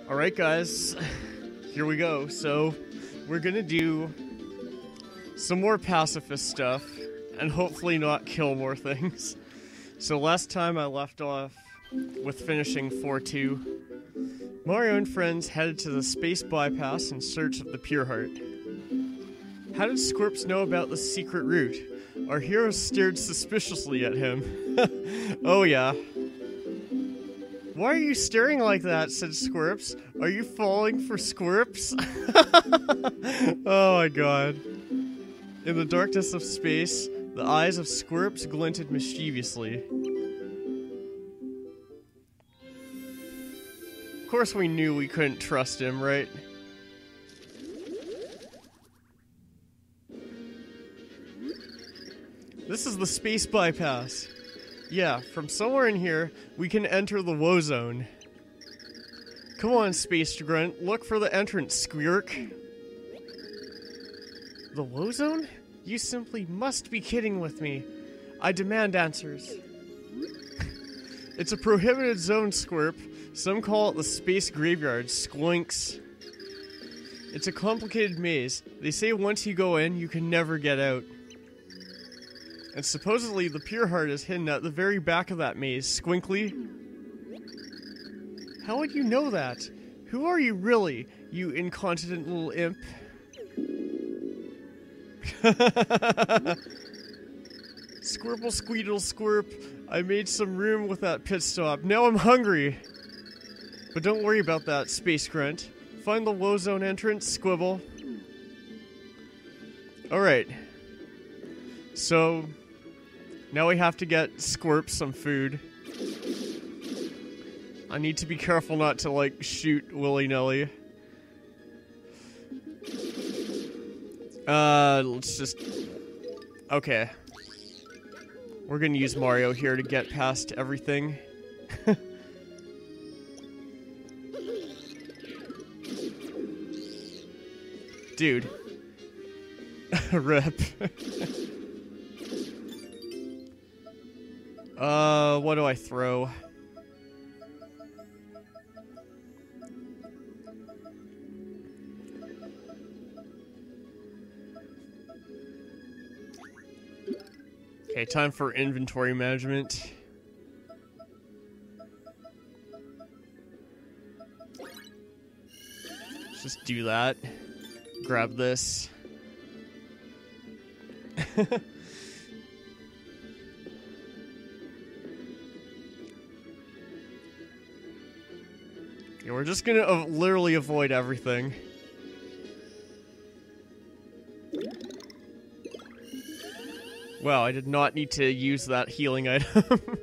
Alright guys, here we go. So, we're gonna do some more pacifist stuff, and hopefully not kill more things. So last time I left off with finishing 4-2. Mario and friends headed to the space bypass in search of the Pure Heart. How did Squirps know about the secret route? Our hero stared suspiciously at him. Oh yeah. Why are you staring like that? Said Squirps. Are you falling for Squirps? Oh my god. In the darkness of space, the eyes of Squirps glinted mischievously. Of course we knew we couldn't trust him, right? This is the space bypass. Yeah, from somewhere in here, we can enter the woe zone. Come on, Space Grunt, look for the entrance, Squirk. The woe zone? You simply must be kidding with me. I demand answers. It's a prohibited zone, Squirp. Some call it the space graveyard, Squinks. It's a complicated maze. They say once you go in, you can never get out. And supposedly the Pure Heart is hidden at the very back of that maze, Squinkly. How would you know that? Who are you really, you incontinent little imp? Squirple squeedle squirp, I made some room with that pit stop. Now I'm hungry. But don't worry about that, Space Grunt. Find the woe zone entrance, Squibble. Alright. So, now we have to get Squirp some food. I need to be careful not to, like, shoot willy-nilly. Let's just... Okay. We're gonna use Mario here to get past everything. Dude. Rip. What do I throw? Okay, time for inventory management. Let's just do that. Grab this. Yeah, we're just gonna literally avoid everything. Wow, I did not need to use that healing item.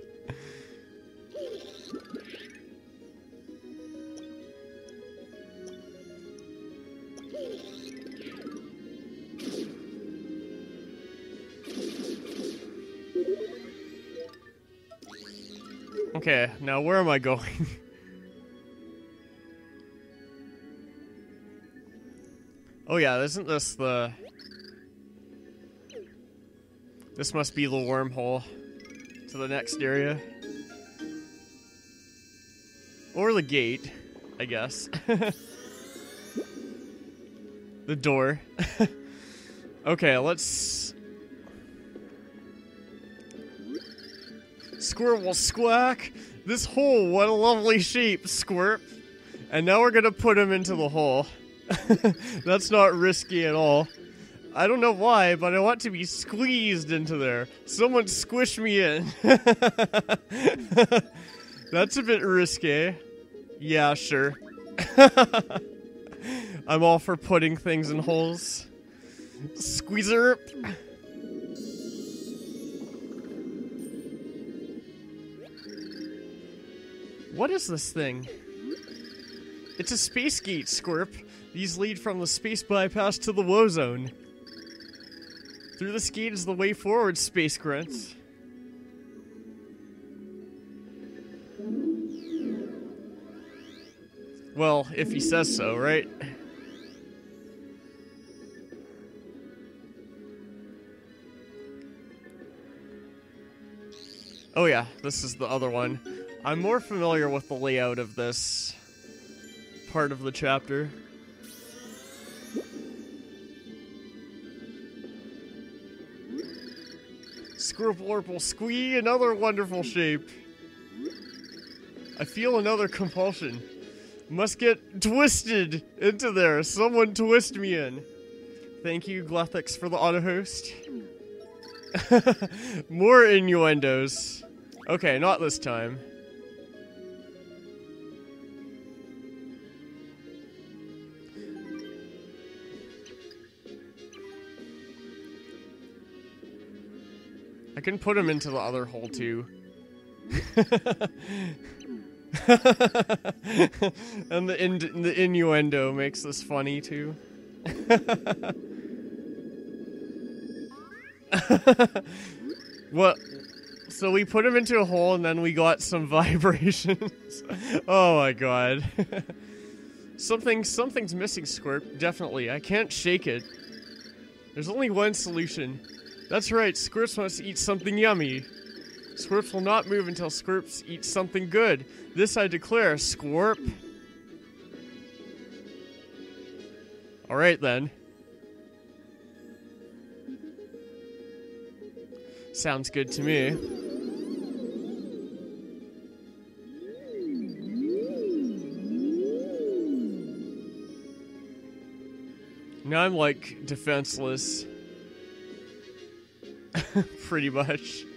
Okay, now where am I going? Oh yeah, isn't this the... This must be the wormhole to the next area. Or the gate, I guess. The door. Okay, let's... Squirtle squack! This hole, what a lovely shape, Squirp! And now we're gonna put him into the hole. That's not risky at all. I don't know why, but I want to be squeezed into there. Someone squish me in. That's a bit risque. Yeah, sure. I'm all for putting things in holes. Squeezer. What is this thing? It's a space gate, Squirp. These lead from the space bypass to the woe zone. Through this gate is the way forward, Space Grunts. Well, if he says so, right? Oh yeah, this is the other one. I'm more familiar with the layout of this part of the chapter. Squirple squee, another wonderful shape. I feel another compulsion. Must get twisted into there. Someone twist me in. Thank you, Glethix, for the auto-host. More innuendos. Okay, not this time. I can put him into the other hole, too. And the innuendo makes this funny, too. What? So we put him into a hole and then we got some vibrations. Oh my god. Something's missing, Squirp. Definitely. I can't shake it. There's only one solution. That's right, Squirps must eat something yummy. Squirps will not move until Squirps eat something good. This I declare, Squirp. Alright then. Sounds good to me. Now I'm like defenseless. Pretty much.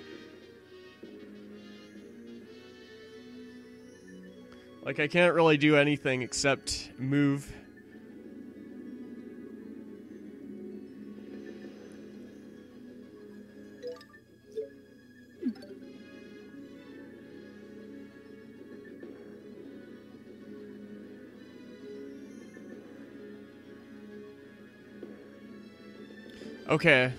Like I can't really do anything except move. Okay.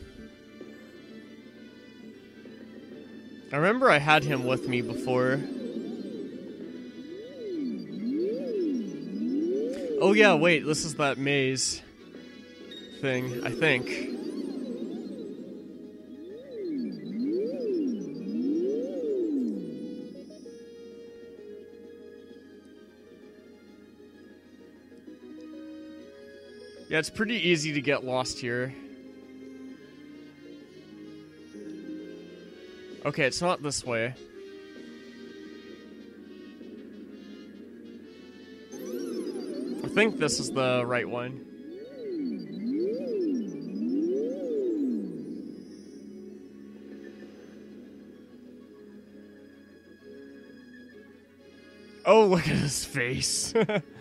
I remember I had him with me before. Oh yeah, wait, this is that maze thing, I think. Yeah, it's pretty easy to get lost here. Okay, it's not this way. I think this is the right one. Oh, look at his face.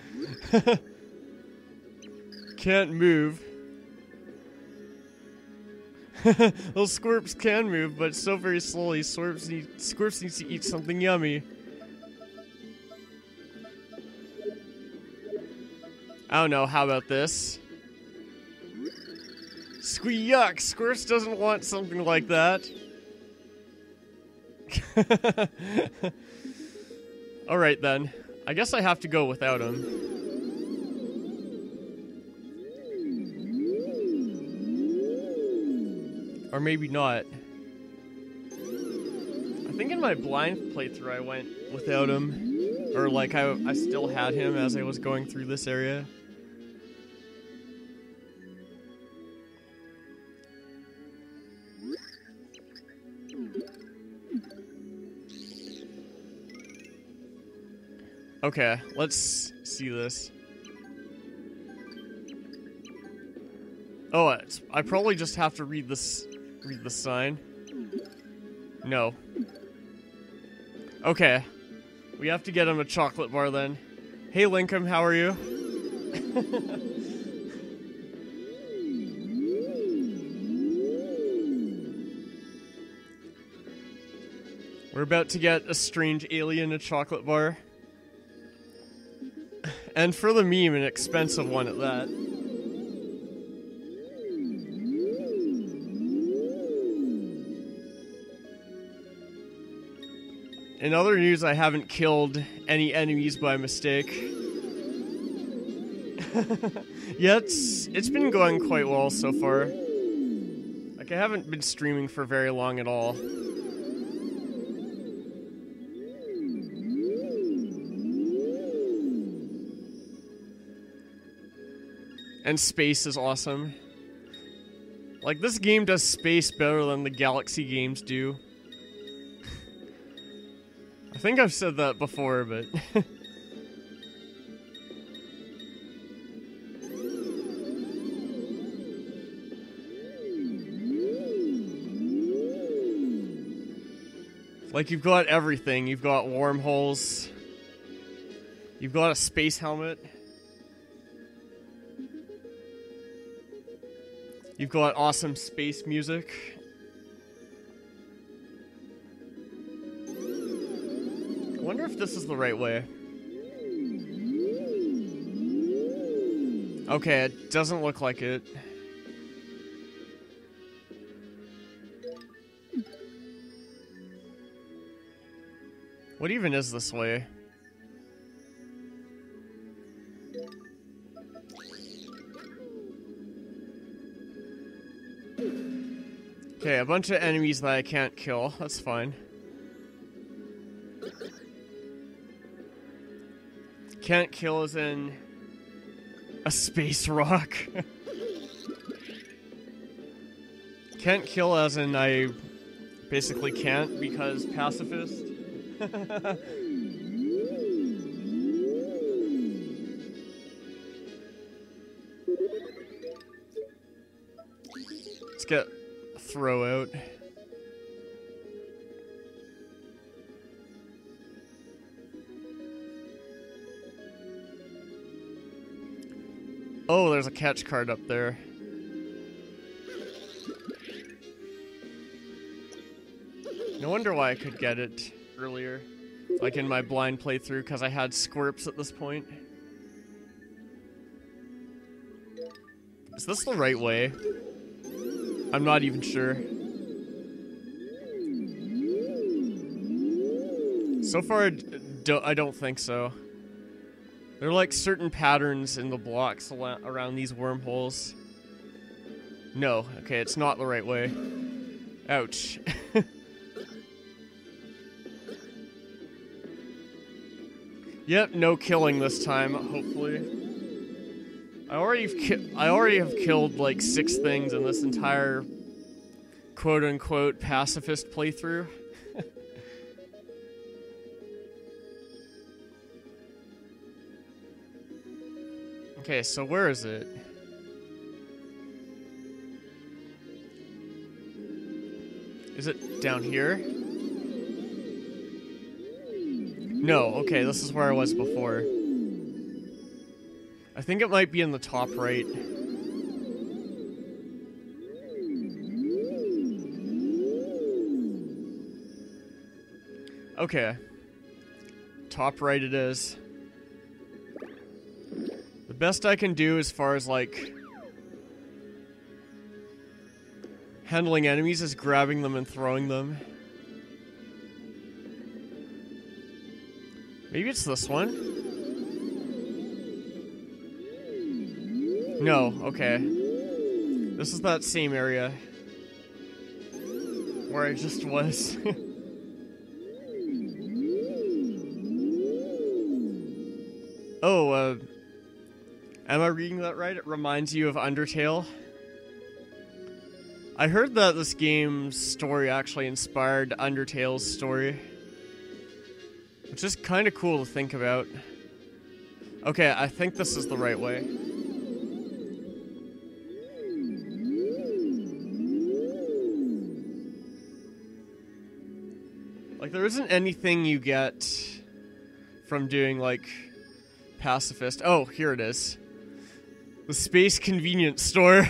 Can't move. Those Squirps can move, but so very slowly. Squirps needs to eat something yummy. I don't know, how about this? Yuck! Squirps doesn't want something like that. Alright then. I guess I have to go without him. Or maybe not. I think in my blind playthrough I went without him. Or like I still had him as I was going through this area. Okay, let's see this. Oh, I probably just have to read the sign. No. Okay. We have to get him a chocolate bar then. Hey Lincoln, how are you? We're about to get a strange alien a chocolate bar. And for the meme, an expensive one at that. In other news, I haven't killed any enemies by mistake. Yeah, it's been going quite well so far. Like, I haven't been streaming for very long at all. And space is awesome. Like, this game does space better than the Galaxy games do. I think I've said that before, but... Like, you've got everything. You've got wormholes. You've got a space helmet. You've got awesome space music. I wonder if this is the right way. Okay, it doesn't look like it. What even is this way? Okay, a bunch of enemies that I can't kill. That's fine. Can't kill as in a space rock. Can't kill as in I basically can't because pacifist. Let's get a throw out. Oh, there's a catch card up there. No wonder why I could get it earlier. Like in my blind playthrough, because I had squirps at this point. Is this the right way? I'm not even sure. So far, I don't think so. There are like certain patterns in the blocks around these wormholes. No, okay, it's not the right way. Ouch. Yep, no killing this time, hopefully. I already have killed like 6 things in this entire quote-unquote pacifist playthrough. Okay, so where is it? Is it down here? No, okay, this is where I was before. I think it might be in the top right. Okay. Top right it is. The best I can do as far as, like, handling enemies is grabbing them and throwing them. Maybe it's this one? No, okay. This is that same area where I just was. Oh, am I reading that right? It reminds you of Undertale? I heard that this game's story actually inspired Undertale's story. Which is kind of cool to think about. Okay, I think this is the right way. Like, there isn't anything you get from doing, like, pacifist. Oh, here it is. The Space Convenience Store.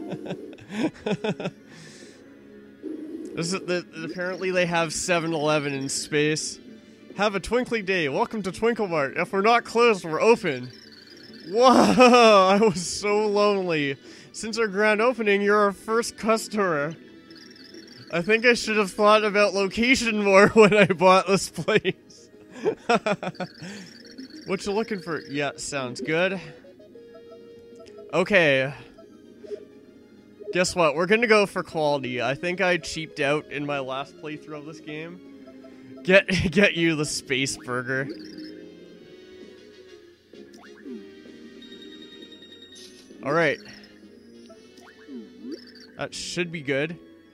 Apparently they have 7-Eleven in space. Have a twinkly day. Welcome to Twinkle Mart. If we're not closed, we're open. Whoa! I was so lonely. Since our grand opening, you're our first customer. I think I should have thought about location more when I bought this place. What you looking for? Yeah, sounds good. Okay. Guess what? We're gonna go for quality. I think I cheaped out in my last playthrough of this game. Get you the space burger. Alright. That should be good.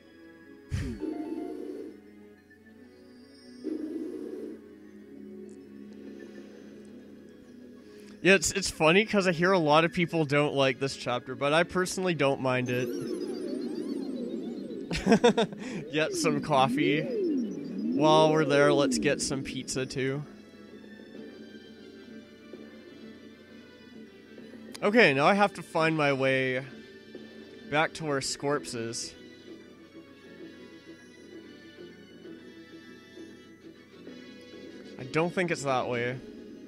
Yeah, it's funny because I hear a lot of people don't like this chapter, but I personally don't mind it. Get some coffee. While we're there, let's get some pizza too. Okay, now I have to find my way back to where Scorps is. I don't think it's that way.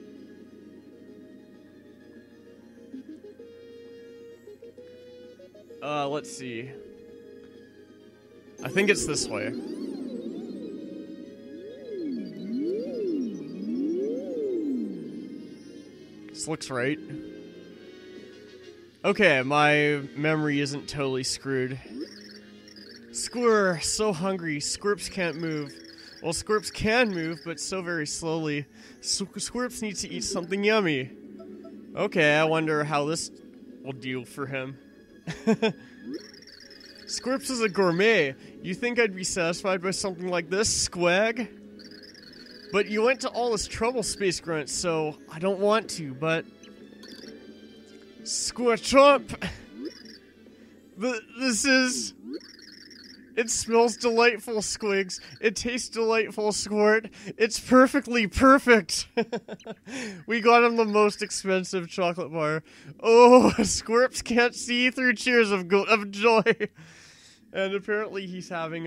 Let's see. I think it's this way. This looks right. Okay, my memory isn't totally screwed. Squirr, so hungry. Squirps can't move. Well, Squirps can move, but so very slowly. Squirps needs to eat something yummy. Okay, I wonder how this will deal for him. Squirps is a gourmet. You think I'd be satisfied by something like this, Squag? But you went to all this trouble, Space Grunt, so I don't want to, but... Squatchump! This is... It smells delightful, Squigs. It tastes delightful, Squirt. It's perfectly perfect! We got him the most expensive chocolate bar. Oh, Squirps can't see through cheers of joy. And apparently he's having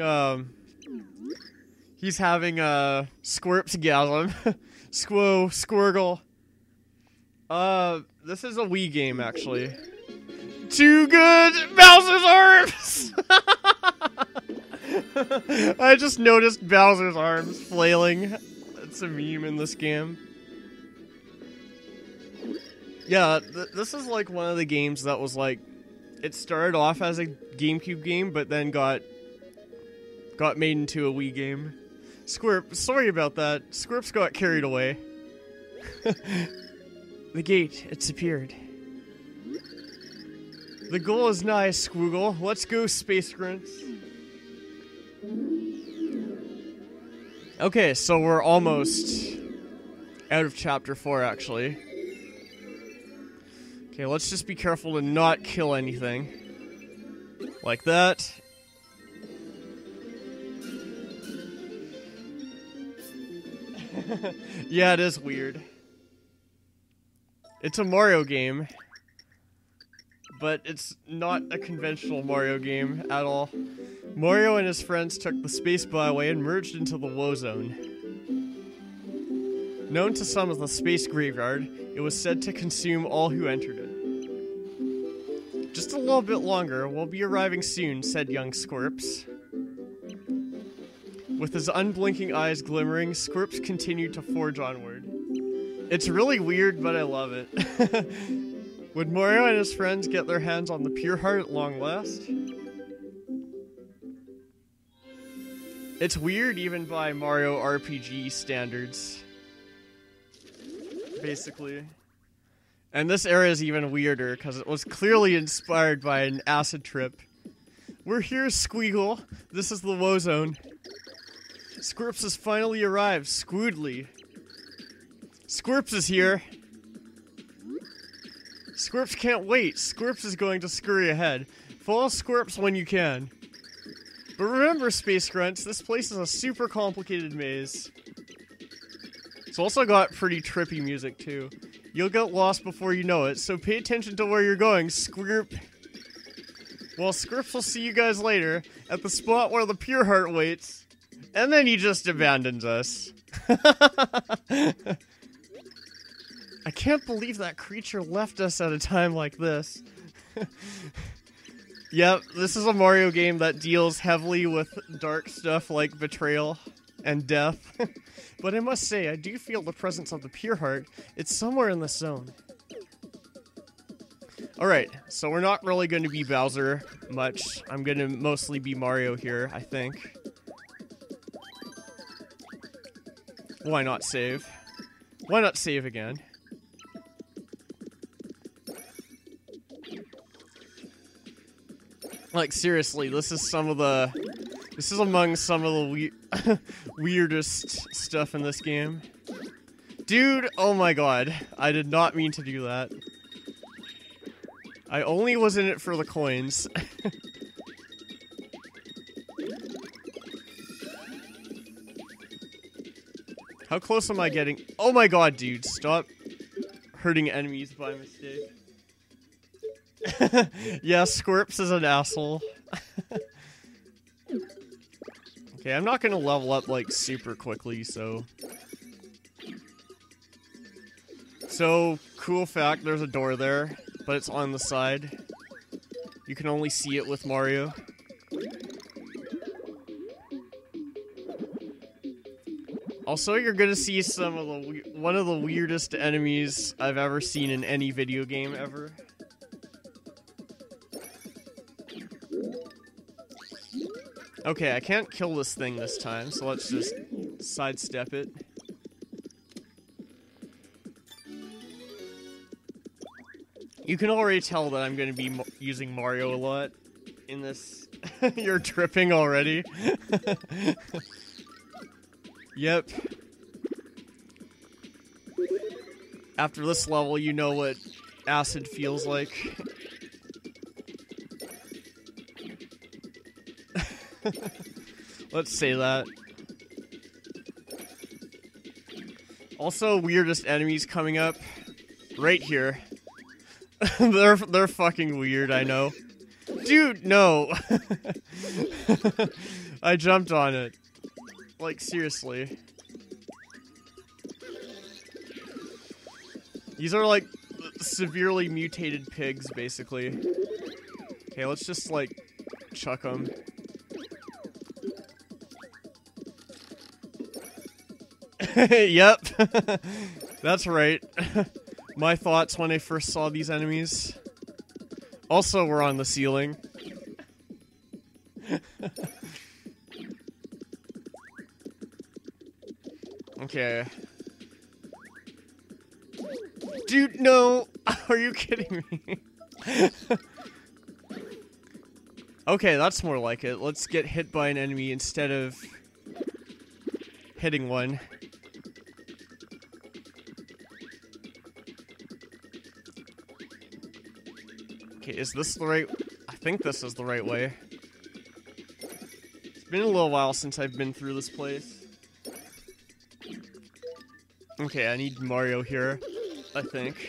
Squirpsgasm. Squirgle. This is a Wii game, actually. Too good! Bowser's arms! I just noticed Bowser's arms flailing. It's a meme in this game. Yeah, this is like one of the games that was like... It started off as a GameCube game, but then got made into a Wii game. Squirp, sorry about that. Squirps got carried away. The gate, it's appeared. The goal is nigh, Squoogle. Let's go, Space Grunts. Okay, so we're almost out of Chapter 4, actually. Okay, let's just be careful to not kill anything. Like that. Yeah, it is weird. It's a Mario game. But it's not a conventional Mario game at all. Mario and his friends took the space byway and merged into the Woe Zone. Known to some as the Space Graveyard, it was said to consume all who entered it. Just a little bit longer, we'll be arriving soon, said young Squirps. With his unblinking eyes glimmering, Squirps continued to forge onward. It's really weird, but I love it. Would Mario and his friends get their hands on the pure heart at long last? It's weird even by Mario RPG standards. Basically. And this area is even weirder, because it was clearly inspired by an acid trip. We're here, Squeagle. This is the Woe Zone. Squirps has finally arrived, Squoodly. Squirps is here. Squirps can't wait. Squirps is going to scurry ahead. Follow Squirps when you can. But remember, Space Grunts, this place is a super complicated maze. It's also got pretty trippy music, too. You'll get lost before you know it, so pay attention to where you're going, Squirp. Well, Squirps will see you guys later, at the spot where the Pure Heart waits. And then he just abandons us. I can't believe that creature left us at a time like this. Yep, this is a Mario game that deals heavily with dark stuff like betrayal and death. But I must say, I do feel the presence of the Pure Heart. It's somewhere in this zone. Alright, so we're not really going to be Bowser much. I'm going to mostly be Mario here, I think. Why not save? Why not save again? Like, seriously, this is among some of the weirdest stuff in this game. Dude, oh my god. I did not mean to do that. I only was in it for the coins. How close am I getting? Oh my god, dude, stop hurting enemies by mistake. Yeah, Squirps is an asshole. Okay, I'm not gonna level up, like, super quickly, so... So, cool fact, there's a door there, but it's on the side. You can only see it with Mario. Also, you're gonna see some of one of the weirdest enemies I've ever seen in any video game ever. Okay, I can't kill this thing this time, so let's just sidestep it. You can already tell that I'm going to be using Mario a lot in this. You're tripping already? Yep. After this level, you know what acid feels like. Let's say that. Also, weirdest enemies coming up right here. They're fucking weird, I know. Dude, no. I jumped on it. Like, seriously. These are like severely mutated pigs, basically. Okay, let's just like chuck them. Yep. That's right. My thoughts when I first saw these enemies. Also, we're on the ceiling. Okay. Dude, no! Are you kidding me? Okay, that's more like it. Let's get hit by an enemy instead of hitting one. Okay, is this the right... I think this is the right way. It's been a little while since I've been through this place. Okay, I need Mario here, I think.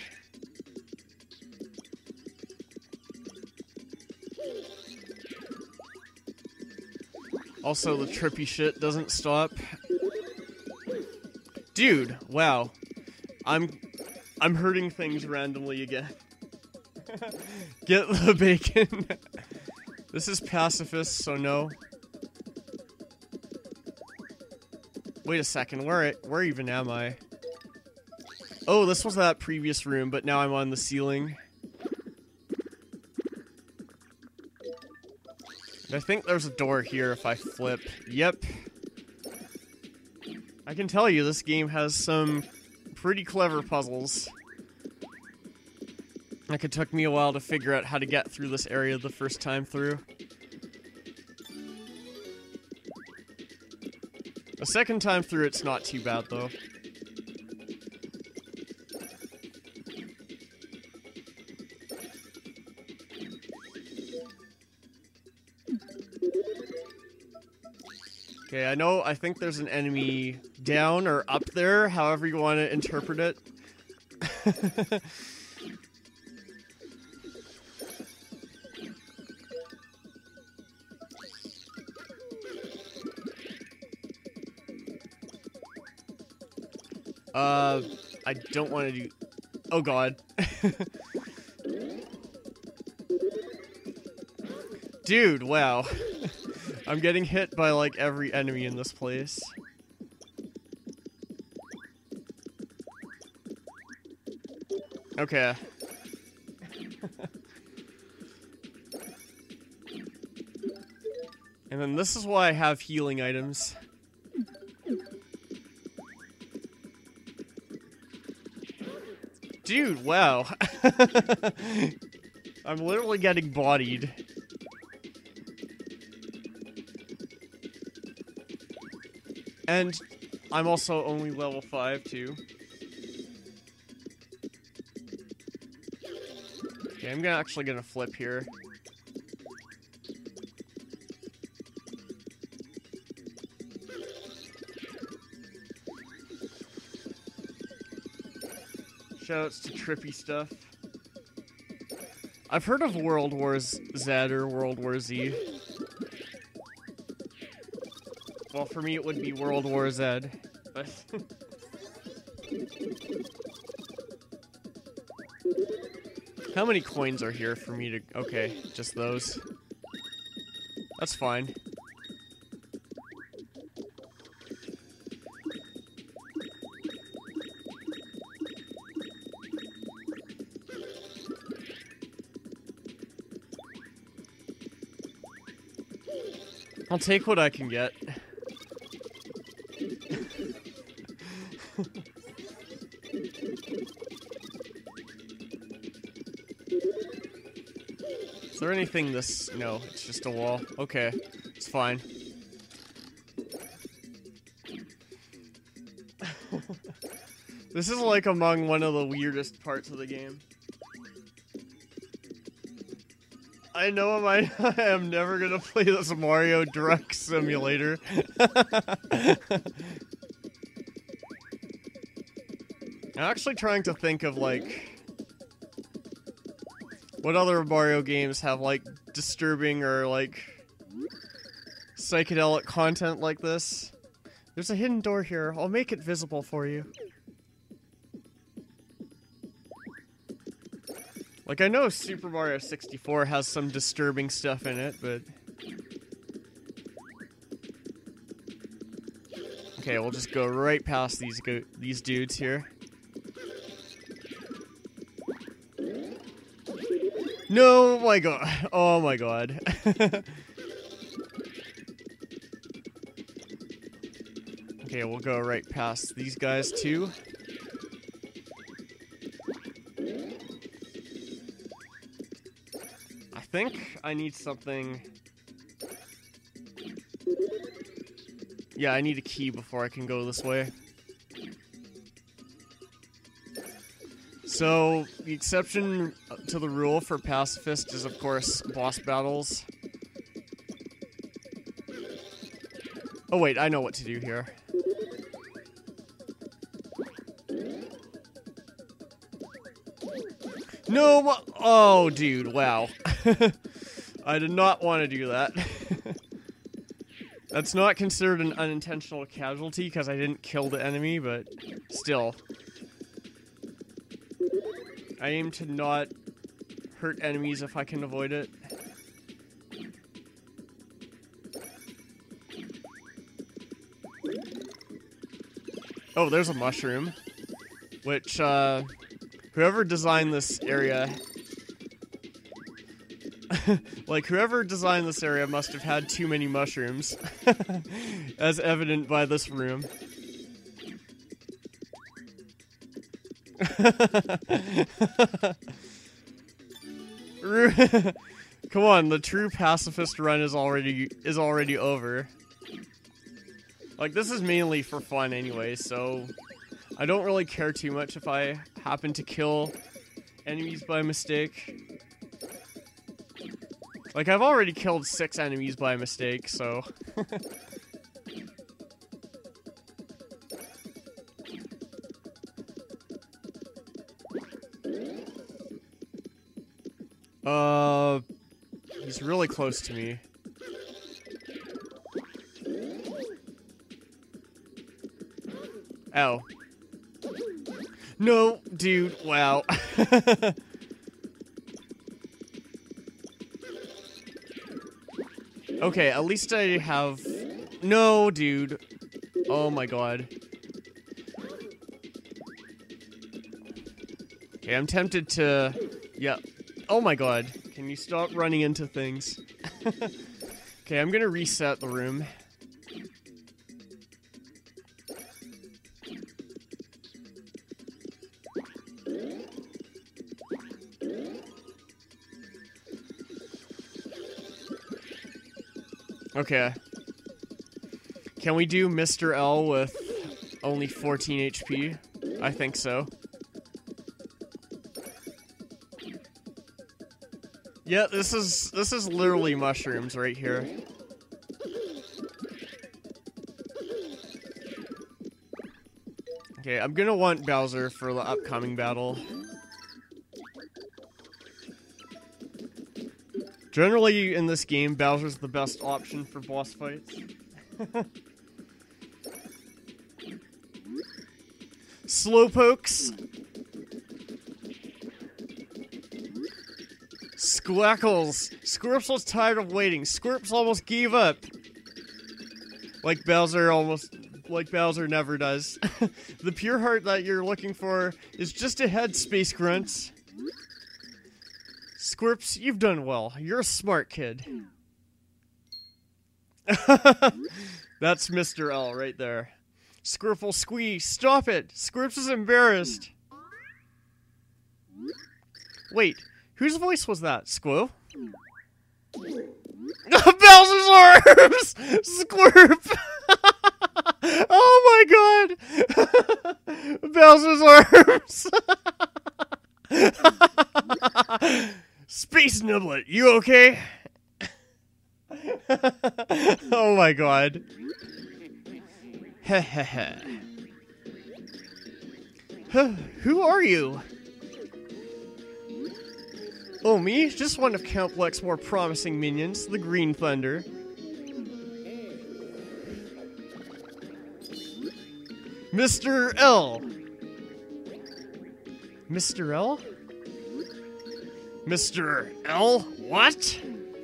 Also, the trippy shit doesn't stop. Dude, wow. I'm hurting things randomly again. Get the bacon. This is Pacifist, so no. Wait a second, where even am I? Oh, this was that previous room, but now I'm on the ceiling. I think there's a door here if I flip. Yep. I can tell you, this game has some pretty clever puzzles. Like, it took me a while to figure out how to get through this area the first time through. The second time through, it's not too bad, though. Okay, I think there's an enemy down or up there, however you want to interpret it. I don't want to do... Oh god. Dude, wow. I'm getting hit by, like, every enemy in this place. Okay. And then this is why I have healing items. Dude, wow. I'm literally getting bodied. And I'm also only level 5, too. Okay, I'm actually gonna flip here. Shoutouts to trippy stuff. I've heard of World War Z or World War Z. Well, for me it would be World War Z, but... How many coins are here for me to... Okay, just those. That's fine. I'll take what I can get. Is there anything this... No, it's just a wall. Okay, it's fine. This is like among one of the weirdest parts of the game. I know I am never gonna play this Mario Truck Simulator. I'm actually trying to think of, like, what other Mario games have, like, disturbing or, like, psychedelic content like this. There's a hidden door here. I'll make it visible for you. Like, I know Super Mario 64 has some disturbing stuff in it, but... Okay, we'll just go right past these dudes here. No, my god. Oh my god. Okay, we'll go right past these guys too. I think I need something. Yeah, I need a key before I can go this way. So, the exception to the rule for Pacifist is, of course, boss battles. Oh wait, I know what to do here. No, oh dude, wow. I did not want to do that. That's not considered an unintentional casualty because I didn't kill the enemy, but still. I aim to not hurt enemies if I can avoid it. Oh, there's a mushroom. Which, whoever designed this area... like, whoever designed this area must have had too many mushrooms. As evident by this room. Come on, the true pacifist run is already over. Like, this is mainly for fun anyway, so I don't really care too much if I happen to kill enemies by mistake. Like, I've already killed 6 enemies by mistake, so... He's really close to me. Ow. No, dude, wow. Okay, at least I have... No, dude. Oh my god. Okay, I'm tempted to... Yeah. Oh my god. Can you stop running into things? Okay, I'm gonna reset the room. Okay. Can we do Mr. L with only 14 HP? I think so. Yeah, this is literally mushrooms right here. Okay, I'm gonna want Bowser for the upcoming battle. Generally, in this game, Bowser's the best option for boss fights. Slowpokes. Squackles. Squirps's tired of waiting. Squirps almost gave up. Like Bowser never does. The pure heart that you're looking for is just ahead, Space Grunts. Squirps, you've done well. You're a smart kid. That's Mr. L right there. Squirple Squee, stop it! Squirps is embarrassed. Wait, whose voice was that? Squirp? Bowser's arms! Squirp! Oh my god! Bowser's arms! Space Niblet, you okay? Oh my god. Heh. Who are you? Oh, me? Just one of Count Bleck's more promising minions, the Green Thunder. Mr. L. Mr. L? Mr. L? What?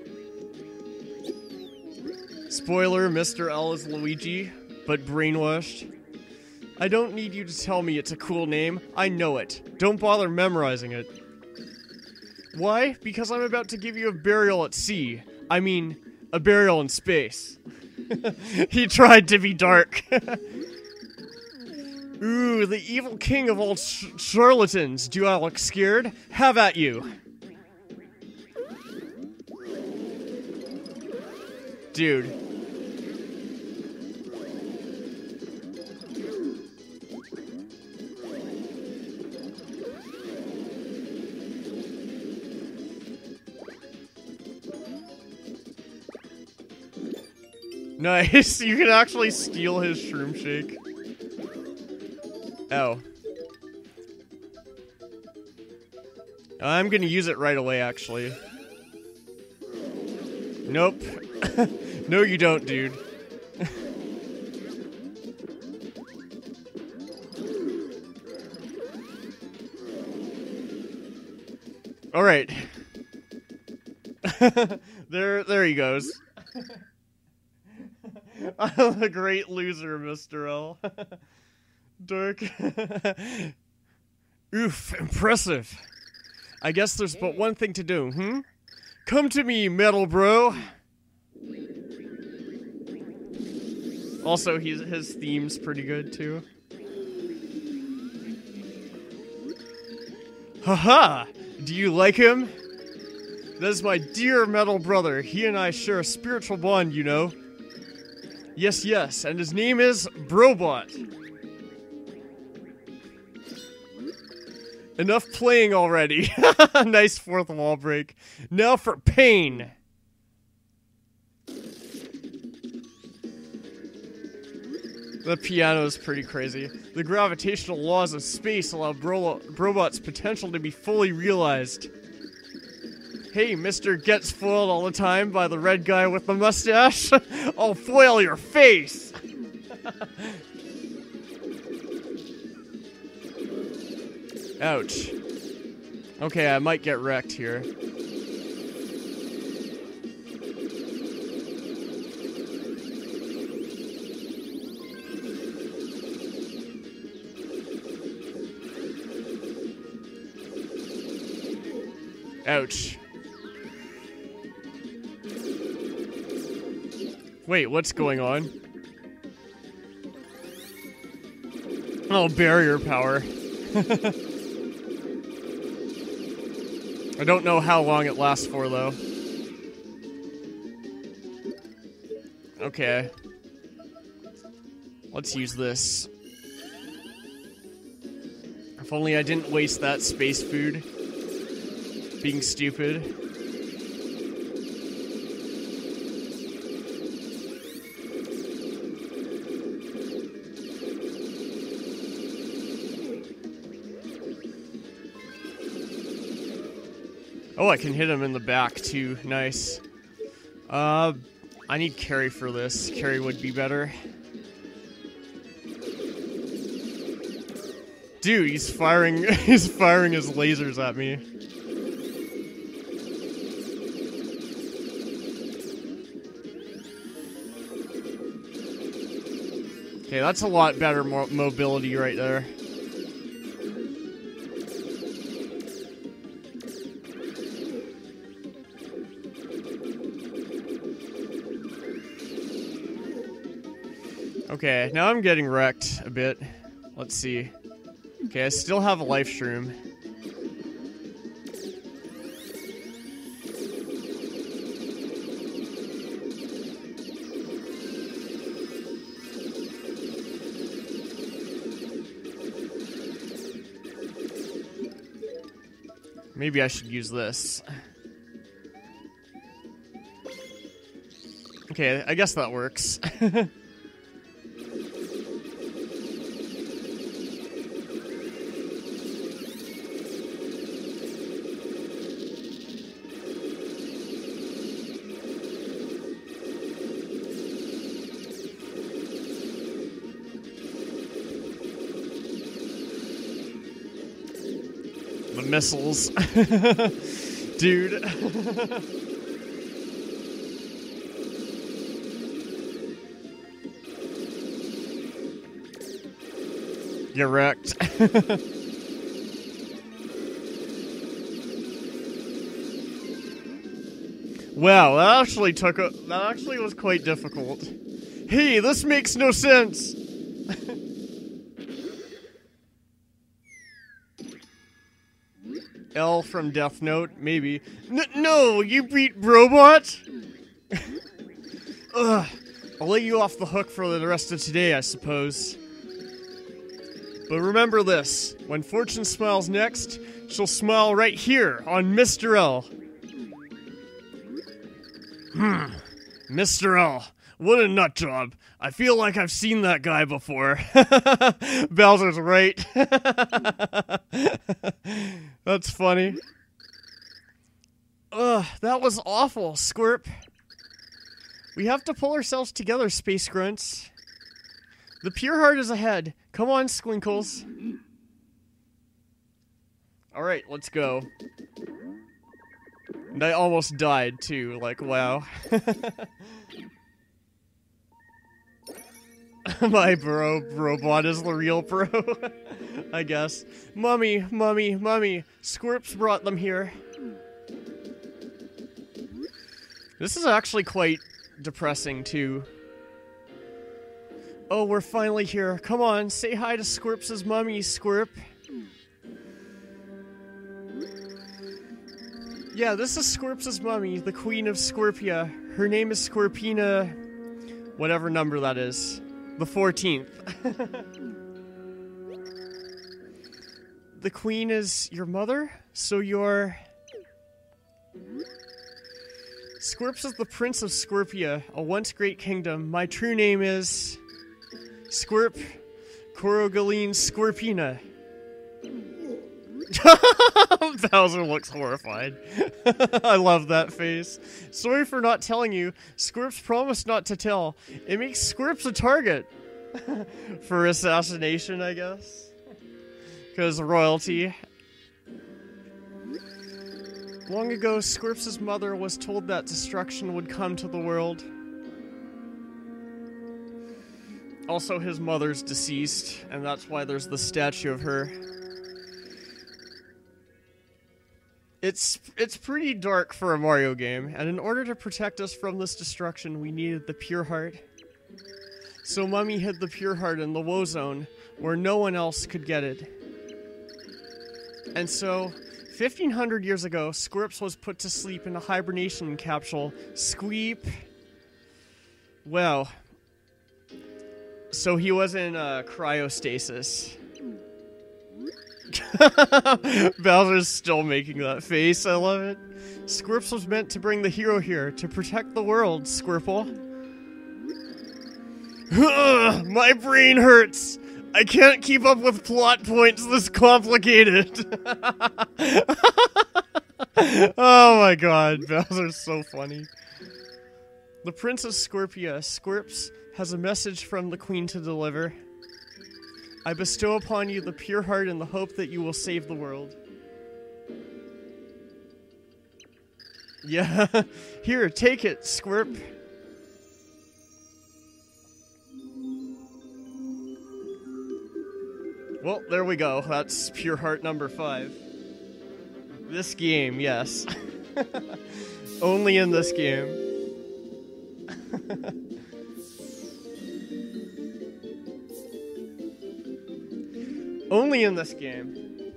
Spoiler, Mr. L is Luigi, but brainwashed. I don't need you to tell me it's a cool name. I know it. Don't bother memorizing it. Why? Because I'm about to give you a burial at sea. I mean, a burial in space. He tried to be dark. Ooh, the evil king of all charlatans. Do I look scared? Have at you. Dude. Nice, you can actually steal his shroom shake. Oh. I'm gonna use it right away, actually. Nope. No, you don't, dude. Alright. There he goes. I'm a great loser, Mr. L. Dark. Oof, impressive. I guess there's but one thing to do, hmm? Come to me, metal bro. Also, his theme's pretty good, too. Haha! Do you like him? That is my dear metal brother. He and I share a spiritual bond, you know. Yes, and his name is Brobot. Enough playing already. Nice fourth wall break. Now for pain. The piano is pretty crazy. The gravitational laws of space allow Brobot's potential to be fully realized. Hey, Mr. Gets foiled all the time by the red guy with the mustache. I'll foil your face. Ouch. Okay, I might get wrecked here. Ouch. Wait, what's going on? Oh, barrier power. I don't know how long it lasts for, though. Okay. Let's use this. If only I didn't waste that space food being stupid. Oh, I can hit him in the back too. Nice. I need carry for this. Carry would be better. Dude, he's firing his lasers at me. Okay, that's a lot better mobility right there. Okay, now I'm getting wrecked a bit. Let's see. Okay, I still have a life shroom. Maybe I should use this. Okay, I guess that works. The missiles. Dude. You're wrecked. Wow, that actually was quite difficult. Hey, this makes no sense. L from Death Note, maybe. No, you beat Robot? Ugh. I'll let you off the hook for the rest of today, I suppose. But remember this, when Fortune smiles next, she'll smile right here on Mr. L. Mr. L, what a nut job. I feel like I've seen that guy before. Bowser's right. That's funny. Ugh, that was awful, Squirp. We have to pull ourselves together, Space Grunts. The Pure Heart is ahead. Come on, Squinkles. Alright, let's go. And I almost died, too. Like, wow. My robot is the real bro. I guess. Mummy, mummy, mummy. Squirps brought them here. This is actually quite depressing, too. Oh, we're finally here. Come on, say hi to Squirps' mummy, Squirp. Yeah, this is Squirps' mummy, the Queen of Squirpia. Her name is Squirpina... whatever number that is. The 14th. The Queen is your mother? So you're... Squirps is the Prince of Squirpia, a once great kingdom. My true name is... Squirp Corogaline Squirpina. Bowser looks horrified. I love that face. Sorry for not telling you. Squirps promised not to tell. It makes Squirps a target. For assassination, I guess. Because royalty. Long ago, Squirps' mother was told that destruction would come to the world. Also, his mother's deceased, and that's why there's the statue of her. It's pretty dark for a Mario game, and in order to protect us from this destruction, we needed the Pure Heart. So Mummy hid the Pure Heart in the Woe Zone, where no one else could get it. And so, 1500 years ago, Squirps was put to sleep in a hibernation capsule. Squeep. Well, So he was in cryostasis. Bowser's still making that face. I love it. Squirps was meant to bring the hero here to protect the world, Squirple. My brain hurts. I can't keep up with plot points this complicated. Oh my god, Bowser's so funny. The Princess Scorpia, Squirps, has a message from the Queen to deliver. I bestow upon you the pure heart and the hope that you will save the world. Yeah, here, take it, Squirp. Well, there we go. That's pure heart number 5. This game, yes. Only in this game. Only in this game.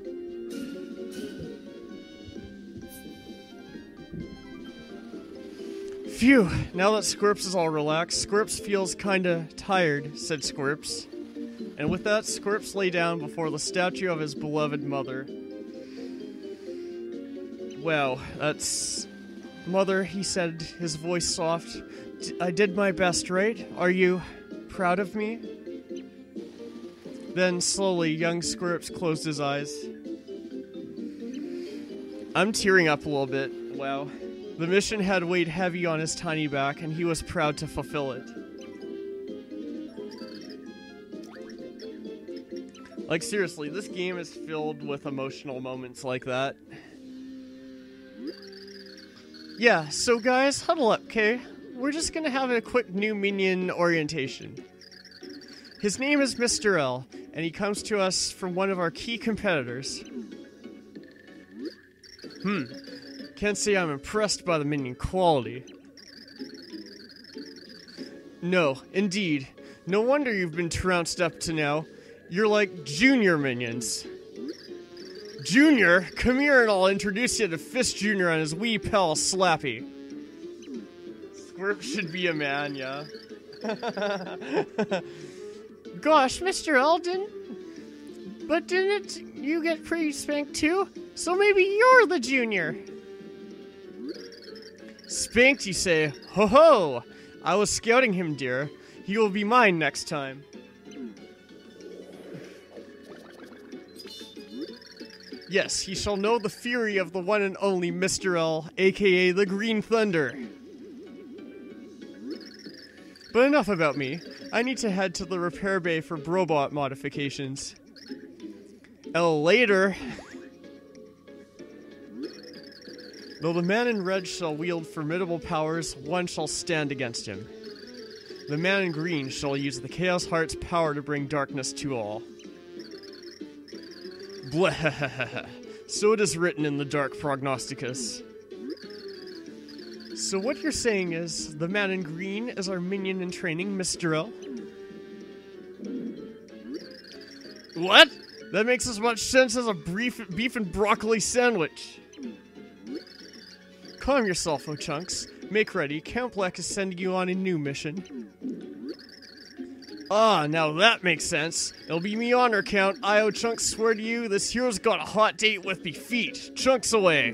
Phew, now that Squirps is all relaxed, Squirps feels kinda tired, said Squirps. And with that, Squirps lay down before the statue of his beloved mother. Wow, that's... Mother, he said, his voice soft. I did my best, right? Are you proud of me? Then, slowly, young Squirps closed his eyes. I'm tearing up a little bit. Wow. The mission had weighed heavy on his tiny back, and he was proud to fulfill it. Like, seriously, this game is filled with emotional moments like that. Yeah, so guys, huddle up, okay? We're just gonna have a quick new minion orientation. His name is Mr. L, and he comes to us from one of our key competitors. Can't say I'm impressed by the minion quality. No, indeed. No wonder you've been trounced up to now. You're like junior minions. Junior? Come here and I'll introduce you to Fist Jr. and his wee pal Slappy. Squirp should be a man, yeah. Gosh, Mr. Eldon. But didn't you get pretty spanked too? So maybe you're the junior. Spanked, you say? Ho ho! I was scouting him, dear. He will be mine next time. Yes, he shall know the fury of the one and only Mr. L, aka the Green Thunder. But enough about me. I need to head to the repair bay for robot modifications. L later. Though the man in red shall wield formidable powers, one shall stand against him. The man in green shall use the Chaos Heart's power to bring darkness to all. Blah. So it is written in the Dark Prognosticus. So what you're saying is, the man in green is our minion in training, Mr. L? What? That makes as much sense as a beef and broccoli sandwich. Calm yourself, O-Chunks. Make ready. Count Black is sending you on a new mission. Ah, now that makes sense. It'll be me honor count. I, O-Chunks, swear to you, this hero's got a hot date with me feet. Chunks away.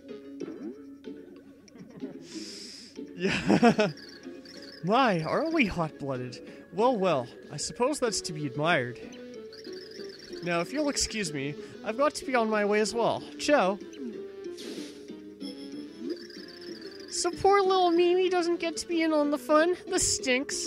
Yeah. My, aren't we hot-blooded? Well, well, I suppose that's to be admired. Now, if you'll excuse me, I've got to be on my way as well. Ciao. So poor little Mimi doesn't get to be in on the fun. This stinks.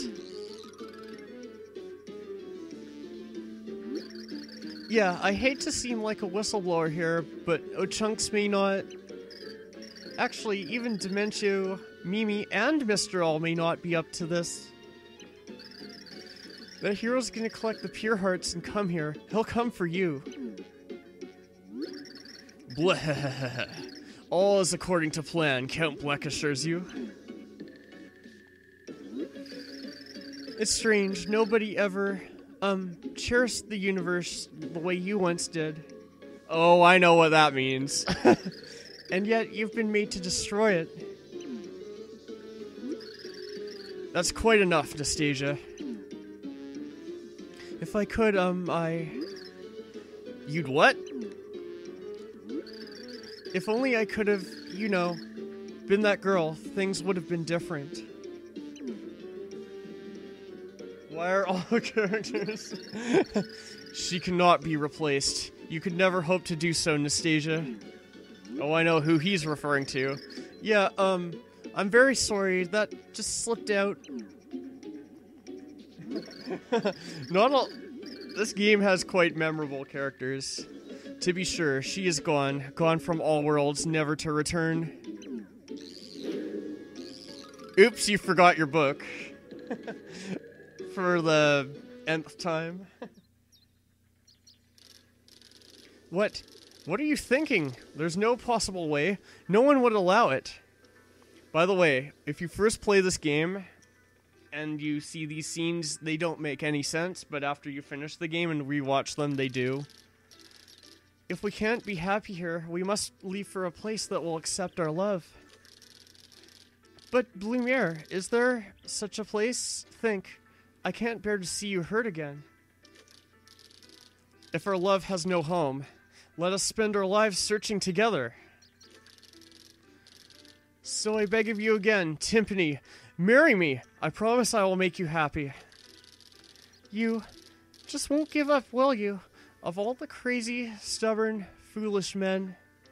Yeah, I hate to seem like a whistleblower here, but O-Chunks may not... Actually, even Dementio, Mimi, and Mr. All may not be up to this. The hero's gonna collect the pure hearts and come here. He'll come for you. Blah. All is according to plan, Count Black assures you. It's strange, nobody ever, cherished the universe the way you once did. Oh, I know what that means. And yet, you've been made to destroy it. That's quite enough, Nastasia. If I could, You'd what? If only I could have, you know, been that girl, things would have been different. Why are all characters... She cannot be replaced. You could never hope to do so, Nastasia. Oh, I know who he's referring to. Yeah, I'm very sorry. That just slipped out. Not all... This game has quite memorable characters. To be sure, she is gone. Gone from all worlds, never to return. Oops, you forgot your book. For the nth time. What? What are you thinking? There's no possible way. No one would allow it. By the way, if you first play this game and you see these scenes, they don't make any sense, but after you finish the game and rewatch them, they do. If we can't be happy here, we must leave for a place that will accept our love. But, Blumiere, is there such a place? Think. I can't bear to see you hurt again. If our love has no home, let us spend our lives searching together. So I beg of you again, Timpani, marry me. I promise I will make you happy. You just won't give up, will you? Of all the crazy, stubborn, foolish men.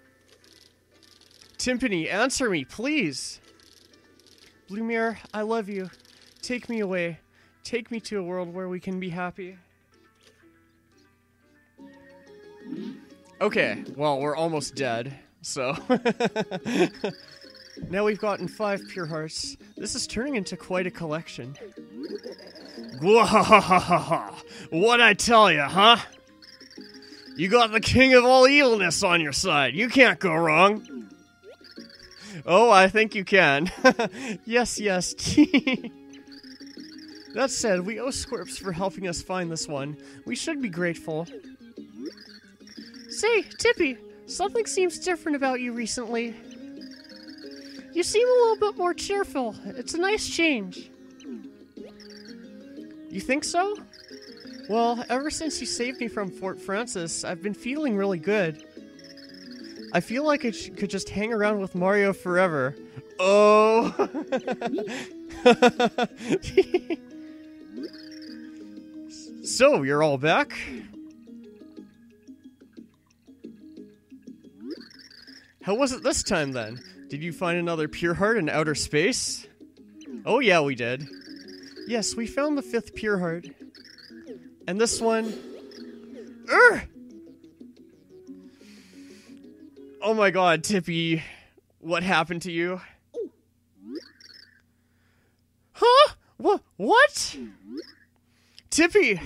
Timpani, answer me, please. Blumiere, I love you. Take me away. Take me to a world where we can be happy. Okay, well, we're almost dead, so... Now we've gotten 5 pure hearts. This is turning into quite a collection. What'd I tell you, huh? You got the king of all evilness on your side. You can't go wrong. Oh, I think you can. Yes, yes. That said, we owe Squirps for helping us find this one. We should be grateful. Say, Tippy, something seems different about you recently. You seem a little bit more cheerful. It's a nice change. You think so? Well, ever since you saved me from Fort Francis, I've been feeling really good. I feel like I could just hang around with Mario forever. Oh! So, you're all back? How was it this time, then? Did you find another pure heart in outer space? Oh yeah, we did. Yes, we found the 5th pure heart. And this one... Oh my god, Tippy. What happened to you? Huh? What? Tippy!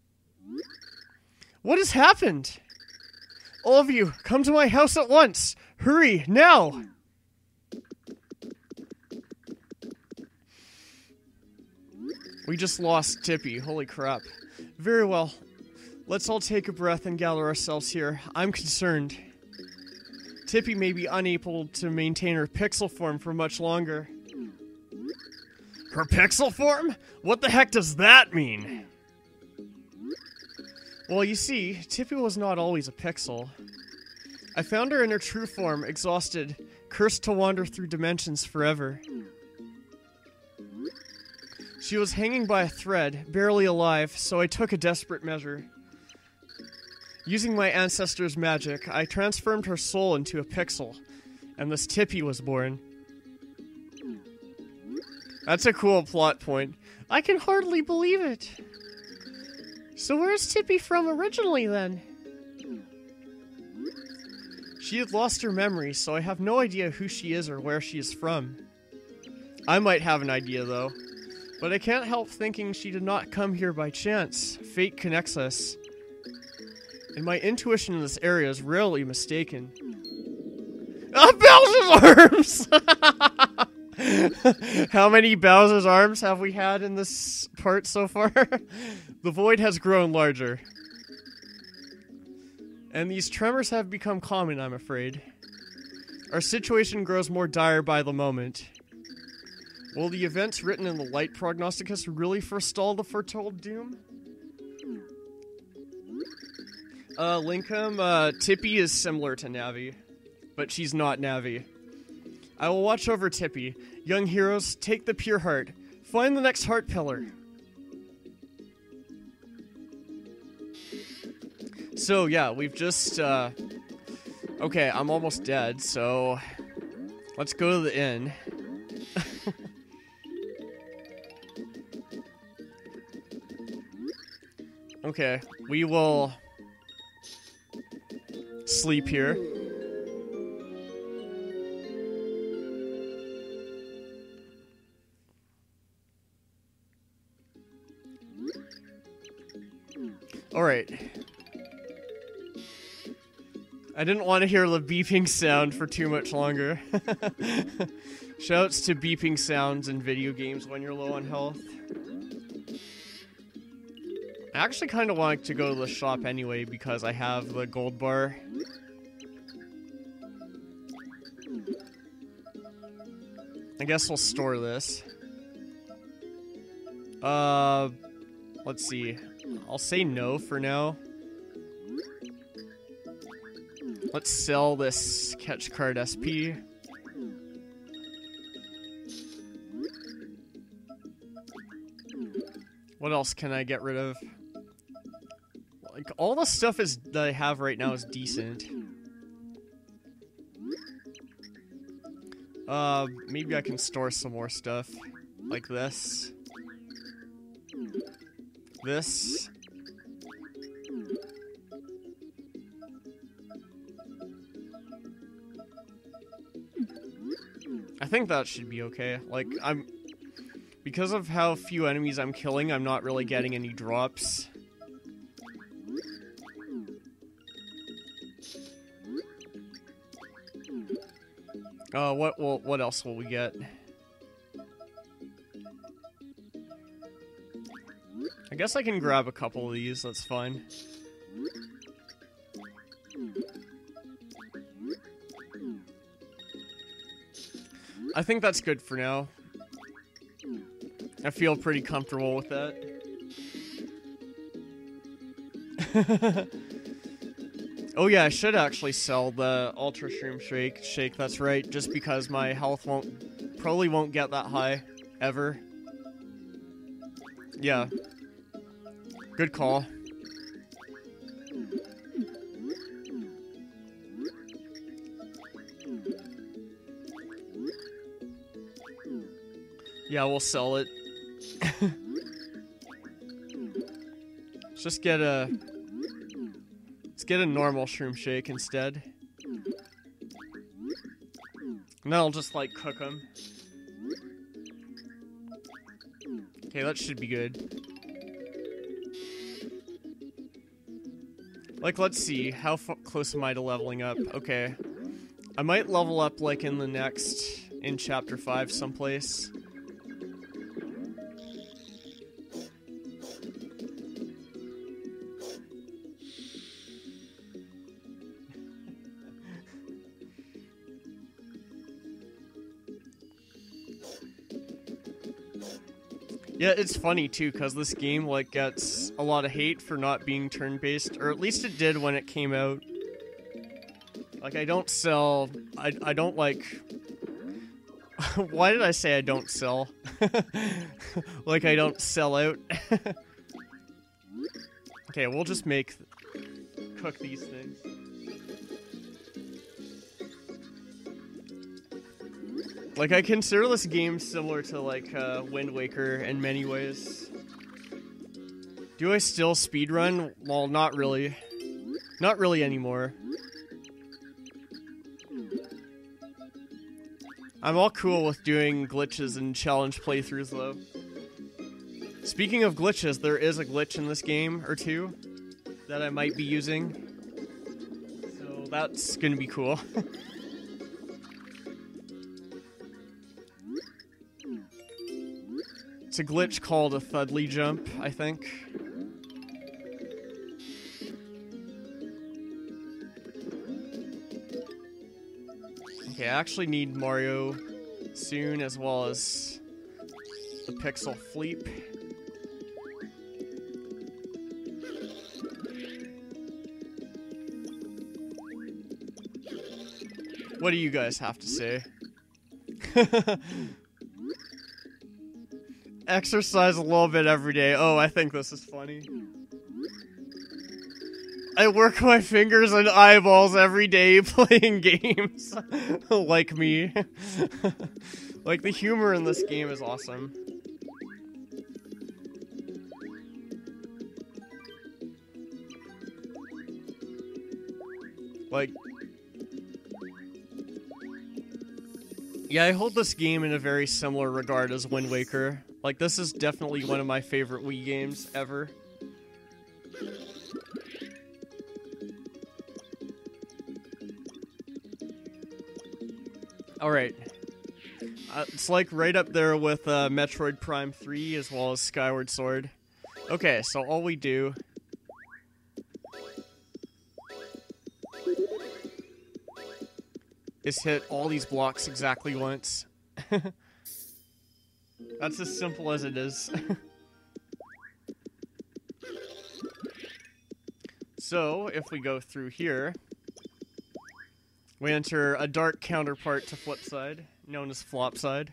What has happened? All of you, come to my house at once! Hurry, now! We just lost Tippy, holy crap. Very well. Let's all take a breath and gather ourselves here. I'm concerned. Tippy may be unable to maintain her pixel form for much longer. Her pixel form? What the heck does that mean? Well, you see, Tippy was not always a pixel. I found her in her true form, exhausted, cursed to wander through dimensions forever. She was hanging by a thread, barely alive, so I took a desperate measure. Using my ancestors' magic, I transformed her soul into a pixel, and this Tippy was born. That's a cool plot point. I can hardly believe it. So where's Tippy from originally, then? She had lost her memory, so I have no idea who she is or where she is from. I might have an idea, though. But I can't help thinking she did not come here by chance. Fate connects us. And my intuition in this area is rarely mistaken. Bowser's arms! How many Bowser's arms have we had in this part so far? The void has grown larger. And these tremors have become common, I'm afraid. Our situation grows more dire by the moment. Will the events written in the Light Prognosticus really forestall the foretold doom? Lincoln, Tippy is similar to Navi, but she's not Navi. I will watch over Tippy. Young heroes, take the pure heart. Find the next heart pillar. So, yeah, we've just, okay, I'm almost dead, so let's go to the inn. Okay, we will sleep here. Alright. I didn't want to hear the beeping sound for too much longer. Shouts to beeping sounds in video games when you're low on health. I actually kind of want to go to the shop anyway because I have the gold bar. I guess we'll store this. Let's see. I'll say no for now. Let's sell this catch card SP. What else can I get rid of? Like, all the stuff that I have right now is decent. Maybe I can store some more stuff. Like this. This. I think that should be okay. Like, because of how few enemies I'm killing, I'm not really getting any drops. What else will we get? I guess I can grab a couple of these, that's fine. I think that's good for now. I feel pretty comfortable with that. Oh yeah, I should actually sell the Ultra Shroom Shake, that's right, just because my health probably won't get that high, ever. Yeah. Good call. Yeah, we'll sell it. Let's get a normal Shroom Shake instead. And then I'll just, like, cook them. Okay, that should be good. Like, let's see. How close am I to leveling up? Okay. I might level up, like, in Chapter 5 someplace. Yeah, it's funny too, because this game, like, gets a lot of hate for not being turn-based, or at least it did when it came out. Like, I don't sell... I don't, like... Why did I say I don't sell? Like, I don't sell out. Okay, we'll just cook these things. Like, I consider this game similar to, like, Wind Waker in many ways. Do I still speedrun? Well, not really. Not really anymore. I'm all cool with doing glitches and challenge playthroughs, though. Speaking of glitches, there is a glitch in this game, or two, that I might be using. So that's gonna be cool. It's a glitch called a Thudley Jump, I think. Okay, I actually need Mario soon, as well as the Pixel Fleep. What do you guys have to say? Exercise a little bit every day. Oh, I think this is funny. I work my fingers and eyeballs every day playing games. Like me. Like, the humor in this game is awesome. Like, yeah, I hold this game in a very similar regard as Wind Waker. Like, this is definitely one of my favorite Wii games ever. Alright. It's like right up there with Metroid Prime 3 as well as Skyward Sword. Okay, so all we do is hit all these blocks exactly once. That's as simple as it is. So, if we go through here, we enter a dark counterpart to Flipside, known as Flopside.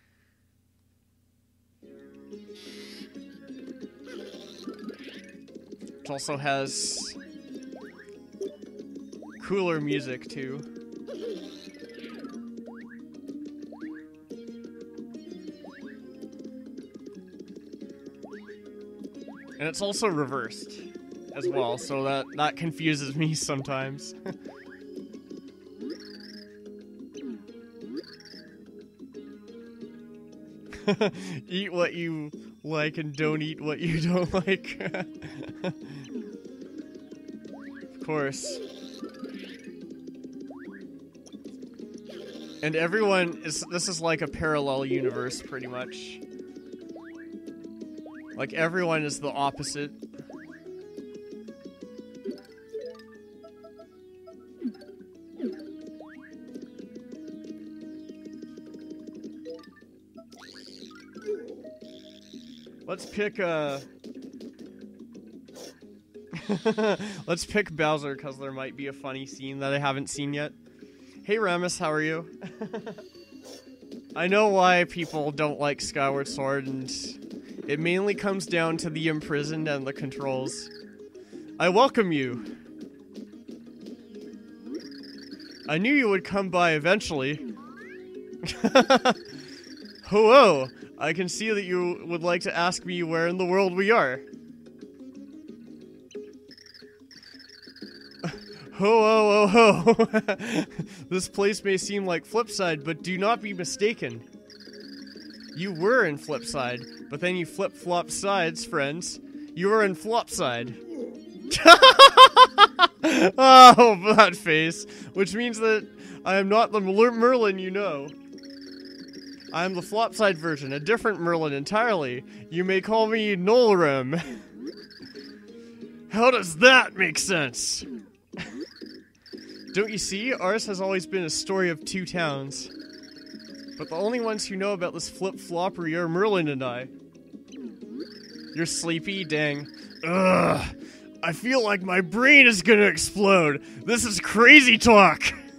Which also has cooler music, too. And it's also reversed as well, so that confuses me sometimes. Eat what you like and don't eat what you don't like. Of course. And this is like a parallel universe, pretty much. Like, everyone is the opposite. Let's pick, let's pick Bowser, because there might be a funny scene that I haven't seen yet. Hey, Ramus, how are you? I know why people don't like Skyward Sword, and it mainly comes down to the imprisoned and the controls. I welcome you. I knew you would come by eventually. Hello, I can see that you would like to ask me where in the world we are. Ho, ho, ho, ho. This place may seem like Flipside, but do not be mistaken. You were in Flipside, but then you flip-flopped sides, friends. You were in Flopside. Oh, that face. Which means that I am not the Merlin you know. I am the Flopside version, a different Merlin entirely. You may call me Nolrim. How does that make sense? Don't you see? Ours has always been a story of two towns. But the only ones who know about this flip-floppery are Merlin and I. You're sleepy? Dang. Ugh. I feel like my brain is gonna explode. This is crazy talk.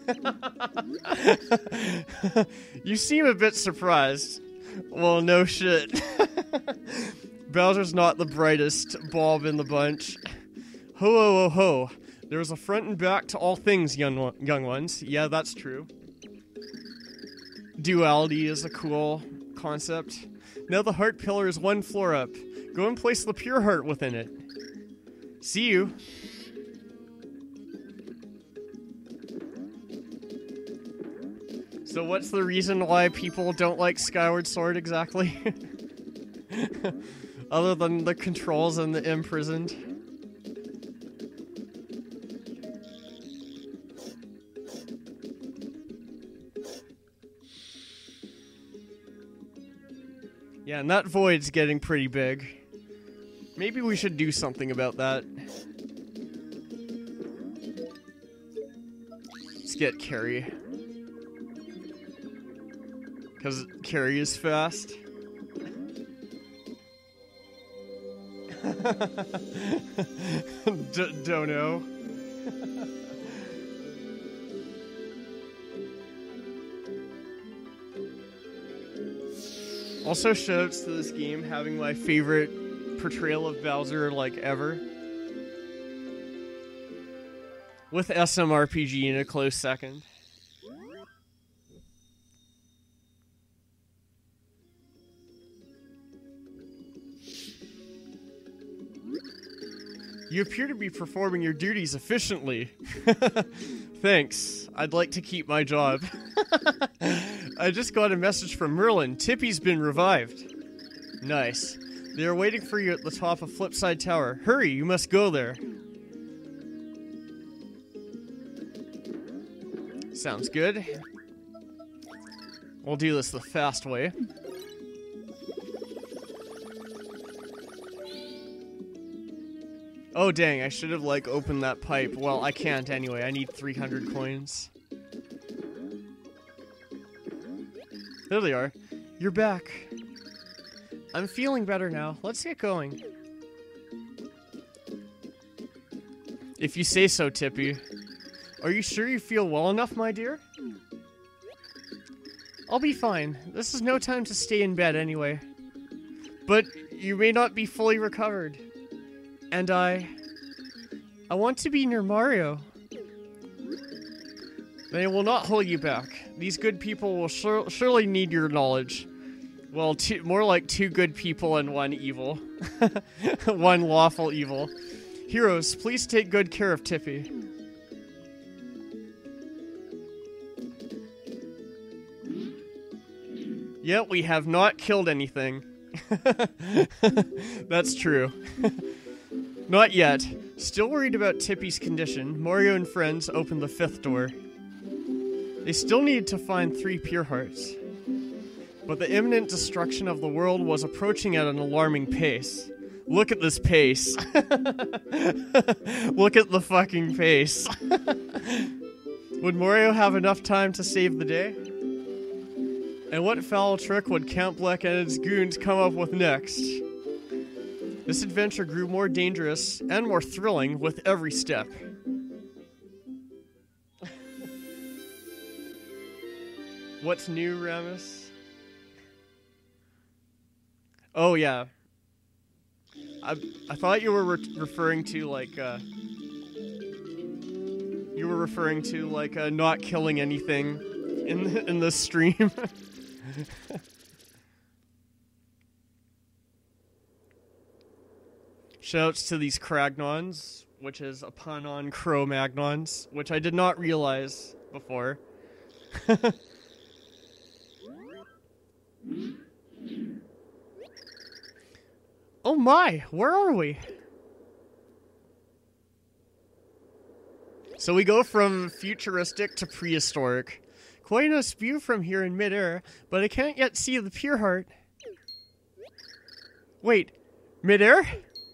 You seem a bit surprised. Well, no shit. Bowser's not the brightest bulb in the bunch. Ho, ho, ho, ho. There is a front and back to all things, young ones. Yeah, that's true. Duality is a cool concept. Now the heart pillar is one floor up. Go and place the pure heart within it. See you. So what's the reason why people don't like Skyward Sword exactly? Other than the controls and the imprisoned. Yeah, and that void's getting pretty big. Maybe we should do something about that. Let's get Carrie. Because Carrie is fast. Don't know. Also, shoutouts to this game having my favorite portrayal of Bowser, like, ever. With SMRPG in a close second. You appear to be performing your duties efficiently. Thanks. I'd like to keep my job. I just got a message from Merlin. Tippy's been revived. Nice. They are waiting for you at the top of Flipside Tower. Hurry, you must go there. Sounds good. We'll do this the fast way. Oh dang, I should have like opened that pipe. Well, I can't anyway. I need 300 coins. There they are. You're back. I'm feeling better now. Let's get going. If you say so, Tippy. Are you sure you feel well enough, my dear? I'll be fine. This is no time to stay in bed anyway. But you may not be fully recovered. And I want to be near Mario. They will not hold you back. These good people will surely need your knowledge. Well, more like 2 good people and 1 evil. 1 lawful evil. Heroes, please take good care of Tippy. Yet we have not killed anything. That's true. Not yet. Still worried about Tippy's condition, Mario and friends opened the 5th door. They still needed to find 3 pure hearts. But the imminent destruction of the world was approaching at an alarming pace. Look at this pace. Look at the fucking pace. Would Mario have enough time to save the day? And what foul trick would Count Bleck and his goons come up with next? This adventure grew more dangerous and more thrilling with every step. What's new, Ramus? Oh, yeah. I thought you were referring to, like, not killing anything in the stream. Shoutouts to these Cragnons, which is a pun on Cro-Magnons, which I did not realize before. Oh my, where are we? So we go from futuristic to prehistoric. Quite a nice view from here in midair, but I can't yet see the pure heart. Wait, midair?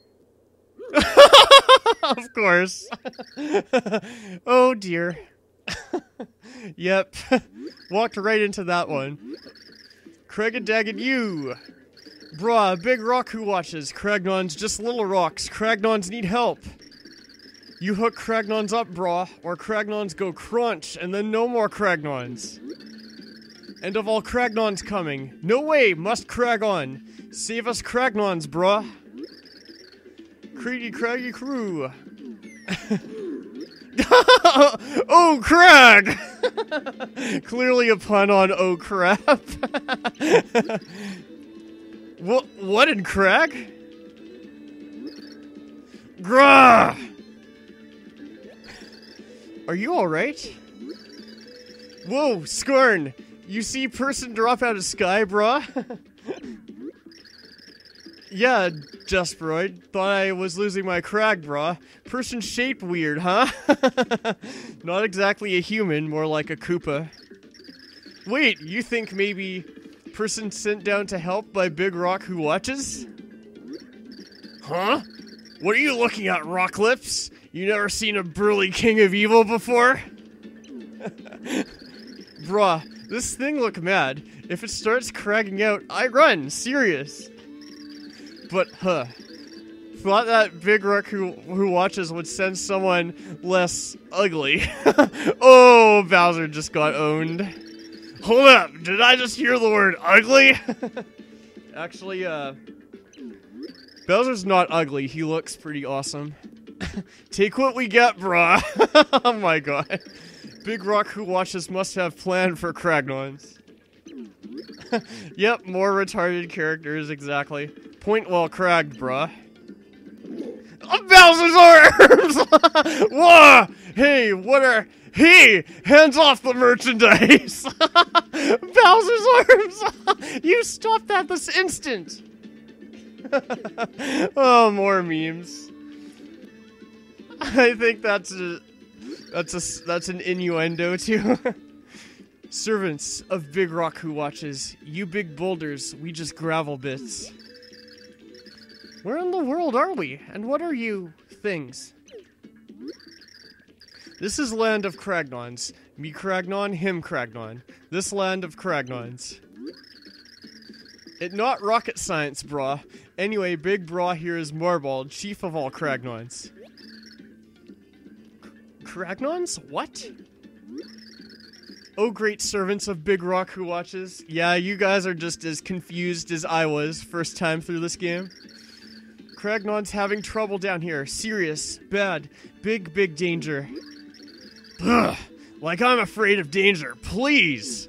Of course. Oh dear. Yep. Walked right into that one. Craig and Dag and you. Bruh, big rock who watches. Cragnons just little rocks. Cragnons need help. You hook Cragnons up, brah, or Cragnons go crunch, and then no more Cragnons. End of all Cragnons coming. No way, must crag on. Save us Cragnons, brah. Creedy craggy crew. Oh, crag! Clearly a pun on oh crap. What in crag? Grah! Are you alright? Whoa, Scorn! You see person drop out of sky, brah? Yeah, Jesperoid. Thought I was losing my crag, brah. Person shaped weird, huh? Not exactly a human, more like a Koopa. Wait, you think maybe person sent down to help by Big Rock who watches? Huh? What are you looking at, Rock Lips? You never seen a burly king of evil before? Bruh, this thing look mad. If it starts cragging out, I run, serious. But, thought that Big Rock who watches would send someone less ugly. Oh, Bowser just got owned. Hold up, did I just hear the word ugly? Actually, Bowser's not ugly. He looks pretty awesome. Take what we get, brah. Oh my god. Big Rock Who Watches must have plan for Cragnons. Yep, more retarded characters, exactly. Point well cragged, bruh. Bowser's arms! Whoa! Hey, what are... Hey! Hands off the merchandise! Bowser's arms! You stop that this instant! Oh, more memes. I think that's an innuendo too. Servants of Big Rock Who Watches, you big boulders, we just gravel bits. Where in the world are we? And what are you things? This is land of Cragnons. Me Cragnon, him Cragnon. This land of Cragnons. It not rocket science, brah. Anyway, Big Brah here is Marbald, chief of all Cragnons. Cragnons? What? Oh, great servants of Big Rock Who Watches. Yeah, you guys are just as confused as I was first time through this game. Cragnon's having trouble down here. Serious, bad, big danger. Ugh, like I'm afraid of danger. Please!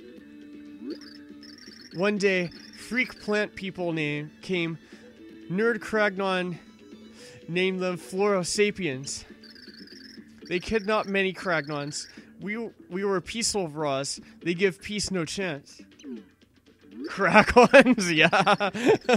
One day, freak plant people came. Nerd Cragnon named them Florosapiens. They kidnapped many Cragnons. We were peaceful Vras. They give peace no chance. Cragons, yeah.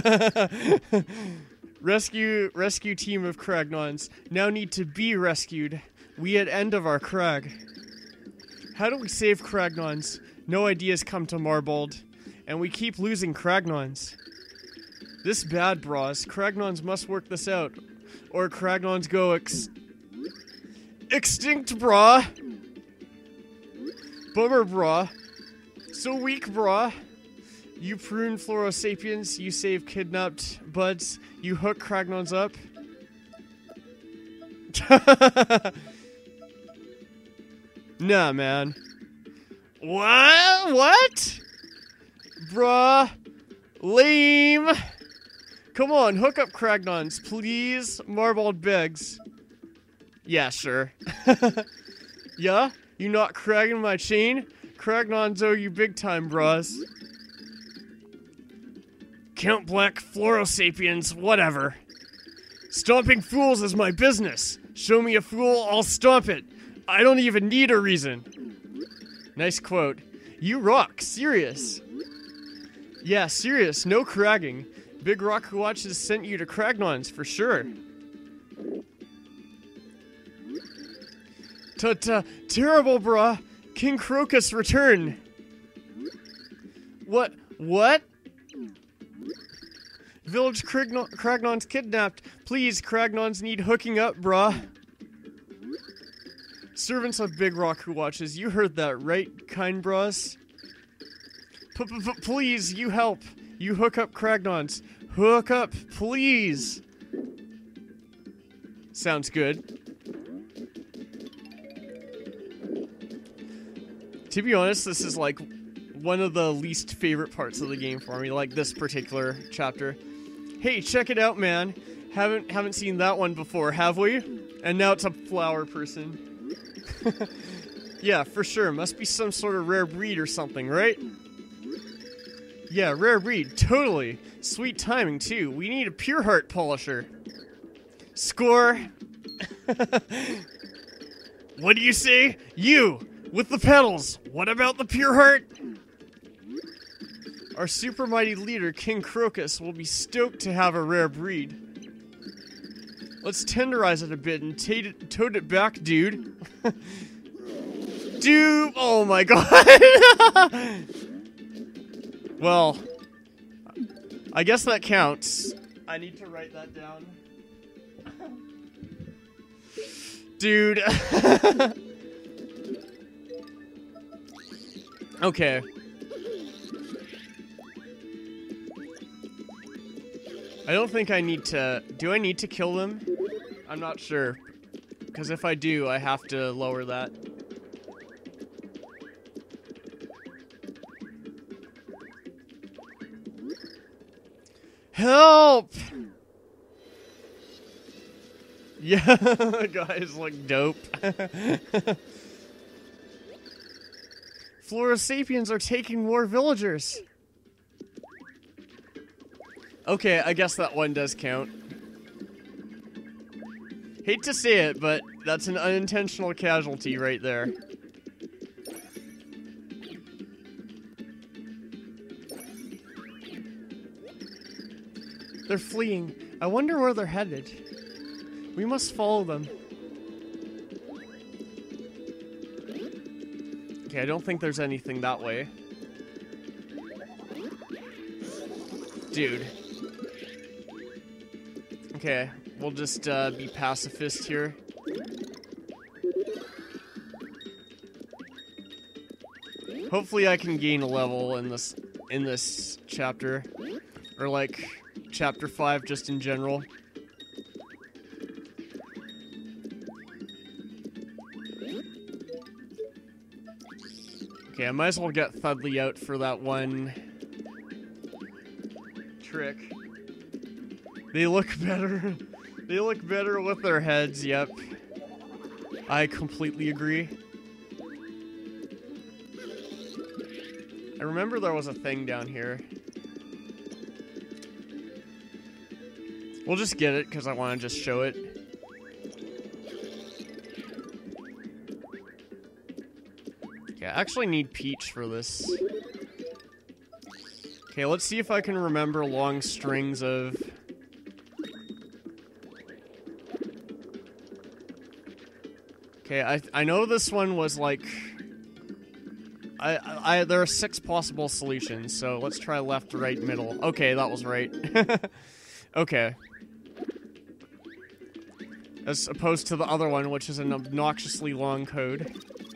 Rescue team of Cragnons now need to be rescued. We at end of our crag. How do we save Cragnons? No ideas come to Marbald, and we keep losing Cragnons. This bad, bras. Cragnons must work this out, or Cragnons go extinct, brah. Bummer, brah. So weak, brah. You prune Florosapiens, you save kidnapped buds, you hook Cragnons up. Nah, man. What? Bruh. Lame. Come on, hook up Cragnons, please. Marbald begs. Yeah, sure. Yeah? You not cragging my chain? Cragnons owe you big time, bras. Count Black Florosapiens, whatever. Stomping fools is my business. Show me a fool, I'll stomp it. I don't even need a reason. Nice quote. You rock, serious. Yeah, serious, no cragging. Big Rock Who Watches sent you to Cragnons for sure. Terrible, brah. King Crocus return. What? Village Cragnons kidnapped. Please, Cragnons need hooking up, brah. Servants of Big Rock Who Watches, you heard that right, kind bras? Please, you help. You hook up Cragnons. Hook up, please. Sounds good. To be honest, this is like one of the least favorite parts of the game for me, like this particular chapter. Hey, check it out, man. Haven't seen that one before, have we? And now it's a flower person. Yeah, for sure. Must be some sort of rare breed or something, right? Yeah, rare breed. Totally. Sweet timing, too. We need a pure heart polisher. Score. What do you say? You! With the pedals! What about the pure heart? Our super mighty leader, King Crocus, will be stoked to have a rare breed. Let's tenderize it a bit and tote it back, dude. Dude! Oh my god! Well, I guess that counts. I need to write that down. Dude. Okay. I don't think I need to... Do I need to kill them? I'm not sure. Because if I do, I have to lower that. Help! Yeah, guys look dope. Flora-sapiens are taking more villagers. Okay, I guess that one does count. Hate to say it, but that's an unintentional casualty right there. They're fleeing. I wonder where they're headed. We must follow them. Okay, I don't think there's anything that way. Dude. Okay, we'll just be pacifist here. Hopefully I can gain a level in this chapter. Or like chapter 5 just in general. Okay, I might as well get Thudley out for that one trick. They look better. They look better with their heads, yep. I completely agree. I remember there was a thing down here. We'll just get it, because I want to just show it. Okay, I actually need Peach for this. Okay, let's see if I can remember long strings of... Okay, I know this one was like... there are 6 possible solutions, so let's try left, right, middle. Okay, that was right. Okay. As opposed to the other one, which is an obnoxiously long code.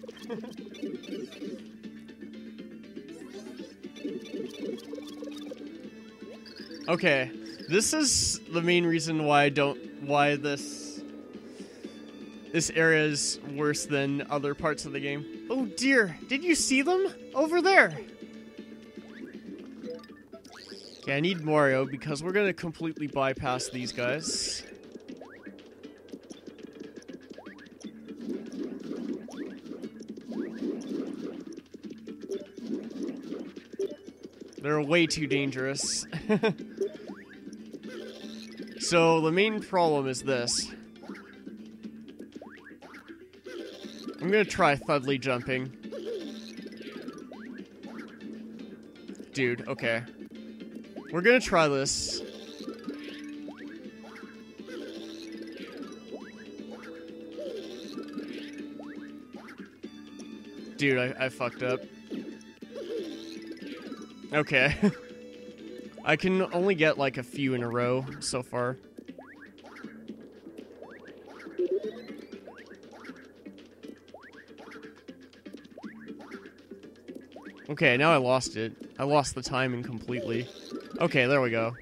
Okay, this is the main reason why this area is worse than other parts of the game. Oh dear, did you see them? Over there! Okay, I need Mario because we're gonna completely bypass these guys. They're way too dangerous. So, the main problem is this. I'm gonna try Thudley jumping. Dude, okay. We're gonna try this. Dude, I fucked up. Okay. I can only get like a few in a row so far. Okay, now I lost it. I lost the timing completely. Okay, there we go.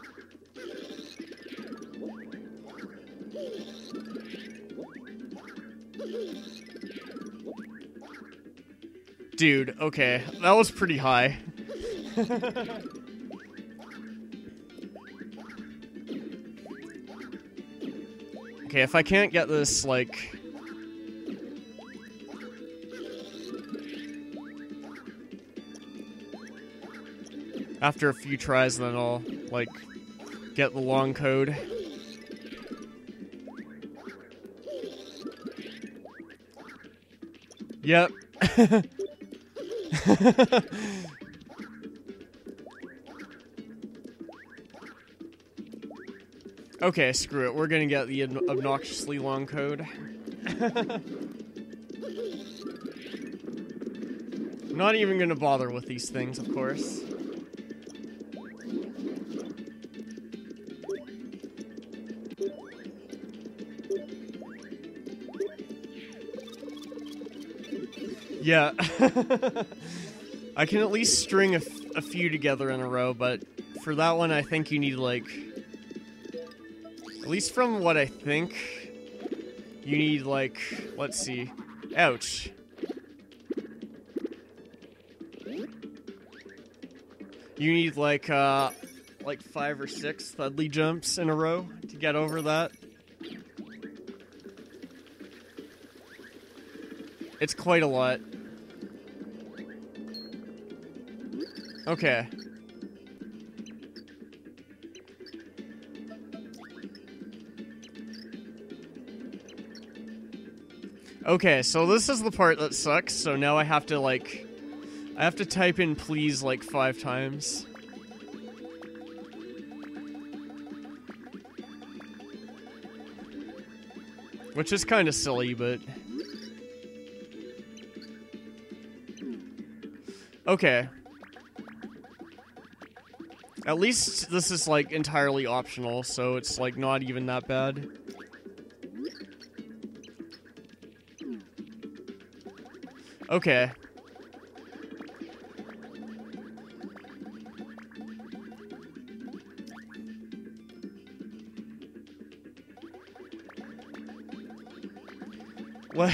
Dude, okay. That was pretty high. Okay, if I can't get this, like... after a few tries, then I'll, like, get the long code. Yep. Okay, screw it. We're gonna get the obnoxiously long code. Not even gonna bother with these things, of course. Yeah. I can at least string a few together in a row, but for that one I think you need, like... at least from what I think, you need, like... let's see. Ouch. You need, like like 5 or 6 Thudley jumps in a row to get over that. It's quite a lot. Okay. Okay, so this is the part that sucks, so now I have to, like... I have to type in please, like, 5 times. Which is kind of silly, but... Okay. At least this is, like, entirely optional, so it's, like, not even that bad. Okay. What?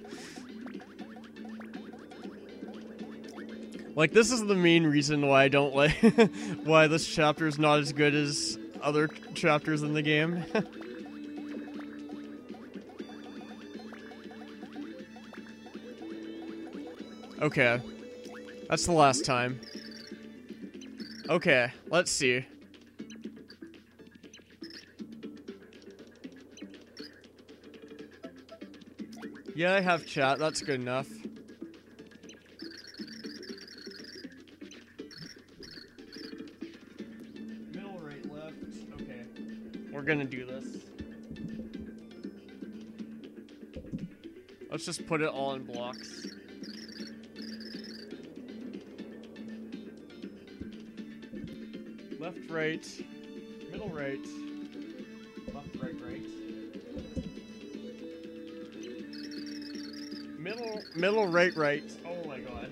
Like, this is the main reason why I don't like why this chapter is not as good as other chapters in the game. Okay. That's the last time. Okay, let's see. Yeah, I have chat. That's good enough. Middle, right, left. Okay. We're gonna do this. Let's just put it all in blocks. Left, right. Middle, right. Left, right, right. Middle, right, right. Oh my god.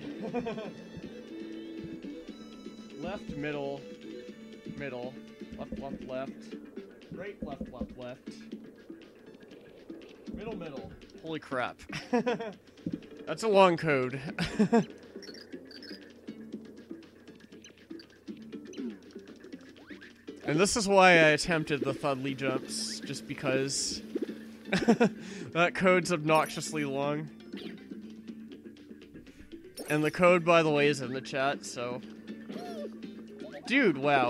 Left, middle, middle. Left, left, left. Right, left, left, left. Middle, middle. Holy crap. That's a long code. And this is why I attempted the Thudley jumps, just because that code's obnoxiously long. And the code, by the way, is in the chat, so... Dude, wow.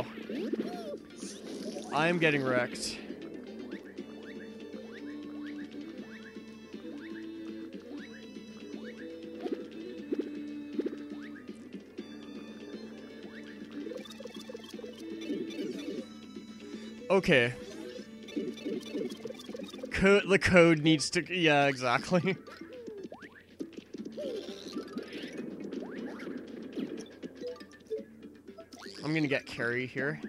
I'm getting wrecked. Okay. The code needs to... Yeah, exactly. I'm gonna get carry here.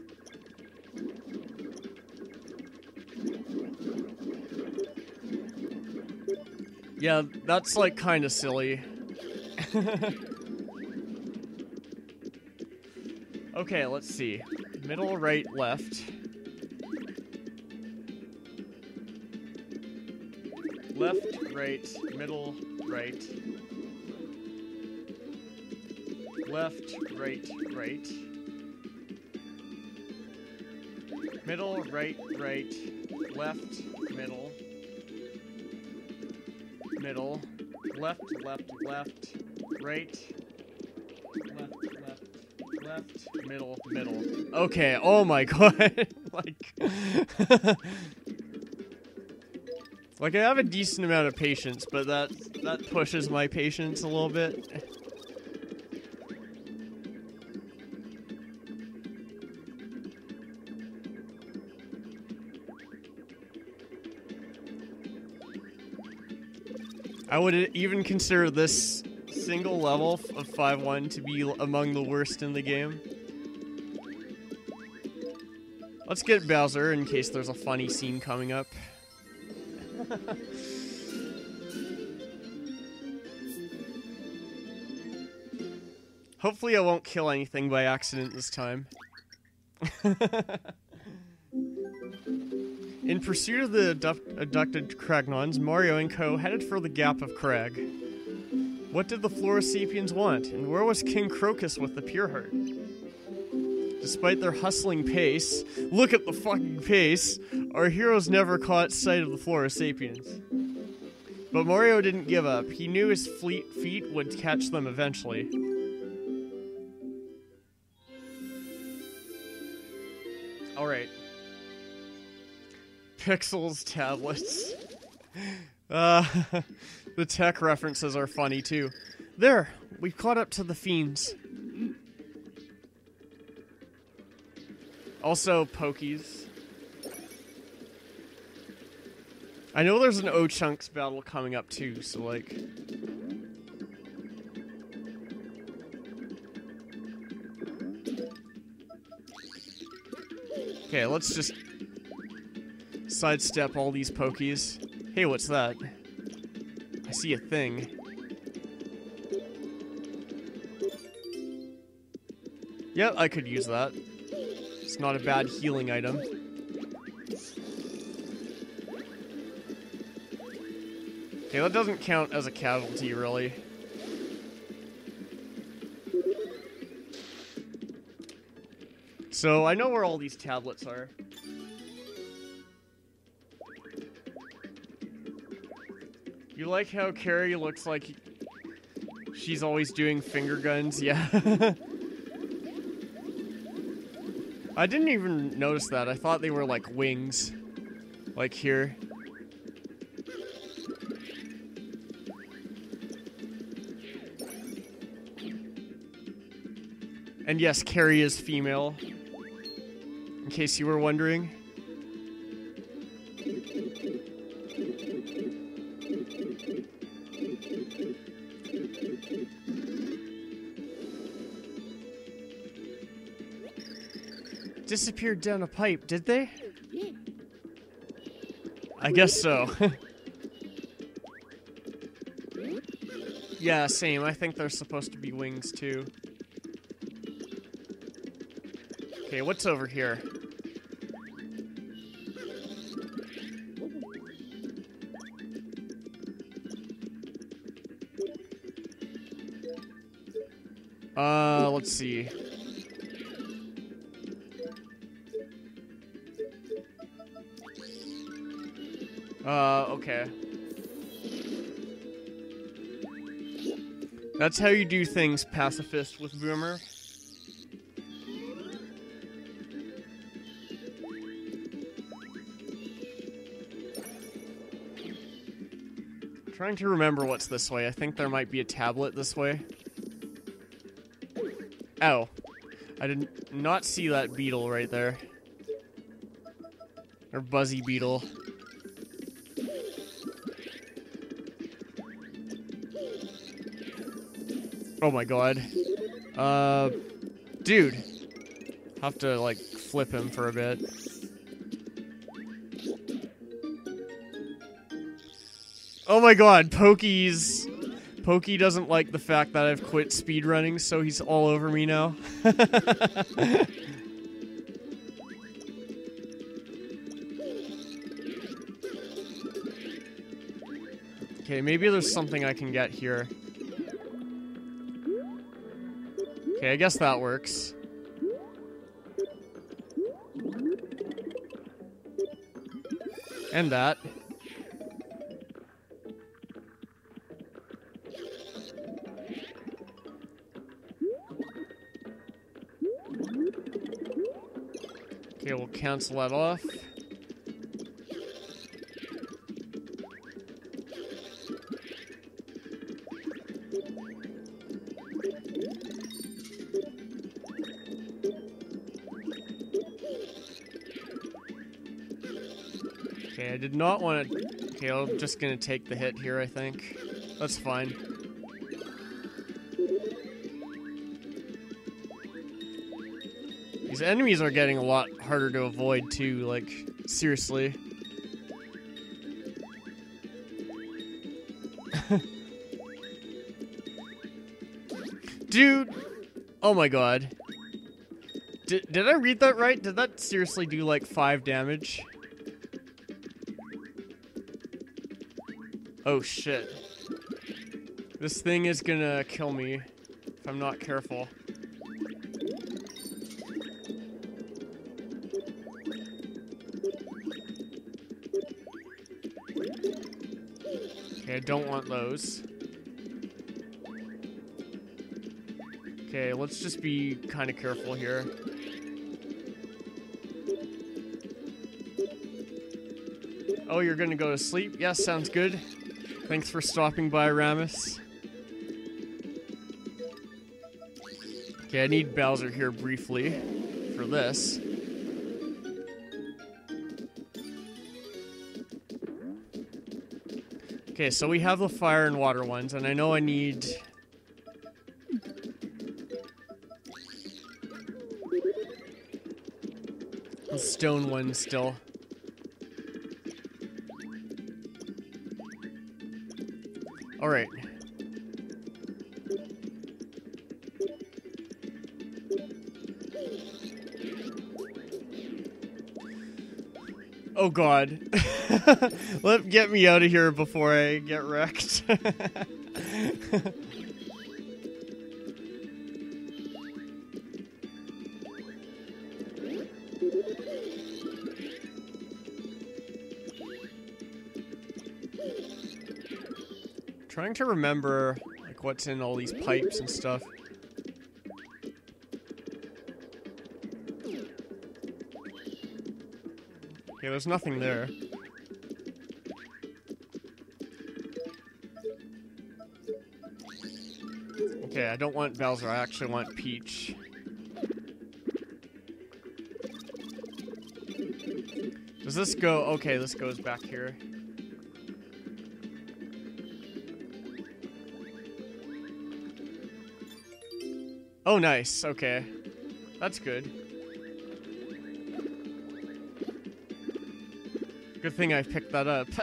Yeah, that's like kind of silly. Okay, let's see. Middle, right, left. Left, right, middle, right. Left, right, right. Middle, right, right. Left, middle. Middle. Left, left, left. Right. Left, left, left. Middle, middle. Okay, oh my god. Like, I have a decent amount of patience, but that pushes my patience a little bit. I would even consider this single level of 5-1 to be among the worst in the game. Let's get Bowser in case there's a funny scene coming up. Hopefully I won't kill anything by accident this time. In pursuit of the abducted Cragnons, Mario and co. headed for the Gap of Crag. What did the Flora Sapiens want, and where was King Crocus with the Pure Heart? Despite their hustling pace, look at the fucking pace, our heroes never caught sight of the Flora Sapiens. But Mario didn't give up. He knew his fleet feet would catch them eventually. Alright. Pixels tablets. The tech references are funny too. There, we've caught up to the fiends. Also, Pokies. I know there's an O-Chunks battle coming up too, so like... Okay, let's just sidestep all these Pokies. Hey, what's that? I see a thing. Yep, I could use that. It's not a bad healing item. Okay, that doesn't count as a casualty, really. So, I know where all these tablets are. You like how Carrie looks like she's always doing finger guns? Yeah. I didn't even notice that. I thought they were like wings. Like here. And yes, Carrie is female. In case you were wondering. Disappeared down a pipe, did they? I guess so. Yeah, same. I think they're supposed to be wings too. Okay, what's over here? Let's see. Okay. That's how you do things, Pacifist with Boomer. Trying to remember what's this way. I think there might be a tablet this way. Ow. I did not see that beetle right there. Or Buzzy Beetle. Oh my god. Dude. Have to, like, flip him for a bit. Oh my god, Pokey's... Pokey doesn't like the fact that I've quit speedrunning, so he's all over me now. Okay, maybe there's something I can get here. Okay, I guess that works. And that. Okay, we'll cancel that off. Okay, I did not want to... Okay, I'm just gonna take the hit here, I think. That's fine. These enemies are getting a lot harder to avoid, too, like, seriously. Dude! Oh my god. Did I read that right? Did that seriously do, like, 5 damage? Oh shit. This thing is gonna kill me if I'm not careful. Okay, I don't want those. Okay, let's just be kind of careful here. Oh, you're gonna go to sleep? Yes, sounds good. Thanks for stopping by, Ramus. Okay, I need Bowser here briefly for this. Okay, so we have the fire and water ones, and I know I need... the stone one still. Alright. Oh god. Get me out of here before I get wrecked. Trying to remember like what's in all these pipes and stuff. Okay, there's nothing there. Okay, I don't want Bowser, I actually want Peach. Does this go? Okay, this goes back here. Oh, nice. Okay. That's good. Good thing I picked that up.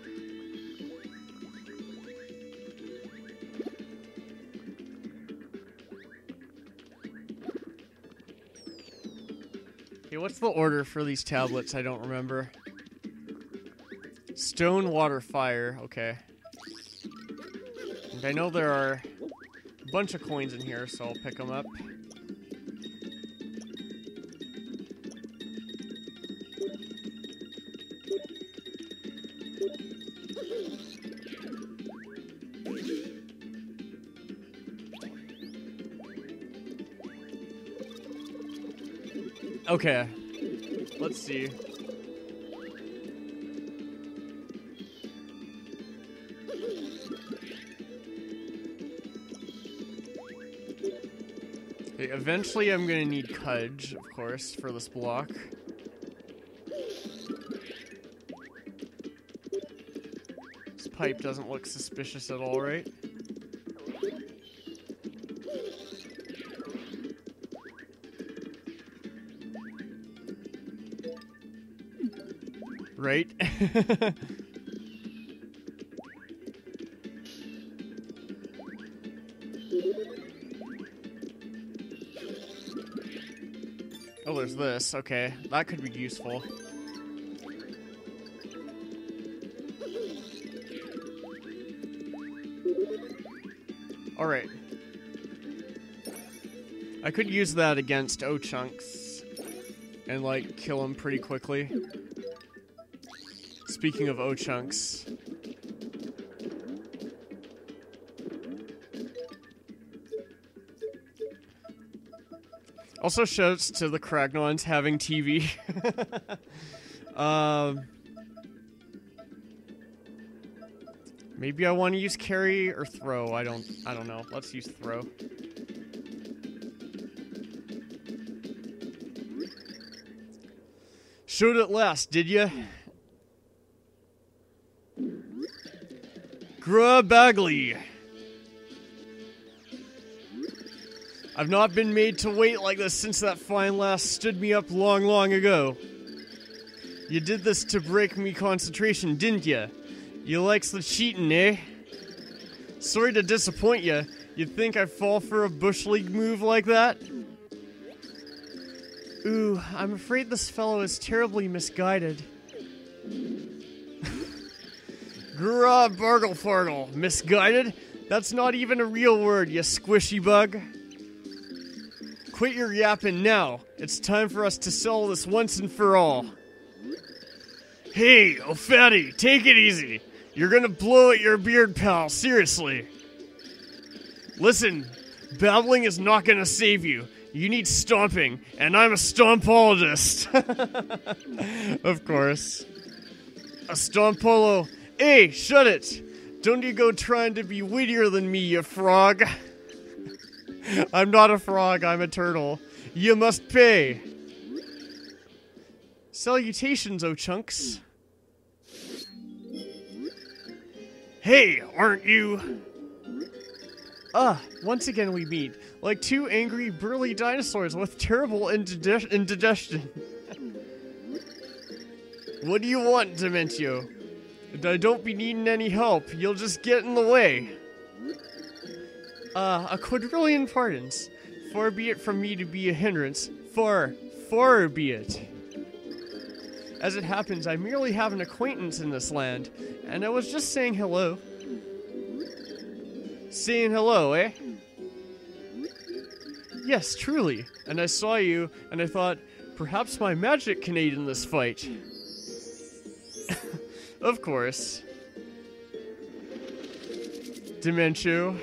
Okay, what's the order for these tablets? I don't remember. Stone, water, fire. Okay. And I know there are a bunch of coins in here, so I'll pick them up. Okay, let's see. Okay, eventually I'm gonna need Cudge, of course, for this block. This pipe doesn't look suspicious at all, right? Right? Oh, there's this. Okay, that could be useful. Alright. I could use that against O-Chunks and, like, kill him pretty quickly. Speaking of O-Chunks. Also shouts to the Kragnons having TV. Maybe I want to use carry or throw. I don't know. Let's use throw. Showed it last, did ya? Bagley. I've not been made to wait like this since that fine lass stood me up long, long ago. You did this to break me concentration, didn't ya? You likes the cheatin', eh? Sorry to disappoint ya. You'd think I'd fall for a Bush League move like that? Ooh, I'm afraid this fellow is terribly misguided. Grah Barglefargle. Misguided? That's not even a real word, you squishy bug. Quit your yapping now. It's time for us to settle this once and for all. Hey, oh fatty, take it easy. You're gonna blow at your beard, pal, seriously. Listen, babbling is not gonna save you. You need stomping, and I'm a stompologist. Of course. A stompolo. Hey, shut it! Don't you go trying to be wittier than me, you frog. I'm not a frog, I'm a turtle. You must pay. Salutations, oh chunks. Hey, aren't you? Once again we meet, like two angry, burly dinosaurs with terrible indigestion. What do you want, Dementio? I don't be needing any help, you'll just get in the way. A quadrillion pardons. Far be it from me to be a hindrance. Far be it. As it happens, I merely have an acquaintance in this land, and I was just saying hello. Saying hello, eh? Yes, truly. And I saw you, and I thought, perhaps my magic can aid in this fight. Of course. Dementio.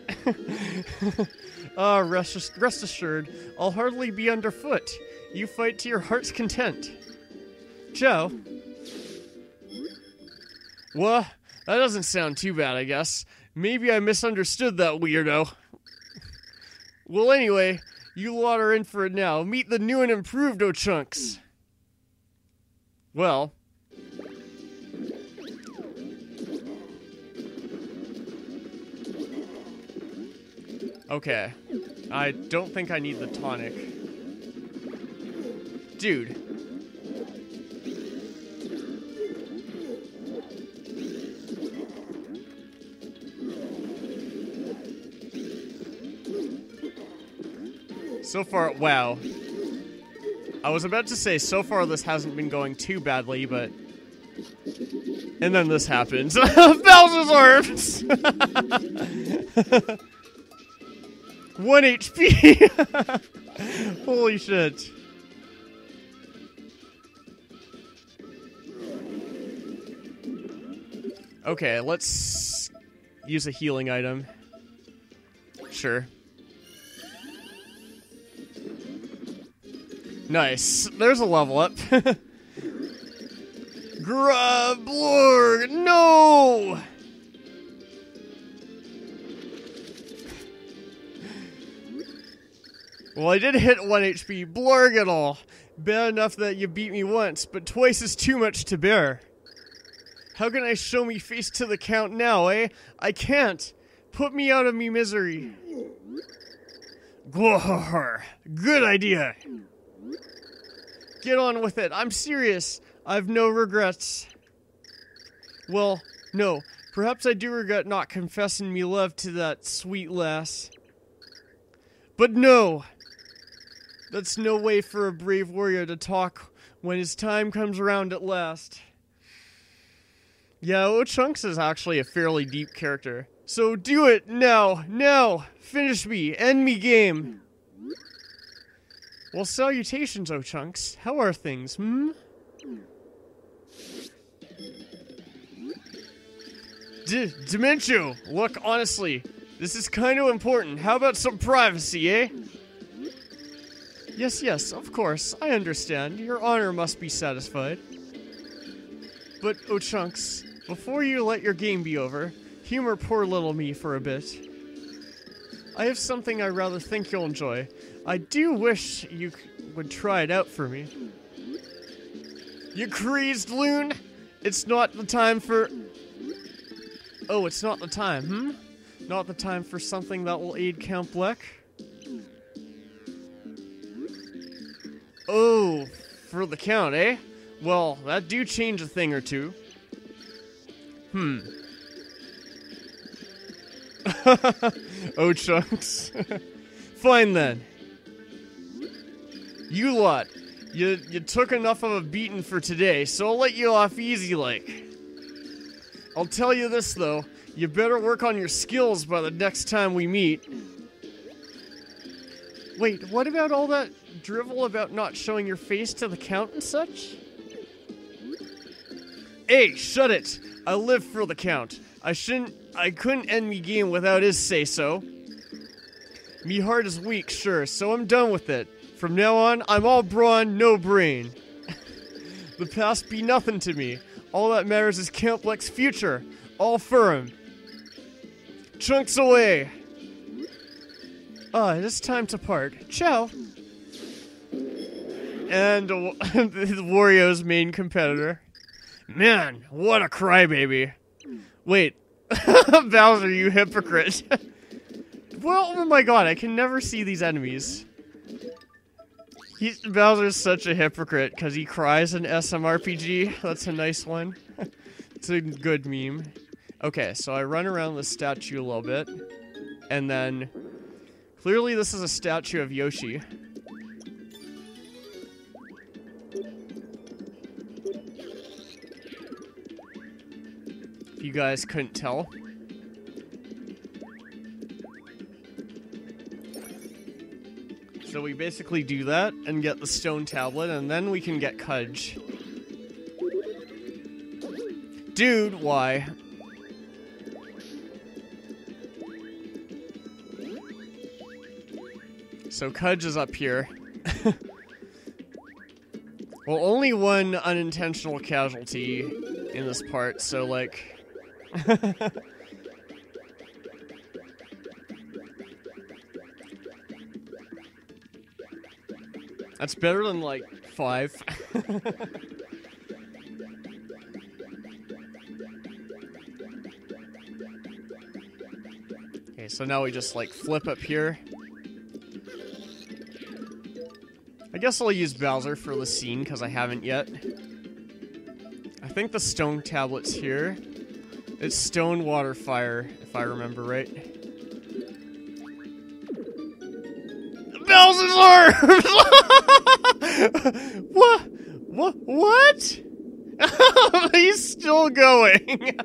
Rest assured, I'll hardly be underfoot. You fight to your heart's content. Joe? Well, that doesn't sound too bad, I guess. Maybe I misunderstood that weirdo. Well, anyway, you lot are in for it now. Meet the new and improved O'Chunks. Well. Okay. I don't think I need the tonic. Dude. So far, wow. I was about to say, so far this hasn't been going too badly, but... And then this happens. Bowser's arms! 1 HP! Holy shit. Okay, let's use a healing item. Sure. Nice. There's a level up. Grublorg! No! Well, I did hit 1 HP. Blorg it all. Bad enough that you beat me once, but twice is too much to bear. How can I show me face to the count now, eh? I can't. Put me out of me misery. Glor. Good idea. Get on with it. I'm serious. I've no regrets. Well, no. Perhaps I do regret not confessing me love to that sweet lass. But no. That's no way for a brave warrior to talk when his time comes around at last. Yeah, O'Chunks is actually a fairly deep character. So do it now. Now. Finish me. End me game. Well, salutations, O'Chunks. How are things, Dementio, look, honestly, this is kind of important. How about some privacy, eh? Yes, of course, I understand. Your honor must be satisfied. But, O'Chunks, before you let your game be over, humor poor little me for a bit. I have something I rather think you'll enjoy. I do wish you would try it out for me. You crazed loon? It's not the time for... Oh, it's not the time, Not the time for something that will aid Count Bleck? Oh, for the Count, eh? Well, that do change a thing or two. Oh, Chunks. Fine then. You lot, you took enough of a beating for today, so I'll let you off easy like. I'll tell you this though, you better work on your skills by the next time we meet. Wait, what about all that drivel about not showing your face to the Count and such? Hey, shut it! I live for the count. I couldn't end me game without his say-so. Me heart is weak, sure, so I'm done with it. From now on, I'm all brawn, no brain. The past be nothing to me. All that matters is Camp Black's future. All firm. Chunks away. It is time to part. Ciao. And Wario's main competitor. Man, what a crybaby. Wait. Bowser, you hypocrite. Well, oh my god, I can never see these enemies. Bowser's such a hypocrite because he cries in SMRPG. That's a nice one. It's a good meme. Okay, so I run around the statue a little bit. And then... Clearly this is a statue of Yoshi. If you guys couldn't tell. So we basically do that and get the stone tablet, and then we can get Kudge. Dude, why? So Kudge is up here. Well, only one unintentional casualty in this part, so like... That's better than, like, 5. Okay, so now we just, like, flip up here. I guess I'll use Bowser for the scene, because I haven't yet. I think the stone tablet's here. It's stone, water, fire, if I remember right. Bowser's arms! What? He's still going.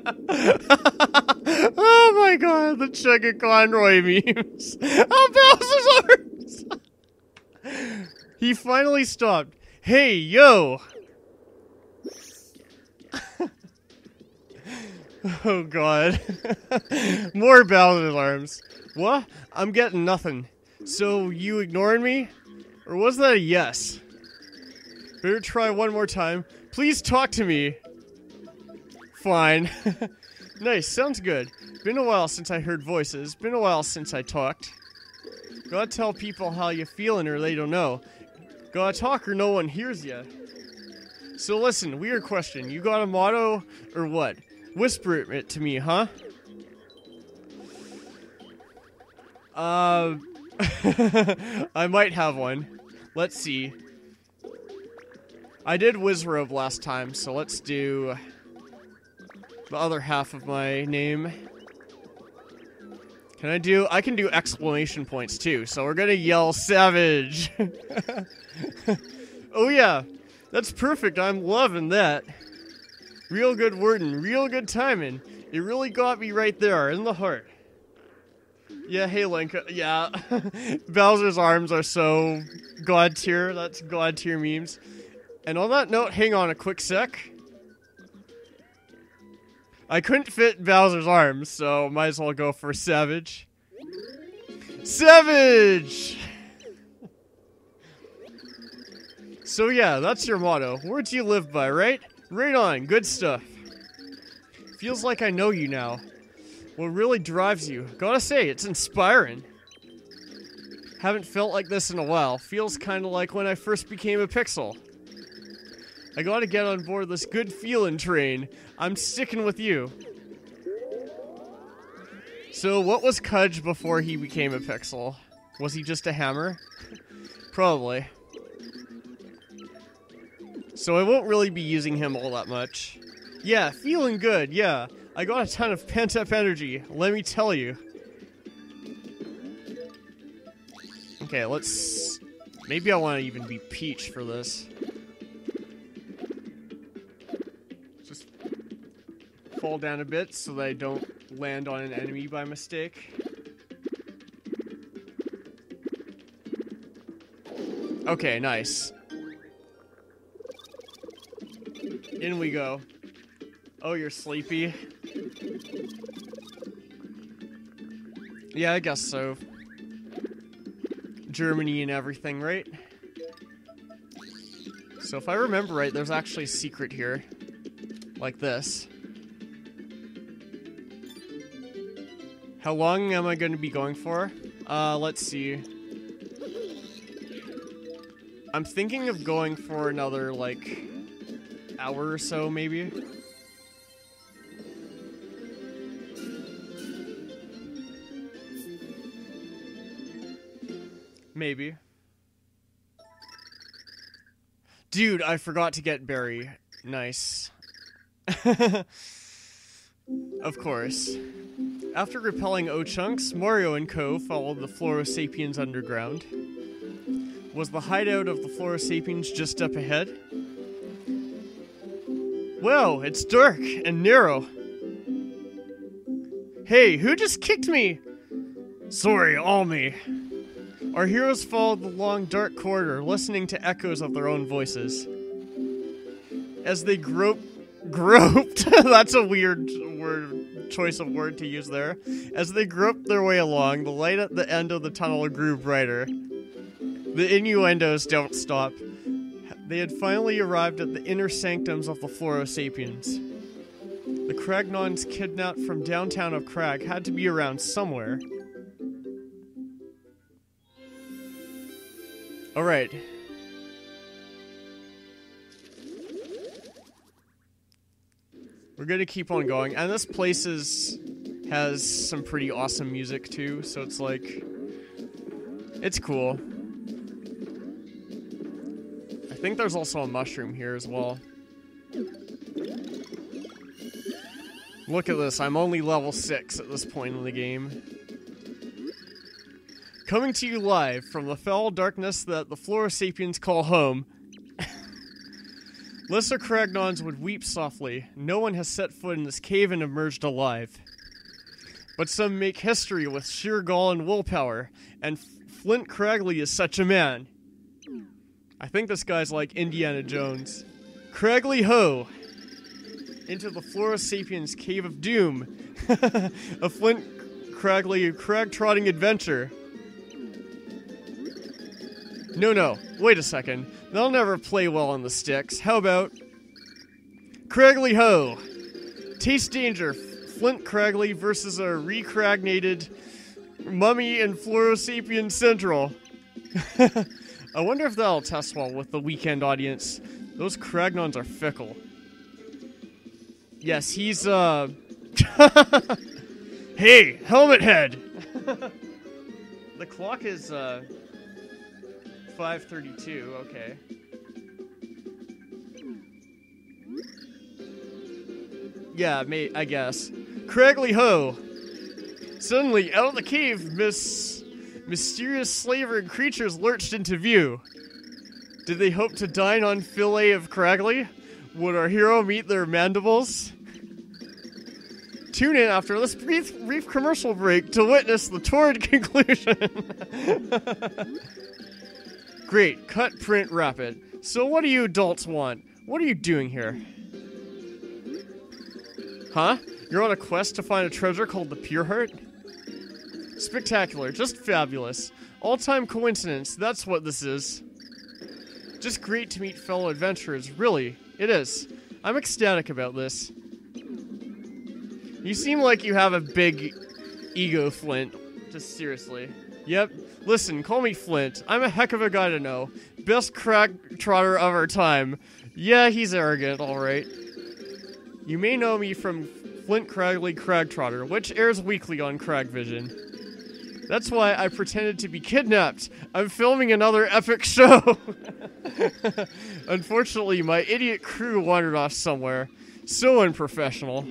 Oh my god, the Chugga Conroy memes. Oh, Bowser's arms! He finally stopped. Hey, yo! Oh god. More Bowser's arms. What? I'm getting nothing. So, you ignoring me? Or was that a yes? Better try one more time. Please talk to me. Fine. Nice, sounds good. Been a while since I heard voices. Been a while since I talked. Gotta tell people how you feeling or they don't know. Gotta talk or no one hears ya. So listen, weird question. You got a motto or what? Whisper it to me, huh? I might have one. Let's see. I did Wizrobe last time, so let's do the other half of my name. I can do exclamation points too, so we're gonna yell savage. Oh yeah, that's perfect, I'm loving that. Real good wording, real good timing. It really got me right there, in the heart. Yeah, hey Link, yeah. Bowser's arms are so god tier, that's god tier memes. And on that note, hang on a quick sec. I couldn't fit Bowser's arms, so might as well go for Savage. Savage! So yeah, that's your motto. Words you live by, right? Right on, good stuff. Feels like I know you now. What really drives you? Gotta say, it's inspiring. Haven't felt like this in a while. Feels kinda like when I first became a pixel. I gotta get on board this good feeling train. I'm sticking with you. So, what was Kudge before he became a pixel? Was he just a hammer? Probably. So I won't really be using him all that much. Yeah, feeling good, yeah. I got a ton of pent-up energy, let me tell you. Okay, let's... Maybe I want to even be Peach for this. Just fall down a bit so that I don't land on an enemy by mistake. Okay, nice. In we go. Oh, you're sleepy? Yeah, I guess so. Germany and everything, right? So if I remember right, there's actually a secret here. Like this. How long am I going to be going for? Let's see. I'm thinking of going for another, like, hour or so, maybe. Maybe. Dude, I forgot to get Barry. Nice. Of course. After repelling O-Chunks, Mario and Co. followed the Floro-Sapiens underground. Was the hideout of the Floro-Sapiens just up ahead? Whoa, it's dark and narrow. Hey, who just kicked me? Sorry, all me. Our heroes followed the long, dark corridor, listening to echoes of their own voices. As they groped, that's a weird choice of word to use there. As they groped their way along, the light at the end of the tunnel grew brighter. The innuendos don't stop. They had finally arrived at the inner sanctums of the Floro-Sapiens. The Cragnons kidnapped from downtown of Crag had to be around somewhere. Alright. We're gonna keep on going. And this place has some pretty awesome music too, so it's like... it's cool. I think there's also a mushroom here as well. Look at this, I'm only level 6 at this point in the game. Coming to you live from the foul darkness that the Floro-Sapiens call home. Lesser Cragnons would weep softly. No one has set foot in this cave and emerged alive. But some make history with sheer gall and willpower, and Flint Cragley is such a man. I think this guy's like Indiana Jones. Cragley ho! Into the Floro-Sapiens Cave of Doom. A Flint Cragley crag-trotting adventure. No, wait a second. They'll never play well on the sticks. How about... Cragley ho! Taste danger. Flint Cragley versus a recragnated Mummy and Floro-Sapien Central. I wonder if that'll test well with the weekend audience. Those Cragnons are fickle. Yes, he's, Hey, helmet head! The clock is, 5:32, okay. Yeah, I guess. Cragley ho! Suddenly, out of the cave, mysterious slavering creatures lurched into view. Did they hope to dine on fillet of Cragley? Would our hero meet their mandibles? Tune in after this brief commercial break to witness the torrid conclusion. Great, cut, print, rapid. So what do you adults want? What are you doing here? Huh? You're on a quest to find a treasure called the Pure Heart? Spectacular, just fabulous. All-time coincidence, that's what this is. Just great to meet fellow adventurers, really, it is. I'm ecstatic about this. You seem like you have a big ego, Flint. Just seriously. Yep. Listen, call me Flint. I'm a heck of a guy to know. Best crag trotter of our time. Yeah, he's arrogant, alright. You may know me from Flint Cragley Crag Trotter, which airs weekly on Cragvision. That's why I pretended to be kidnapped. I'm filming another epic show. Unfortunately, my idiot crew wandered off somewhere. So unprofessional.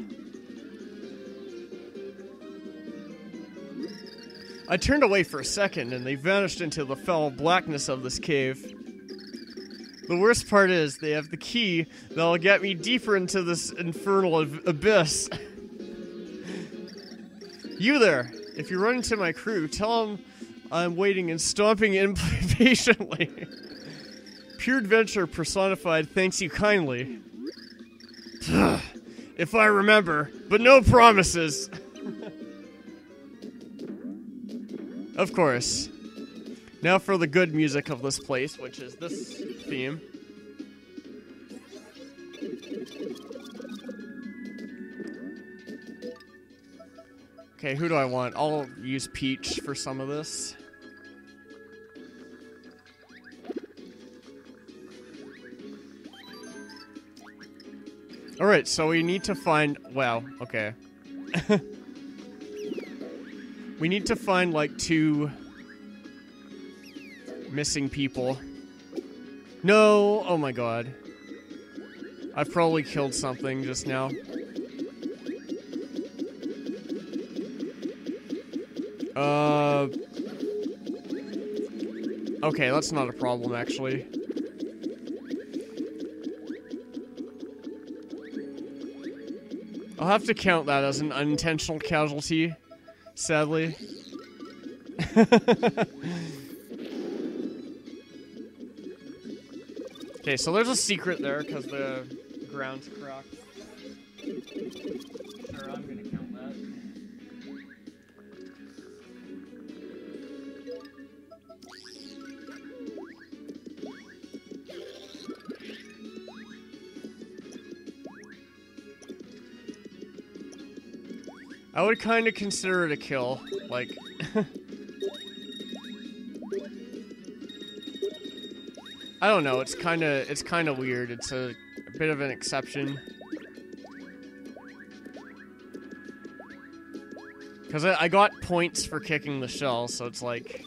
I turned away for a second, and they vanished into the foul blackness of this cave. The worst part is, they have the key that'll get me deeper into this infernal abyss. You there! If you run into my crew, tell them I'm waiting and stomping impatiently. Pure adventure personified thanks you kindly. If I remember, but no promises. Of course. Now for the good music of this place, which is this theme. Okay, who do I want? I'll use Peach for some of this. Alright, so we need to find... Wow, okay. We need to find, like, 2 missing people. No! Oh my god. I've probably killed something just now. Okay, that's not a problem, actually. I'll have to count that as an unintentional casualty, sadly. Okay, so there's a secret there because the ground's cracked. Sure, I'm gonna count that. I would kind of consider it a kill, like... I don't know, it's kind of weird. It's a bit of an exception. Because I got points for kicking the shell, so it's like...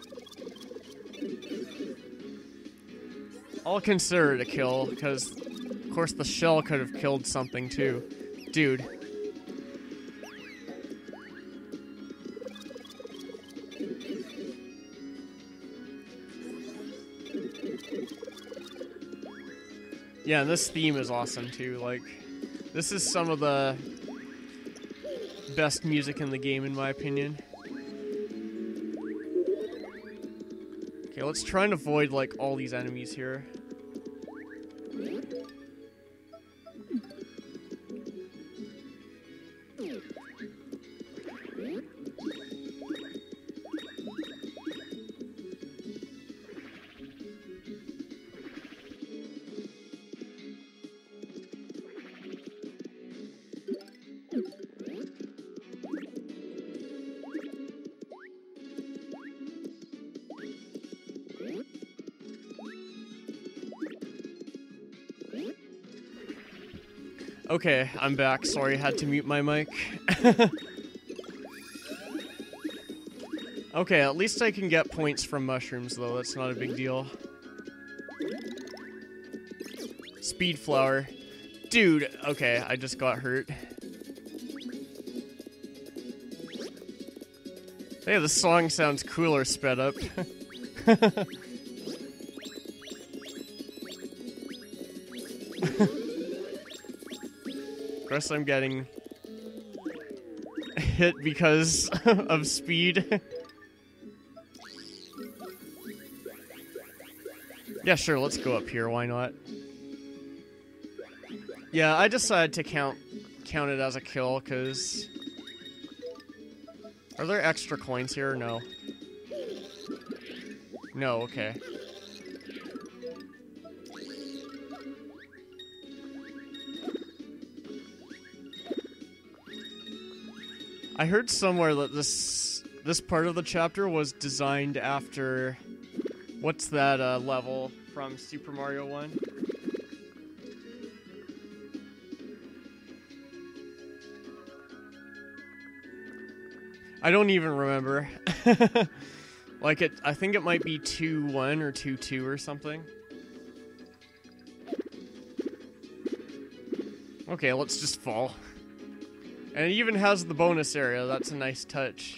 I'll consider it a kill, because, of course, the shell could have killed something, too. Dude. Yeah, and this theme is awesome, too. Like, this is some of the best music in the game, in my opinion. Okay, let's try and avoid, like, all these enemies here. Okay, I'm back. Sorry, had to mute my mic. Okay, at least I can get points from mushrooms, though. That's not a big deal. Speed flower. Dude, okay, I just got hurt. Hey, this song sounds cooler sped up. Of course I'm getting hit because of speed. Yeah, sure, let's go up here, why not? Yeah, I decided to count it as a kill, because... Are there extra coins here or no? No, okay. I heard somewhere that this part of the chapter was designed after... What's that level from Super Mario 1? I don't even remember. Like I think it might be 2-1 or 2-2 or something. Okay, let's just fall. And it even has the bonus area. That's a nice touch.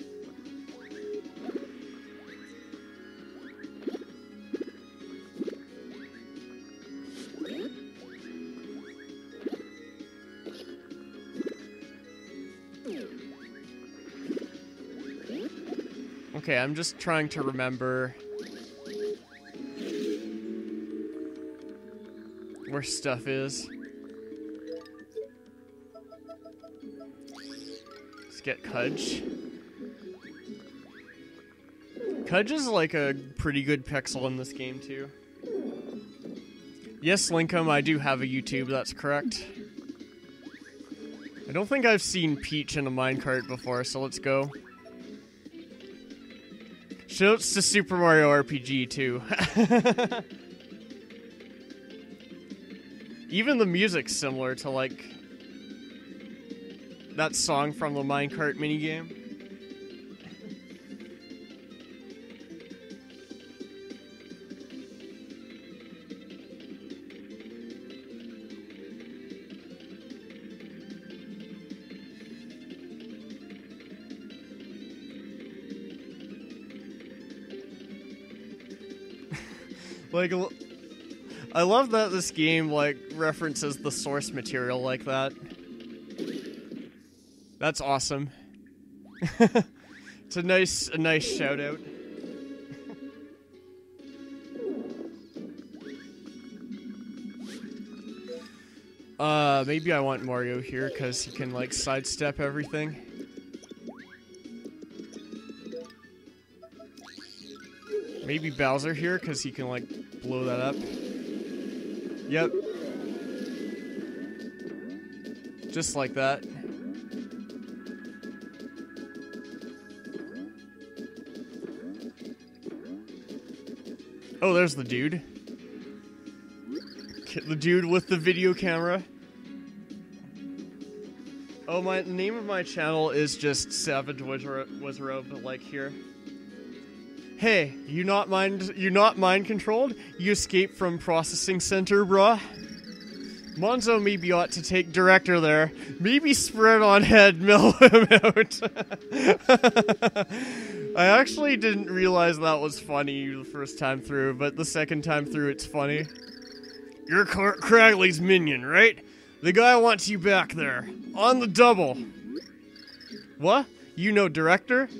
Okay, I'm just trying to remember where stuff is. get Cudge. Cudge is like a pretty good pixel in this game too. Yes, Linkum, I do have a YouTube, that's correct. I don't think I've seen Peach in a minecart before, so let's go. Shouts to Super Mario RPG too. Even the music's similar to, like, that song from the minecart minigame. Like, I love that this game, like, references the source material like that. That's awesome. It's a nice shout out. Maybe I want Mario here because he can, like, sidestep everything. Maybe Bowser here because he can, like, blow that up. Yep. Just like that. Oh, there's the dude. The dude with the video camera. Oh, the name of my channel is just Savage Wizaro, but like here. Hey, you not mind controlled? You escaped from processing center, bruh? Monzo maybe ought to take director there. Maybe spread on head, mill him out. I actually didn't realize that was funny the first time through, but the second time through it's funny. You're Cragley's minion, right? The guy wants you back there. On the double. What? You know director?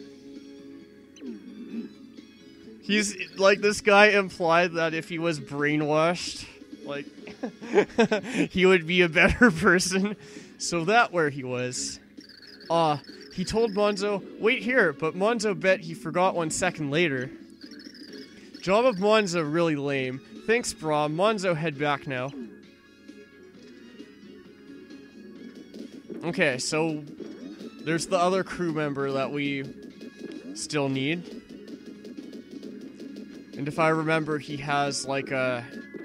He's, like, this guy implied that if he was brainwashed, like, he would be a better person. So that where he was. He told Monzo, wait here, but Monzo bet he forgot 1 second later. Job of Monzo really lame. Thanks, brah. Monzo head back now. Okay, so there's the other crew member that we still need. And if I remember, he has, like, a...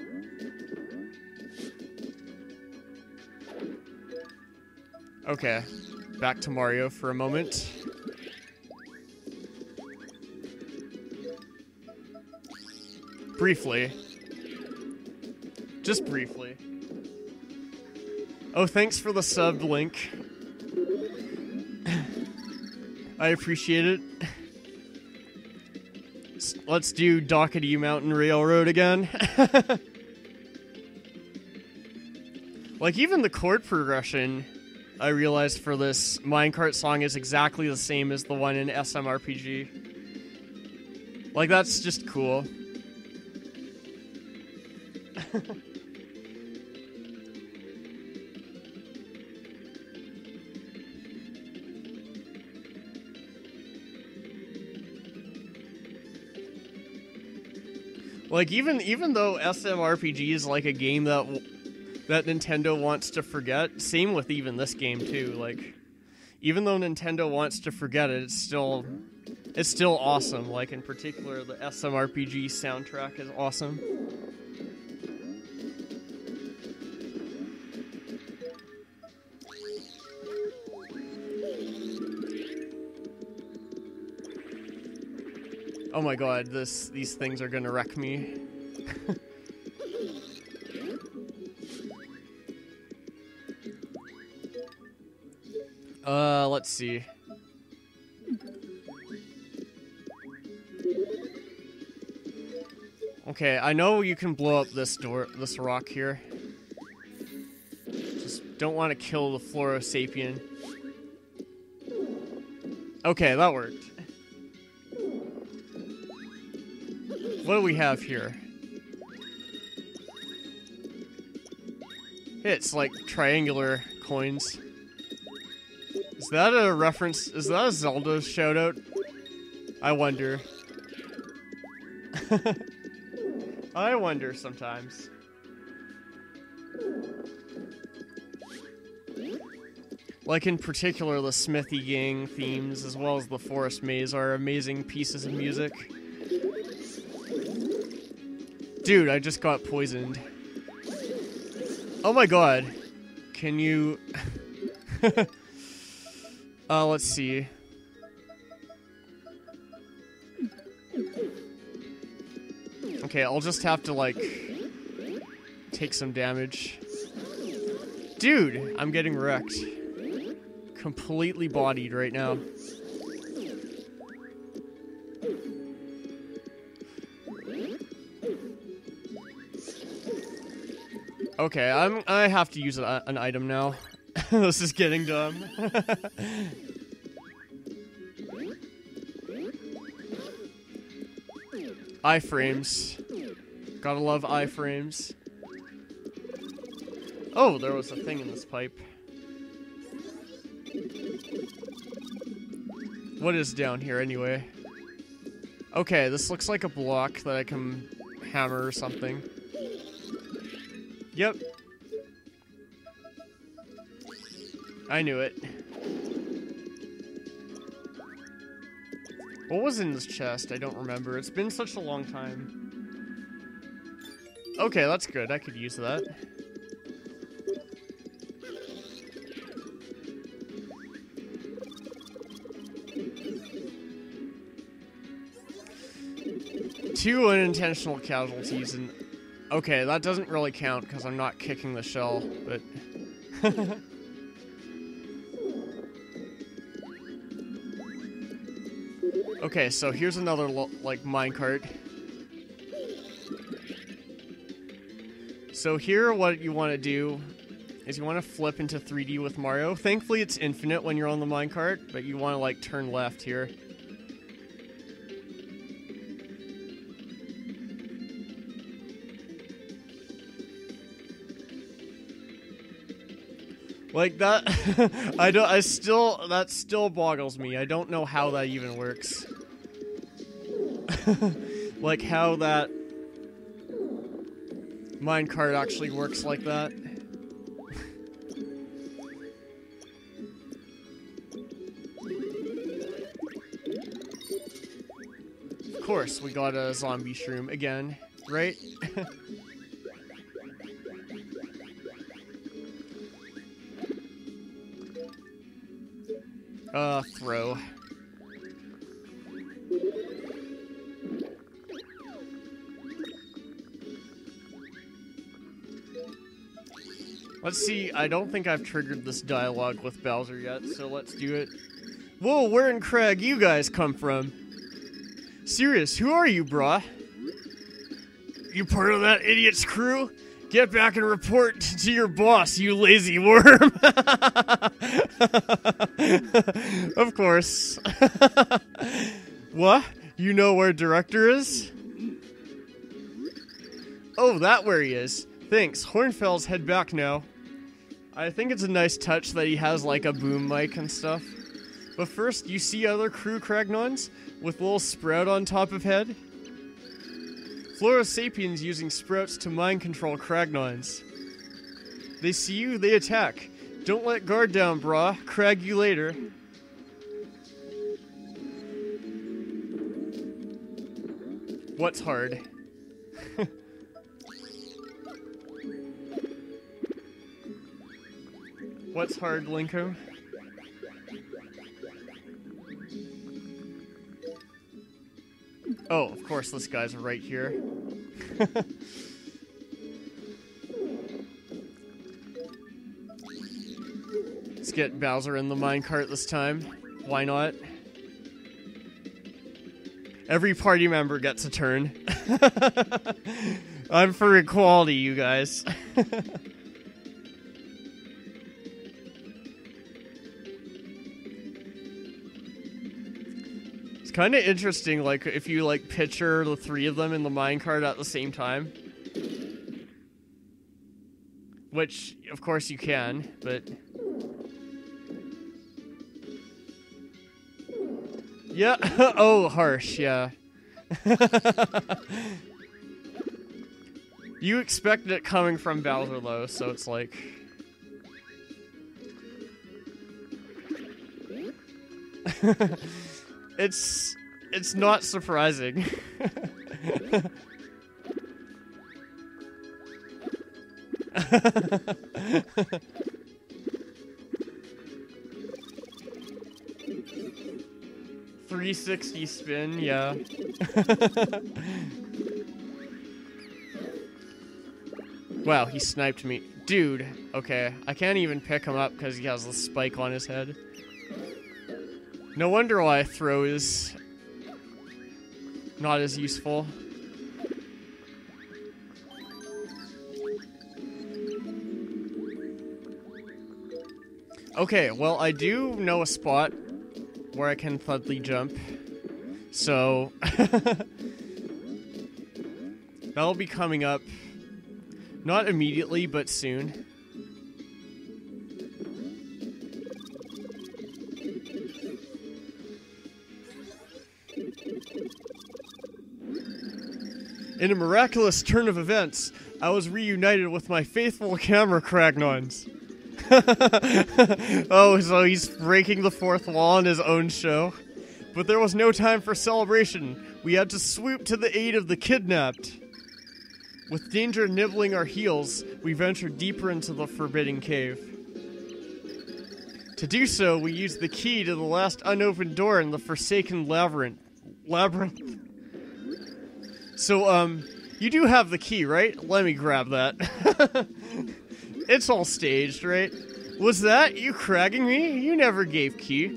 Okay. Back to Mario for a moment. Briefly. Just briefly. Oh, thanks for the sub, Link. I appreciate it. Let's do Dockety Mountain Railroad again. Like, even the chord progression, I realized for this minecart song is exactly the same as the one in SMRPG. Like, that's just cool. Like, even though SMRPG is like a game that Nintendo wants to forget, same with even this game too. Like, even though Nintendo wants to forget it, it's still awesome. Like, in particular, the SMRPG soundtrack is awesome. Oh my god, these things are gonna wreck me. Let's see. Okay, I know you can blow up this rock here. Just don't want to kill the Florosapien. Okay, that worked. What do we have here? It's like triangular coins. Is that a reference? Is that a Zelda shoutout? I wonder. I wonder sometimes. Like in particular, the Smithy Gang themes, as well as the Forest Maze, are amazing pieces of music. Dude, I just got poisoned. Oh my god. Can you... let's see. Okay, I'll just have to, like, take some damage. Dude, I'm getting wrecked. Completely bodied right now. Okay, I have to use an item now. This is getting dumb. Iframes. Gotta love iframes. Oh, there was a thing in this pipe. What is down here anyway? Okay, this looks like a block that I can hammer or something. Yep. I knew it. What was in this chest? I don't remember. It's been such a long time. Okay, that's good. I could use that. Two unintentional casualties and... Okay, that doesn't really count because I'm not kicking the shell, but... Okay, so here's another, like, minecart. So here, what you want to do is you want to flip into 3D with Mario. Thankfully, it's infinite when you're on the minecart, but you want to, like, turn left here. Like that, that still boggles me. I don't know how that even works. Like how that minecart actually works like that. Of course, we got a zombie shroom again, right? Throw. Let's see, I don't think I've triggered this dialogue with Bowser yet, so let's do it. Whoa, where in Craig you guys come from? Serious, who are you, brah? You part of that idiot's crew? Get back and report to your boss, you lazy worm! Of course. What? You know where Director is? Oh, that where he is. Thanks. Hornfels head back now. I think it's a nice touch that he has like a boom mic and stuff. But first, you see other crew Cragnons with little sprout on top of head? Florosapiens using sprouts to mind control Cragnons. They see you, they attack. Don't let guard down, brah. Crag you later. What's hard? What's hard, Lincoln? Oh, of course, this guy's right here. Let's get Bowser in the minecart this time. Why not? Every party member gets a turn. I'm for equality, you guys. It's kind of interesting, like, if you, like, picture the three of them in the minecart at the same time. Which, of course, you can, but... Yeah. Oh, harsh, yeah. You expected it coming from Bowser, though, so it's like... It's not surprising. 360 spin, yeah. Wow, he sniped me. Dude, okay. I can't even pick him up because he has the spike on his head. No wonder why throw is not as useful. Okay, well, I do know a spot where I can Thudley Jump. So, that'll be coming up, not immediately, but soon. In a miraculous turn of events, I was reunited with my faithful camera Cragnons. Oh, so he's breaking the fourth wall on his own show. But there was no time for celebration. We had to swoop to the aid of the kidnapped. With danger nibbling our heels, we ventured deeper into the forbidden cave. To do so, we used the key to the last unopened door in the forsaken labyrinth. So, you do have the key, right? Let me grab that. It's all staged, right? Was that you cragging me? You never gave key.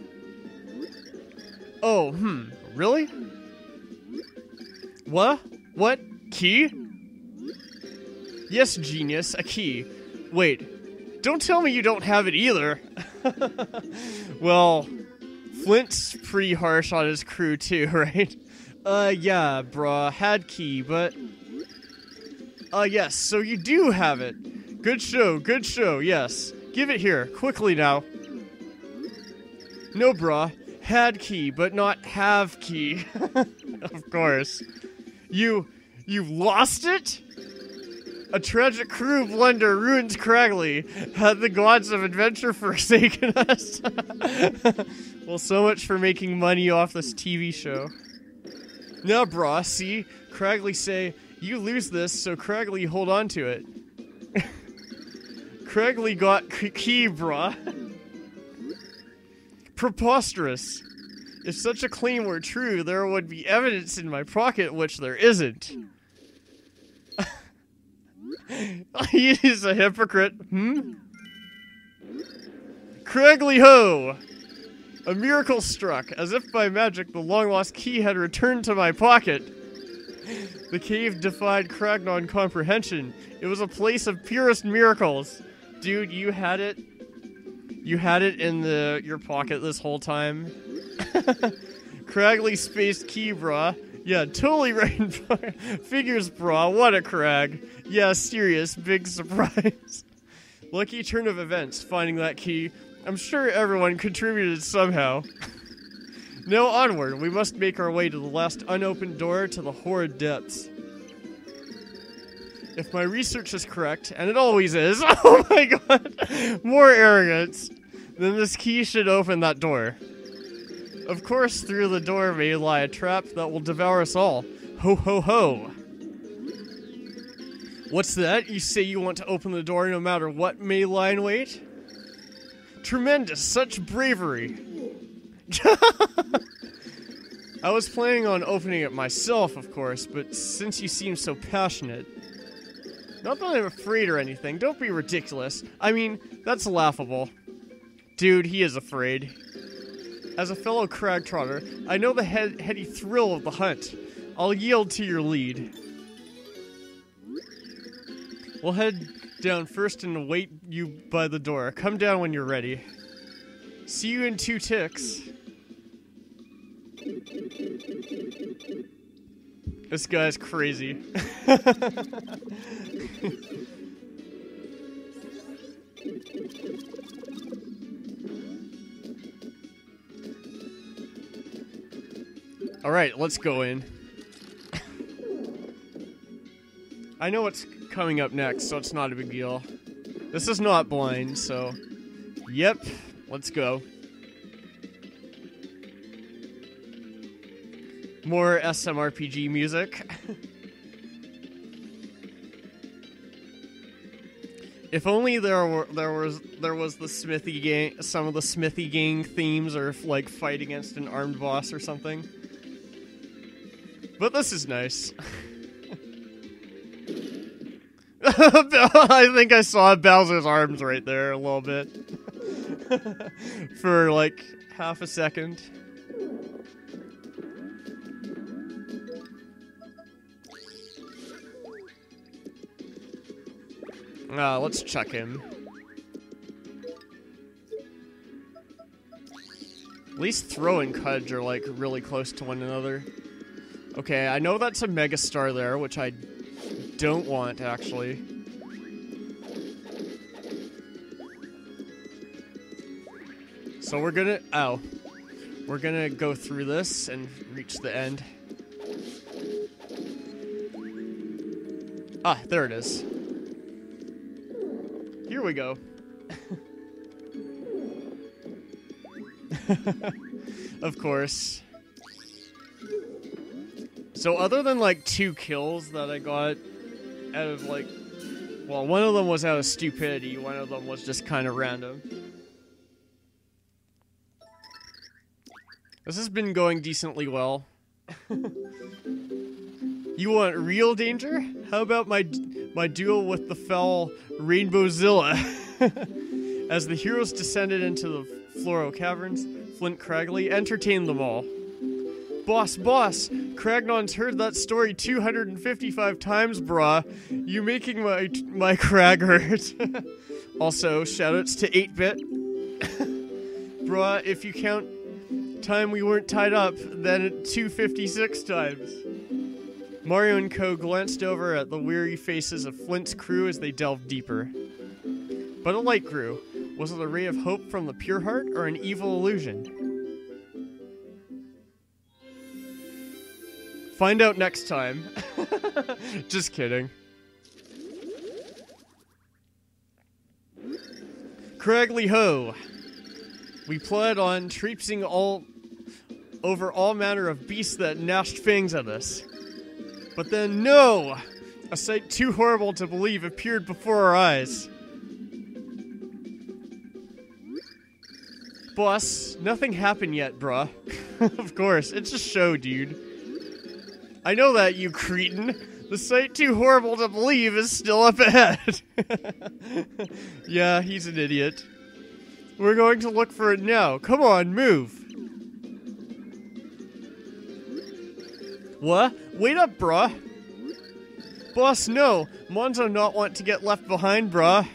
Oh, really? What? What? Key? Yes, genius, a key. Wait, don't tell me you don't have it either. Well, Flint's pretty harsh on his crew too, right? Yeah, bruh, had key, but... yes, so you do have it. Good show, yes. Give it here, quickly now. No, bruh. Had key, but not have key. Of course. You lost it? A tragic crew blunder ruins Cragley. Had the gods of adventure forsaken us? Well, so much for making money off this TV show. Now, brah, see? Cragley say, you lose this, so Cragley hold on to it. Cragley got key, brah. Preposterous. If such a claim were true, there would be evidence in my pocket, which there isn't. He is a hypocrite. Cragley ho! A miracle struck. As if by magic, the long-lost key had returned to my pocket. The cave defied Cragnon comprehension. It was a place of purest miracles. Dude, you had it. You had it in your pocket this whole time. Cragley spaced key, brah. Yeah, totally right. Figures, brah. What a crag. Yeah, serious. Big surprise. Lucky turn of events, finding that key. I'm sure everyone contributed somehow. Now onward, we must make our way to the last unopened door to the horrid depths. If my research is correct, and it always is, oh my god, more arrogance, then this key should open that door. Of course, through the door may lie a trap that will devour us all. Ho ho ho! What's that? You say you want to open the door no matter what may lie in wait? Tremendous, such bravery. I was planning on opening it myself, of course, but since you seem so passionate... Not that I'm afraid or anything, don't be ridiculous. I mean, that's laughable. Dude, he is afraid. As a fellow crag trotter, I know the heady thrill of the hunt. I'll yield to your lead. We'll head down first and await you by the door. Come down when you're ready. See you in 2 ticks. This guy's crazy. Alright, let's go in. I know what's coming up next, so it's not a big deal. This is not blind, so... Yep, let's go. More SMRPG music. If only there was the Smithy gang, some of the Smithy gang themes, or like fight against an armed boss or something. But this is nice. I think I saw Bowser's arms right there a little bit. For like half a second. Let's chuck him. At least Throw and Cudge are like really close to one another. Okay, I know that's a Megastar there, which I don't want actually. So we're gonna go through this and reach the end. Ah, there it is. Here we go. Of course. So other than like 2 kills that I got out of like, well, one of them was out of stupidity, one of them was just kind of random. This has been going decently well. You want real danger? How about my duel with the foul Rainbowzilla? As the heroes descended into the Floro Caverns, Flint Cragley entertained them all. Boss, Cragnon's heard that story 255 times, brah. You making my crag hurt. Also, shoutouts to 8-Bit. Brah, if you count time we weren't tied up, then 256 times. Mario and Co. glanced over at the weary faces of Flint's crew as they delved deeper. But a light grew. Was it a ray of hope from the pure heart, or an evil illusion? Find out next time. Just kidding. Cragley Ho! We plod on, traipsing over all manner of beasts that gnashed fangs at us. But then, no! A sight too horrible to believe appeared before our eyes. Boss, nothing happened yet, bruh. Of course, it's a show, dude. I know that, you cretin. The sight too horrible to believe is still up ahead. Yeah, he's an idiot. We're going to look for it now. Come on, move. What? Wait up, bruh. Boss, no. Monzo not want to get left behind, bruh.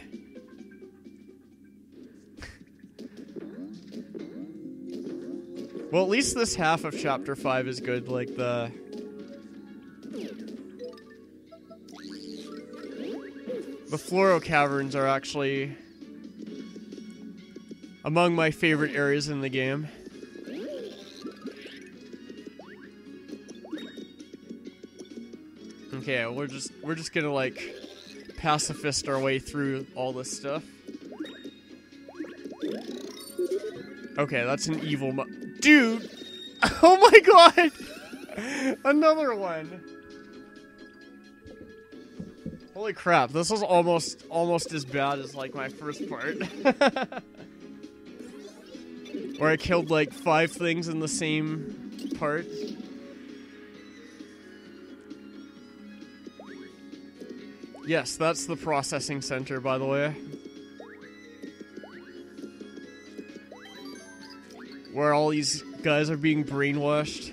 Well, at least this half of Chapter 5 is good, like the Floro Caverns are actually among my favorite areas in the game. Okay, we're just gonna like pacifist our way through all this stuff. Okay, that's an evil dude! Oh my god! Another one! Holy crap, this was almost as bad as like my first part. Where I killed like 5 things in the same part. Yes, that's the processing center, by the way. Where all these guys are being brainwashed.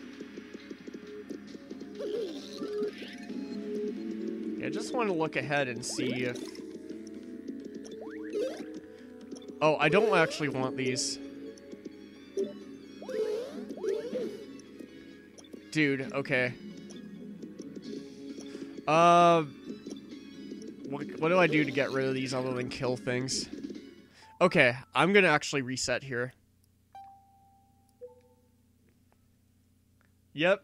Yeah, I just want to look ahead and see if... Oh, I don't actually want these. Dude, okay. What do I do to get rid of these other than kill things? Okay, I'm gonna actually reset here. Yep.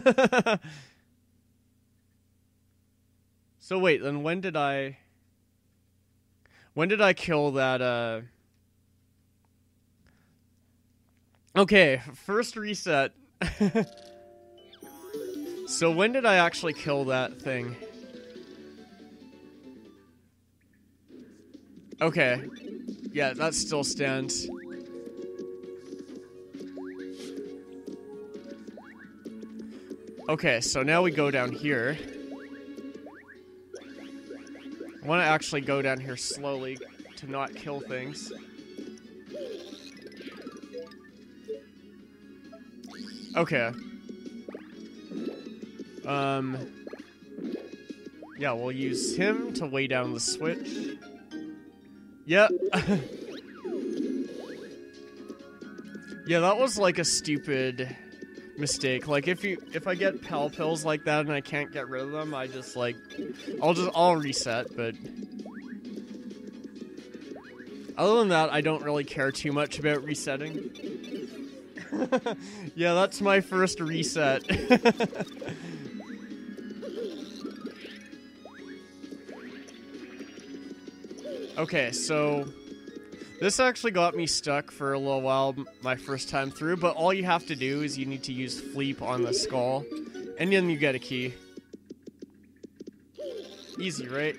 So wait, then when did I kill that, Okay, first reset. So when did I actually kill that thing? Okay. Yeah, that still stands. Okay, so now we go down here. I want to actually go down here slowly to not kill things. Okay. Yeah, we'll use him to lay down the switch. Yep. Yeah, that was like a stupid mistake. Like if I get pal pills like that and I can't get rid of them, I just like I'll reset, but other than that, I don't really care too much about resetting. Yeah, that's my first reset. Okay, so this actually got me stuck for a little while my first time through, but all you have to do is you need to use Fleep on the skull, and then you get a key. Easy, right?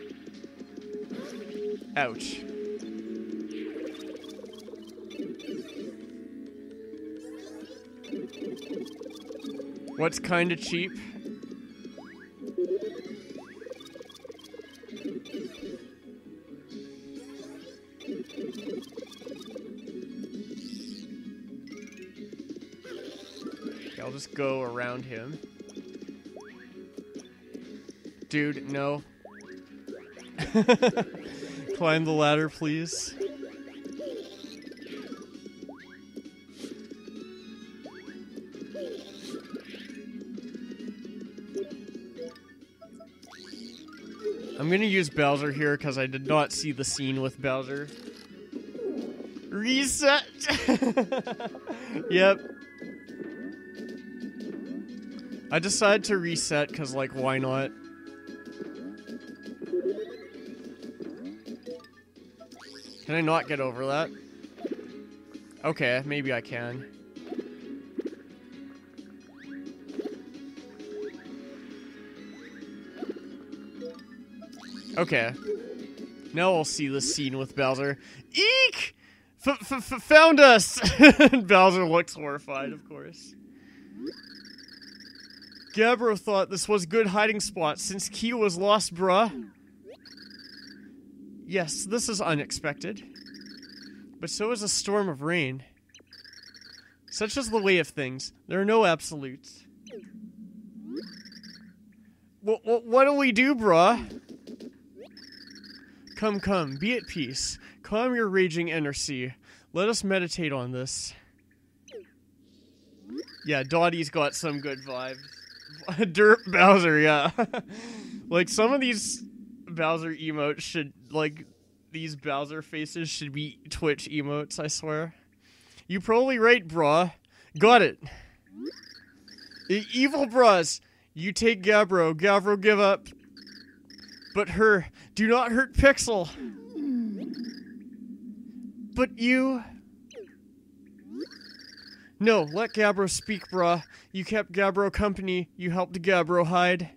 Ouch. What's kinda cheap? I'll just go around him. Dude, no. Climb the ladder, please. I'm gonna use Bowser here because I did not see the scene with Bowser. Reset! Yep. I decided to reset because, like, why not? Can I not get over that? Okay, maybe I can. Okay. Now we'll see the scene with Bowser. Eek! Found us! Bowser looks horrified, of course. Gabbro thought this was a good hiding spot since Key was lost, bruh. Yes, this is unexpected. But so is a storm of rain. Such is the way of things. There are no absolutes. What do we do, bruh? Come, be at peace. Calm your raging inner sea. Let us meditate on this. Yeah, Dottie's got some good vibes. Derp Bowser, yeah. Like, some of these Bowser emotes should, like, these Bowser faces should be Twitch emotes, I swear. You probably right, brah. Got it. Evil bras. You take Gabbro. Gabbro give up. But her, do not hurt Pixel. But you... No, let Gabbro speak, brah. You kept Gabbro company. You helped Gabbro hide.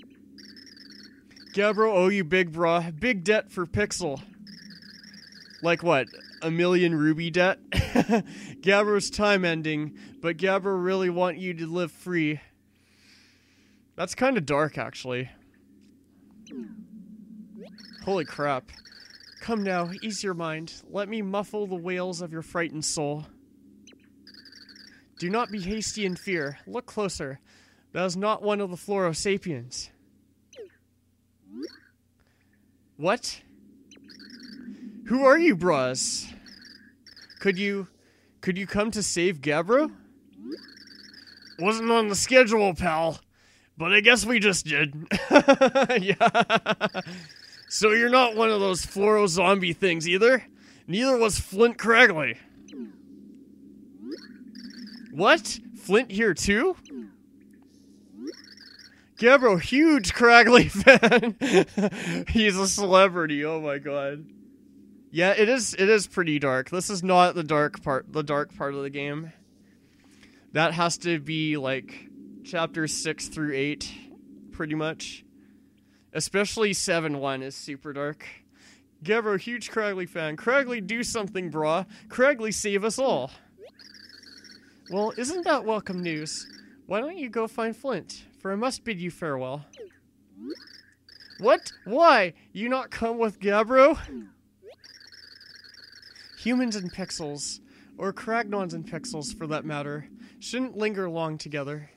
Gabbro owe you big, brah. Big debt for Pixel. Like what? 1,000,000 ruby debt? Gabbro's time ending, but Gabbro really want you to live free. That's kind of dark, actually. Holy crap. Come now, ease your mind. Let me muffle the wails of your frightened soul. Do not be hasty in fear. Look closer. That is not one of the Floro-Sapiens. What? Who are you, bras? Could you come to save Gabbro? Wasn't on the schedule, pal. But I guess we just did. Yeah. So you're not one of those Floro zombie things either? Neither was Flint Craigley. What? Flint here too? Gabbro, huge Cragley fan. He's a celebrity. Oh my god. Yeah, it is pretty dark. This is not the dark part of the game. That has to be like chapters 6 through 8 pretty much. Especially 7-1 is super dark. Gabbro, huge Cragley fan. Cragley, do something, brah. Cragley, save us all. Well, isn't that welcome news? Why don't you go find Flint? For I must bid you farewell. What? Why? You not come with Gabbro? Humans and pixels, or Cragnons and pixels for that matter, shouldn't linger long together.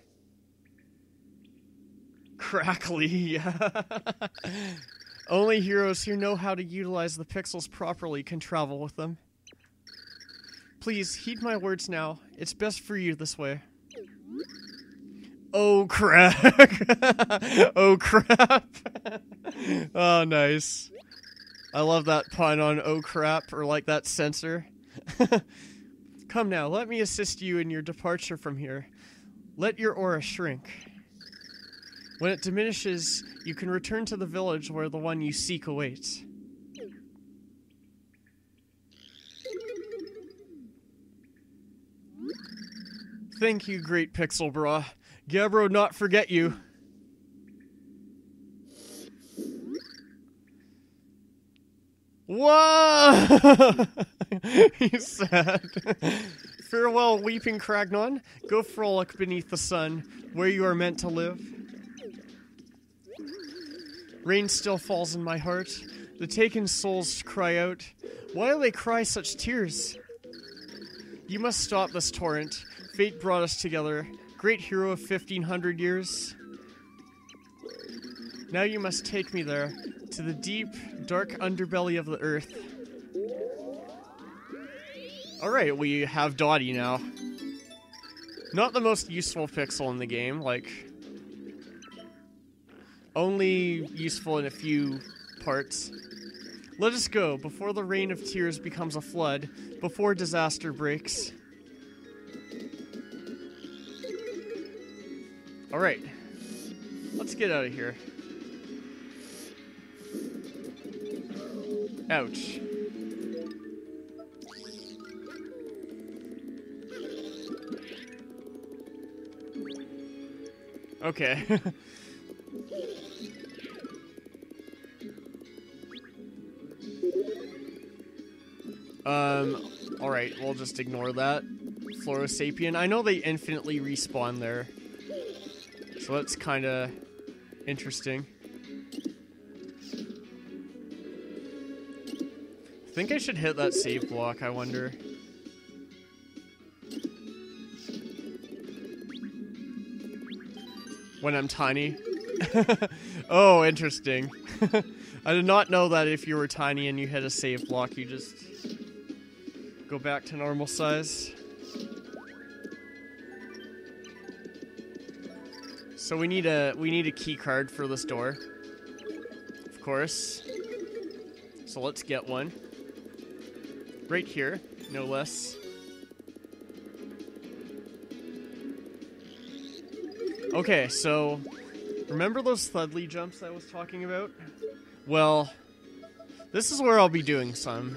Crackly, yeah. Only heroes who know how to utilize the pixels properly can travel with them. Please, heed my words now. It's best for you this way. Oh, crap. Oh, crap. Oh, nice. I love that pun on oh, crap, or like that censor. Come now, let me assist you in your departure from here. Let your aura shrink. When it diminishes, you can return to the village where the one you seek awaits. Thank you, great pixel bra. Gabbro not forget you. Whoa! He's sad. Farewell, weeping Cragnon. Go frolic beneath the sun, where you are meant to live. Rain still falls in my heart. The taken souls cry out. Why do they cry such tears? You must stop this torrent. Fate brought us together. Great hero of 1500 years. Now you must take me there, to the deep, dark underbelly of the earth. Alright, we have Dottie now. Not the most useful pixel in the game, like... only useful in a few parts. Let us go, before the rain of tears becomes a flood, before disaster breaks. Alright. Let's get out of here. Ouch. Okay. Alright, we'll just ignore that. Fluorosapien. I know they infinitely respawn there. So that's kinda interesting. I think I should hit that save block, I wonder. When I'm tiny. Oh, interesting. I did not know that if you were tiny and you hit a save block, you just go back to normal size. So we need a key card for this door. Of course. So let's get one. Right here, no less. Okay, so remember those Thudley jumps I was talking about? Well, this is where I'll be doing some.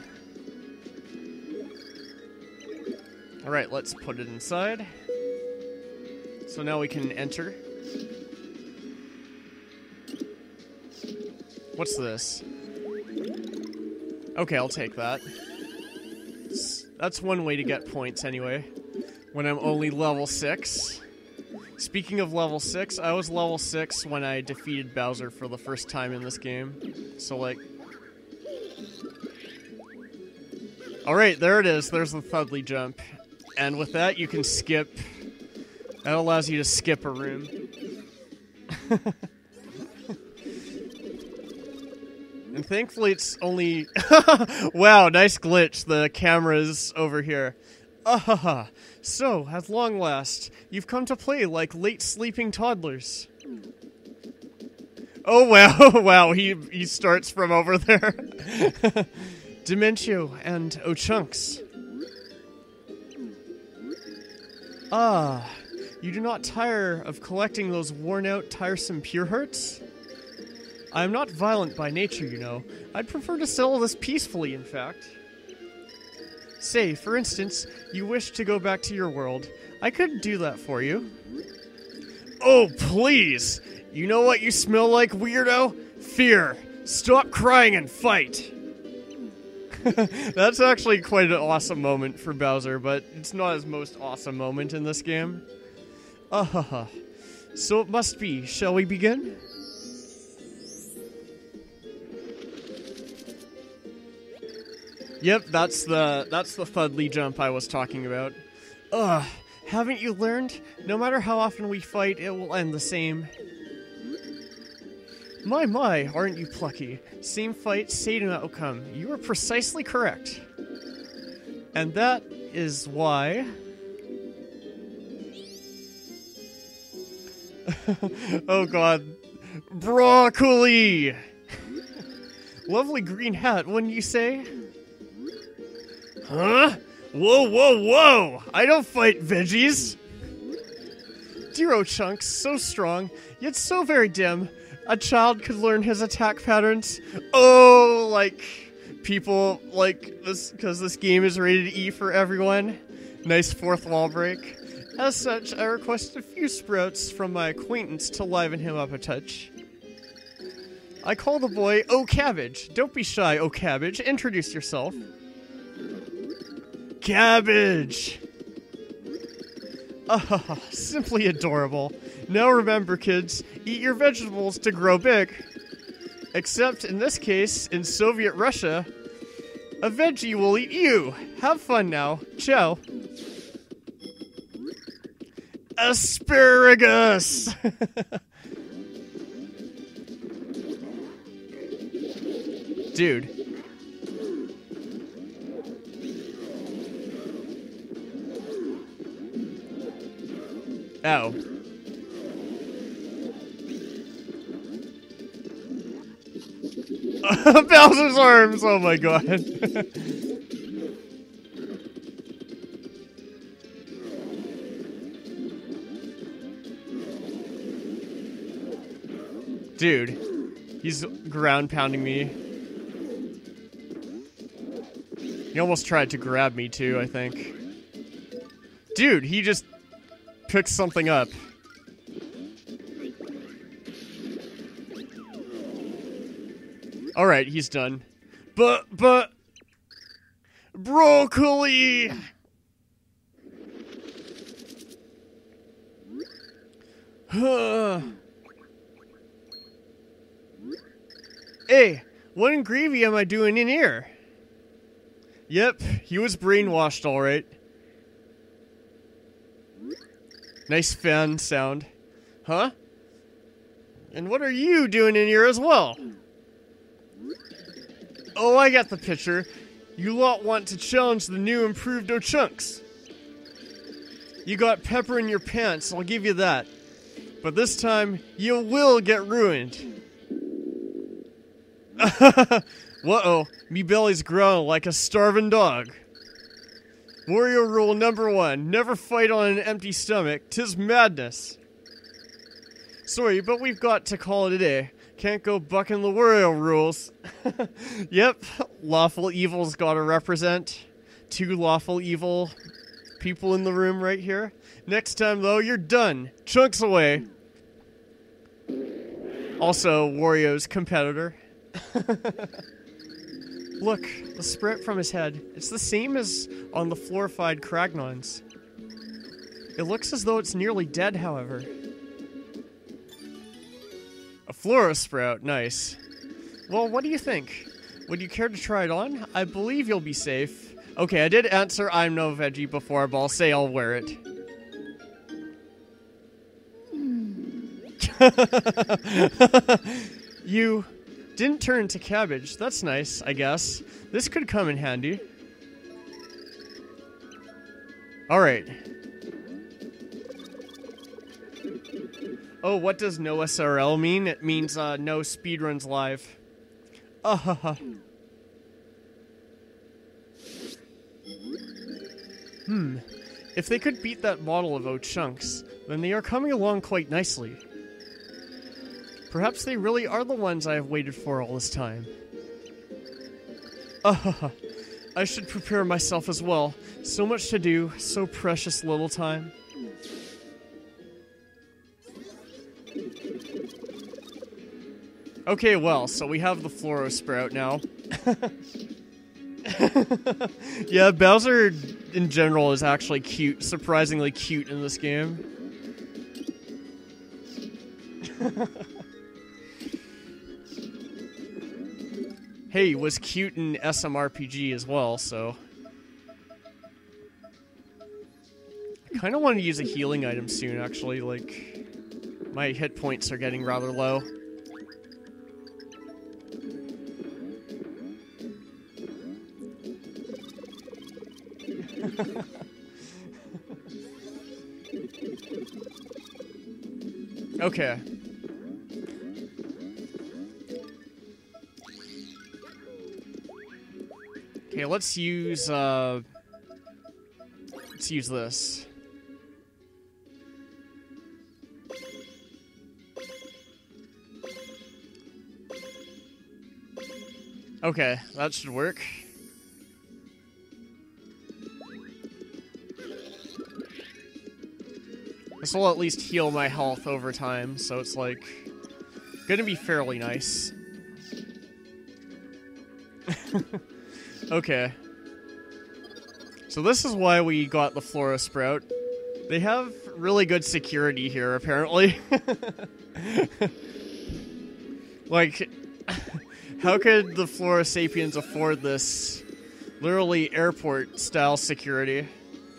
Alright, let's put it inside. So now we can enter. What's this? Okay, I'll take that. That's one way to get points anyway. When I'm only level 6. Speaking of level 6, I was level 6 when I defeated Bowser for the first time in this game. So, like... Alright, there it is. There's the Thudley Jump. And with that, you can skip... That allows you to skip a room. And thankfully it's only... Wow, nice glitch. The camera's over here. Ahaha. So, at long last, you've come to play like late sleeping toddlers. Oh wow, wow, he starts from over there. Dementio and Ochunks. Ah, You do not tire of collecting those worn-out, tiresome pure hearts? I am not violent by nature, you know. I'd prefer to settle this peacefully, in fact. Say, for instance, you wish to go back to your world. I could do that for you. Oh, please! You know what you smell like, weirdo? Fear! Stop crying and fight! That's actually quite an awesome moment for Bowser, but it's not his most awesome moment in this game. So it must be. Shall we begin? Yep, that's the Thudley Jump I was talking about. Haven't you learned? No matter how often we fight, it will end the same. My, aren't you plucky? Same fight, same outcome. You are precisely correct. And that is why... Oh god. Broccoli! Lovely green hat, wouldn't you say? Huh? Whoa! I don't fight veggies! Dear old Chunks, so strong, yet so very dim. A child could learn his attack patterns. Oh, like, people, like, this, because this game is rated E for everyone. Nice fourth wall break. As such, I request a few sprouts from my acquaintance to liven him up a touch. I call the boy O Cabbage. Don't be shy, O Cabbage. Introduce yourself. Cabbage! Simply adorable. Now remember, kids, eat your vegetables to grow big. Except, in this case, in Soviet Russia, a veggie will eat you. Have fun now. Ciao. Asparagus! Dude. Ow. Bowser's arms! Oh my god. Dude. He's ground pounding me. He almost tried to grab me too, I think. Dude, he just picked something up. Alright, he's done. But... Broccoli! Hey, what in gravy am I doing in here? Yep, he was brainwashed alright. Nice fan sound. Huh? And what are you doing in here as well? Oh, I got the picture. You lot want to challenge the new improved O'Chunks. You got pepper in your pants, I'll give you that. But this time, you will get ruined. Whoa, me belly's growling like a starving dog. Wario rule number 1, never fight on an empty stomach, 'tis madness. Sorry, but we've got to call it a day. Can't go bucking the Wario rules. Yep, lawful evil's gotta represent. 2 lawful evil people in the room right here. Next time, though, you're done. Chunks away. Also, Wario's competitor. Look, the sprout from his head. It's the same as on the fluorified Cragnons. It looks as though it's nearly dead, however. A fluoro sprout, nice. Well, what do you think? Would you care to try it on? I believe you'll be safe. Okay, I did answer I'm no veggie before, but I'll say I'll wear it. You didn't turn into cabbage. That's nice, I guess. This could come in handy. Alright. Oh, what does no SRL mean? It means no speedruns live. If they could beat that model of O'Chunks, then they are coming along quite nicely. Perhaps they really are the ones I have waited for all this time. I should prepare myself as well. So much to do, so precious little time. Okay, well, so we have the Floro Sprout now. Yeah, Bowser in general is actually cute, surprisingly cute in this game. Hey, he was cute in SMRPG as well, so... I kind of want to use a healing item soon, actually, like... My hit points are getting rather low. Okay. Okay, let's use this. Okay, that should work. This will at least heal my health over time, so it's like gonna be fairly nice. Okay. So this is why we got the Flora Sprout. They have really good security here, apparently. Like, how could the Flora Sapiens afford this literally airport-style security?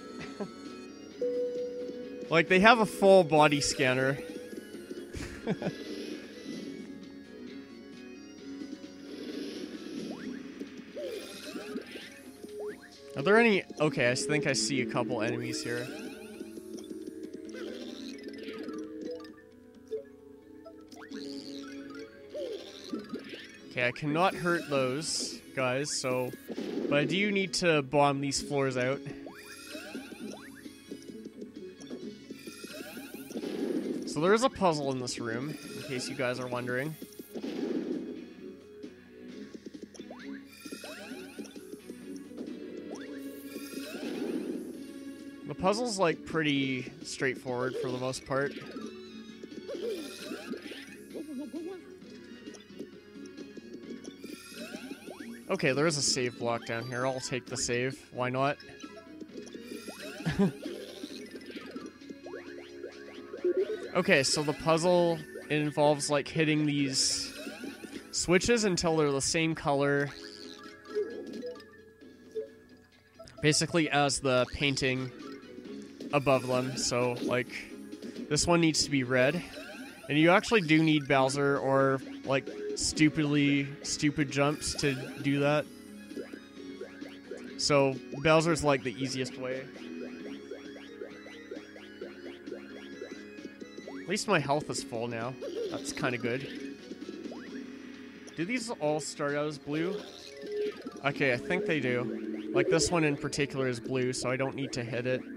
Like, they have a full body scanner. Are there any... Okay, I think I see a couple enemies here. Okay, I cannot hurt those guys, so... But I do need to bomb these floors out. So there is a puzzle in this room, in case you guys are wondering. The puzzle's like pretty straightforward for the most part. Okay, there is a save block down here. I'll take the save. Why not? Okay, so the puzzle, it involves like hitting these switches until they're the same color, basically as the painting above them. So like this one needs to be red, and you actually do need Bowser or like stupid jumps to do that. So Bowser's like the easiest way. At least my health is full now. That's kind of good. Do these all start out as blue? Okay, I think they do. Like this one in particular is blue, so I don't need to hit it.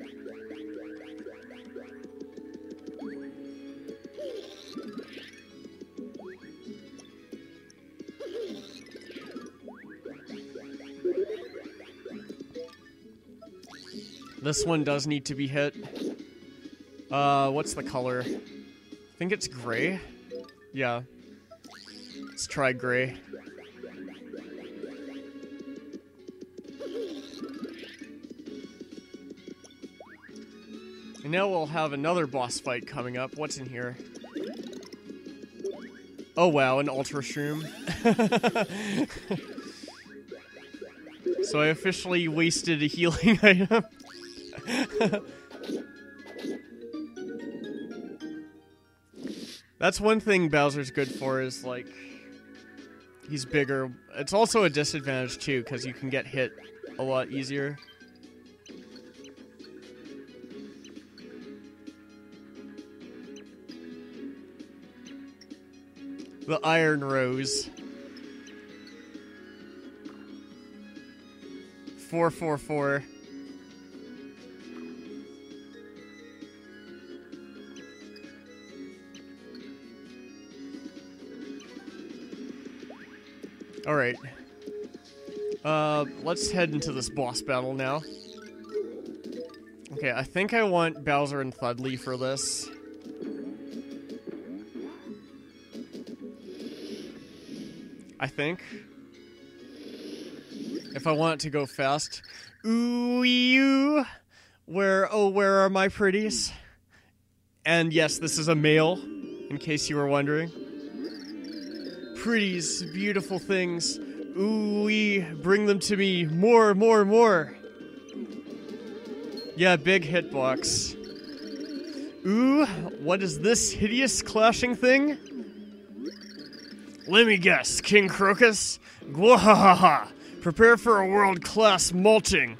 This one does need to be hit. What's the color? I think it's gray. Yeah. Let's try gray. And now we'll have another boss fight coming up. What's in here? Oh wow, an Ultra Shroom. So I officially wasted a healing item. That's one thing Bowser's good for, is like he's bigger. It's also a disadvantage too, because you can get hit a lot easier. The Iron Rose. 444. Alright. Let's head into this boss battle now. Okay, I think I want Bowser and Thudley for this. I think. If I want it to go fast. Ooh, you. Where are my pretties? And yes, this is a male, in case you were wondering. Pretties, beautiful things. Ooh, bring them to me. More, more, more. Yeah, big hitbox. Ooh, what is this hideous clashing thing? Let me guess, King Crocus? Gwahahaha! Prepare for a world-class mulching.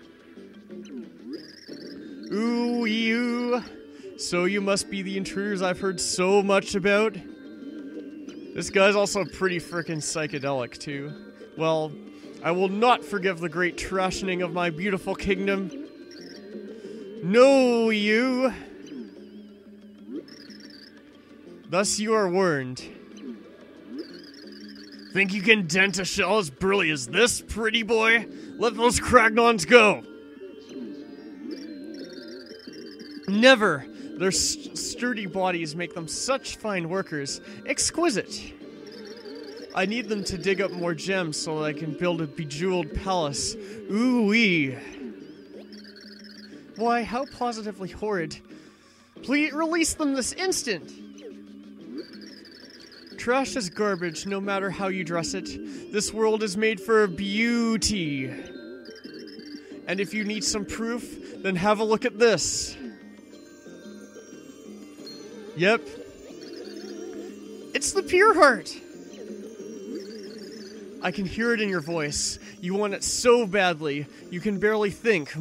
Ooh, you. So you must be the intruders I've heard so much about? This guy's also pretty frickin' psychedelic, too. Well, I will not forgive the great trashing of my beautiful kingdom. No, you. Thus you are warned. Think you can dent a shell as burly as this, pretty boy? Let those Cragnons go! Never! Their sturdy bodies make them such fine workers. Exquisite! I need them to dig up more gems so that I can build a bejeweled palace. Ooh-wee! Why, how positively horrid. Please release them this instant! Trash is garbage, no matter how you dress it. This world is made for beauty. And if you need some proof, then have a look at this. Yep. It's the pure heart. I can hear it in your voice. You want it so badly, you can barely think,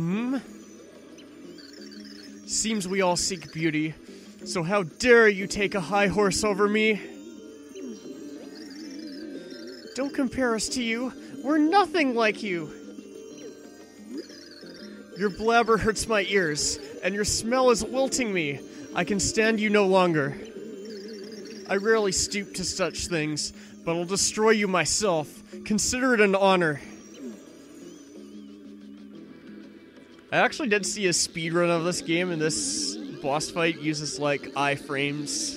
Seems we all seek beauty, so how dare you take a high horse over me? Don't compare us to you. We're nothing like you. Your blabber hurts my ears, and your smell is wilting me. I can stand you no longer. I rarely stoop to such things, but I'll destroy you myself. Consider it an honor. I actually did see a speedrun of this game, and this boss fight uses, like, iframes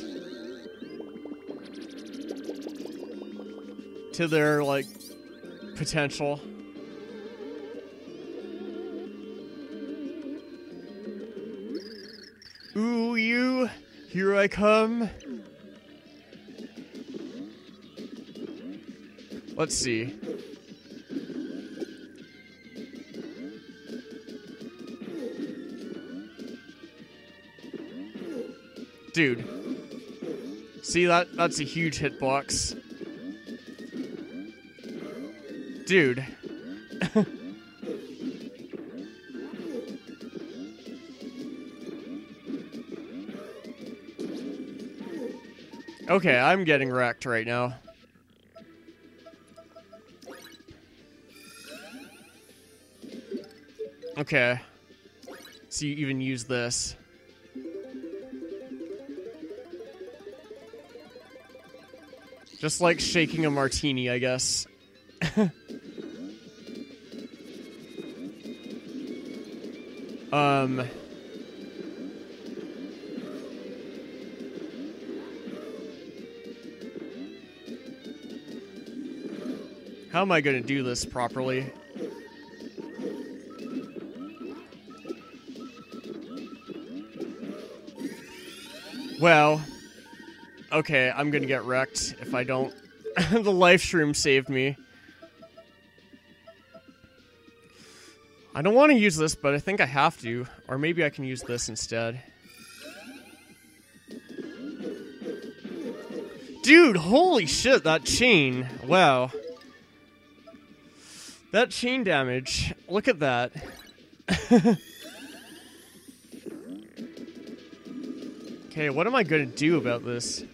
to their, like, potential. Ooh, you, here I come. Let's see. Dude. See, that's a huge hitbox. Dude. Okay, I'm getting wrecked right now. Okay. So you even use this. Just like shaking a martini, I guess. How am I gonna do this properly? Well, okay, I'm gonna get wrecked if I don't. The life shroom saved me. I don't want to use this, but I think I have to. Or maybe I can use this instead. Dude, holy shit, that chain. Wow. That chain damage. Look at that. Okay, what am I gonna do about this?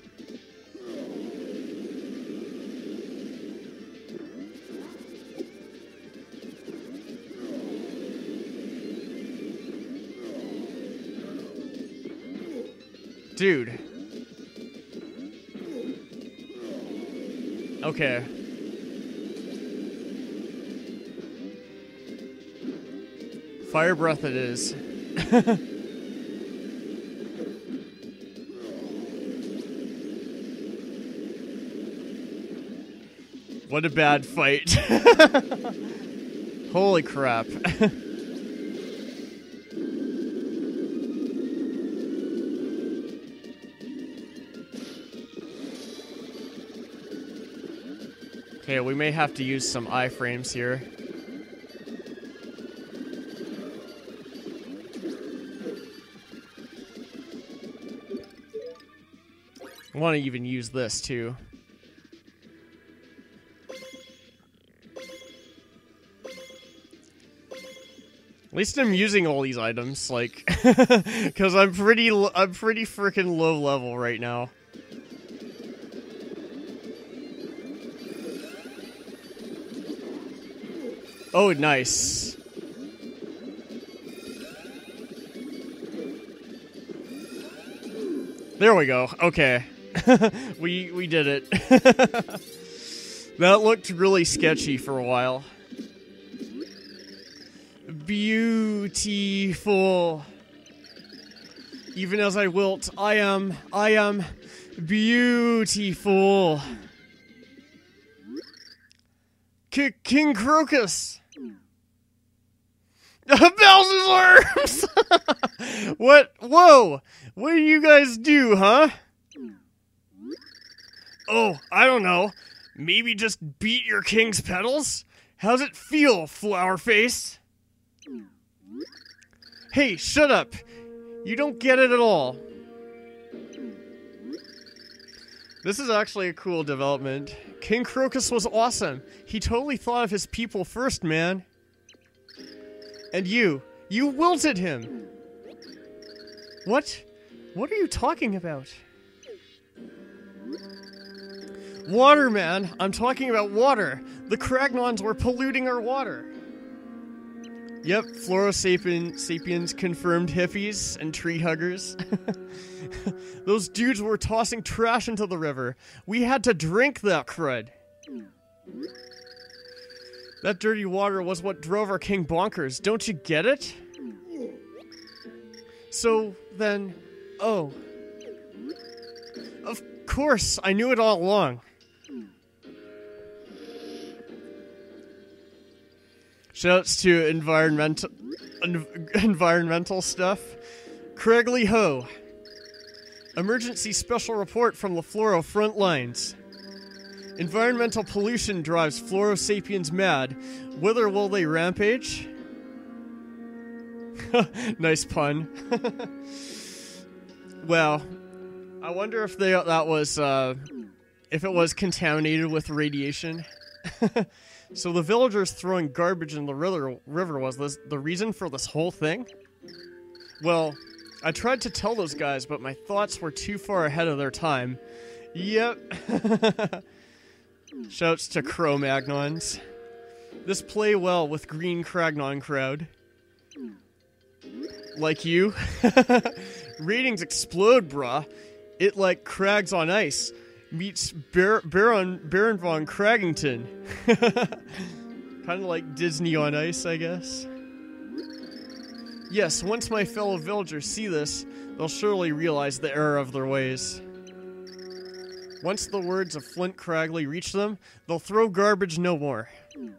Dude. Okay. Fire breath it is. What a bad fight. Holy crap. Okay, we may have to use some iframes here. I want to even use this too. At least I'm using all these items, like, because I'm pretty freaking low level right now. Oh, nice. There we go. Okay. we did it. That looked really sketchy for a while. Beautiful. Even as I wilt, I am beautiful. King Crocus. Bowser's arms. What? Whoa! What do you guys do, huh? Oh, I don't know. Maybe just beat your king's petals? How's it feel, flower face? Hey, shut up. You don't get it at all. This is actually a cool development. King Crocus was awesome. He totally thought of his people first, man. And you wilted him. What? What are you talking about? Water, man. I'm talking about water. The Kragnons were polluting our water. Yep, Floro-sapiens confirmed hippies and tree huggers. Those dudes were tossing trash into the river. We had to drink that crud. That dirty water was what drove our king bonkers. Don't you get it? So, then... Oh. Of course, I knew it all along. Shoutouts to environmental stuff. Craigley Ho. Emergency special report from the Floro front lines. Environmental pollution drives Floro-sapiens mad. Whither will they rampage? Nice pun. Well, I wonder if that was if it was contaminated with radiation. So the villagers throwing garbage in the river was the reason for this whole thing? Well, I tried to tell those guys, but my thoughts were too far ahead of their time. Yep. Shouts to Cro-Magnons. This play well with green Kragnon crowd. Like you? Ratings explode, brah. It like Crags on Ice meets Baron von Craggington. Kind of like Disney on Ice, I guess. Yes, once my fellow villagers see this, they'll surely realize the error of their ways. Once the words of Flint Craigley reach them, they'll throw garbage no more.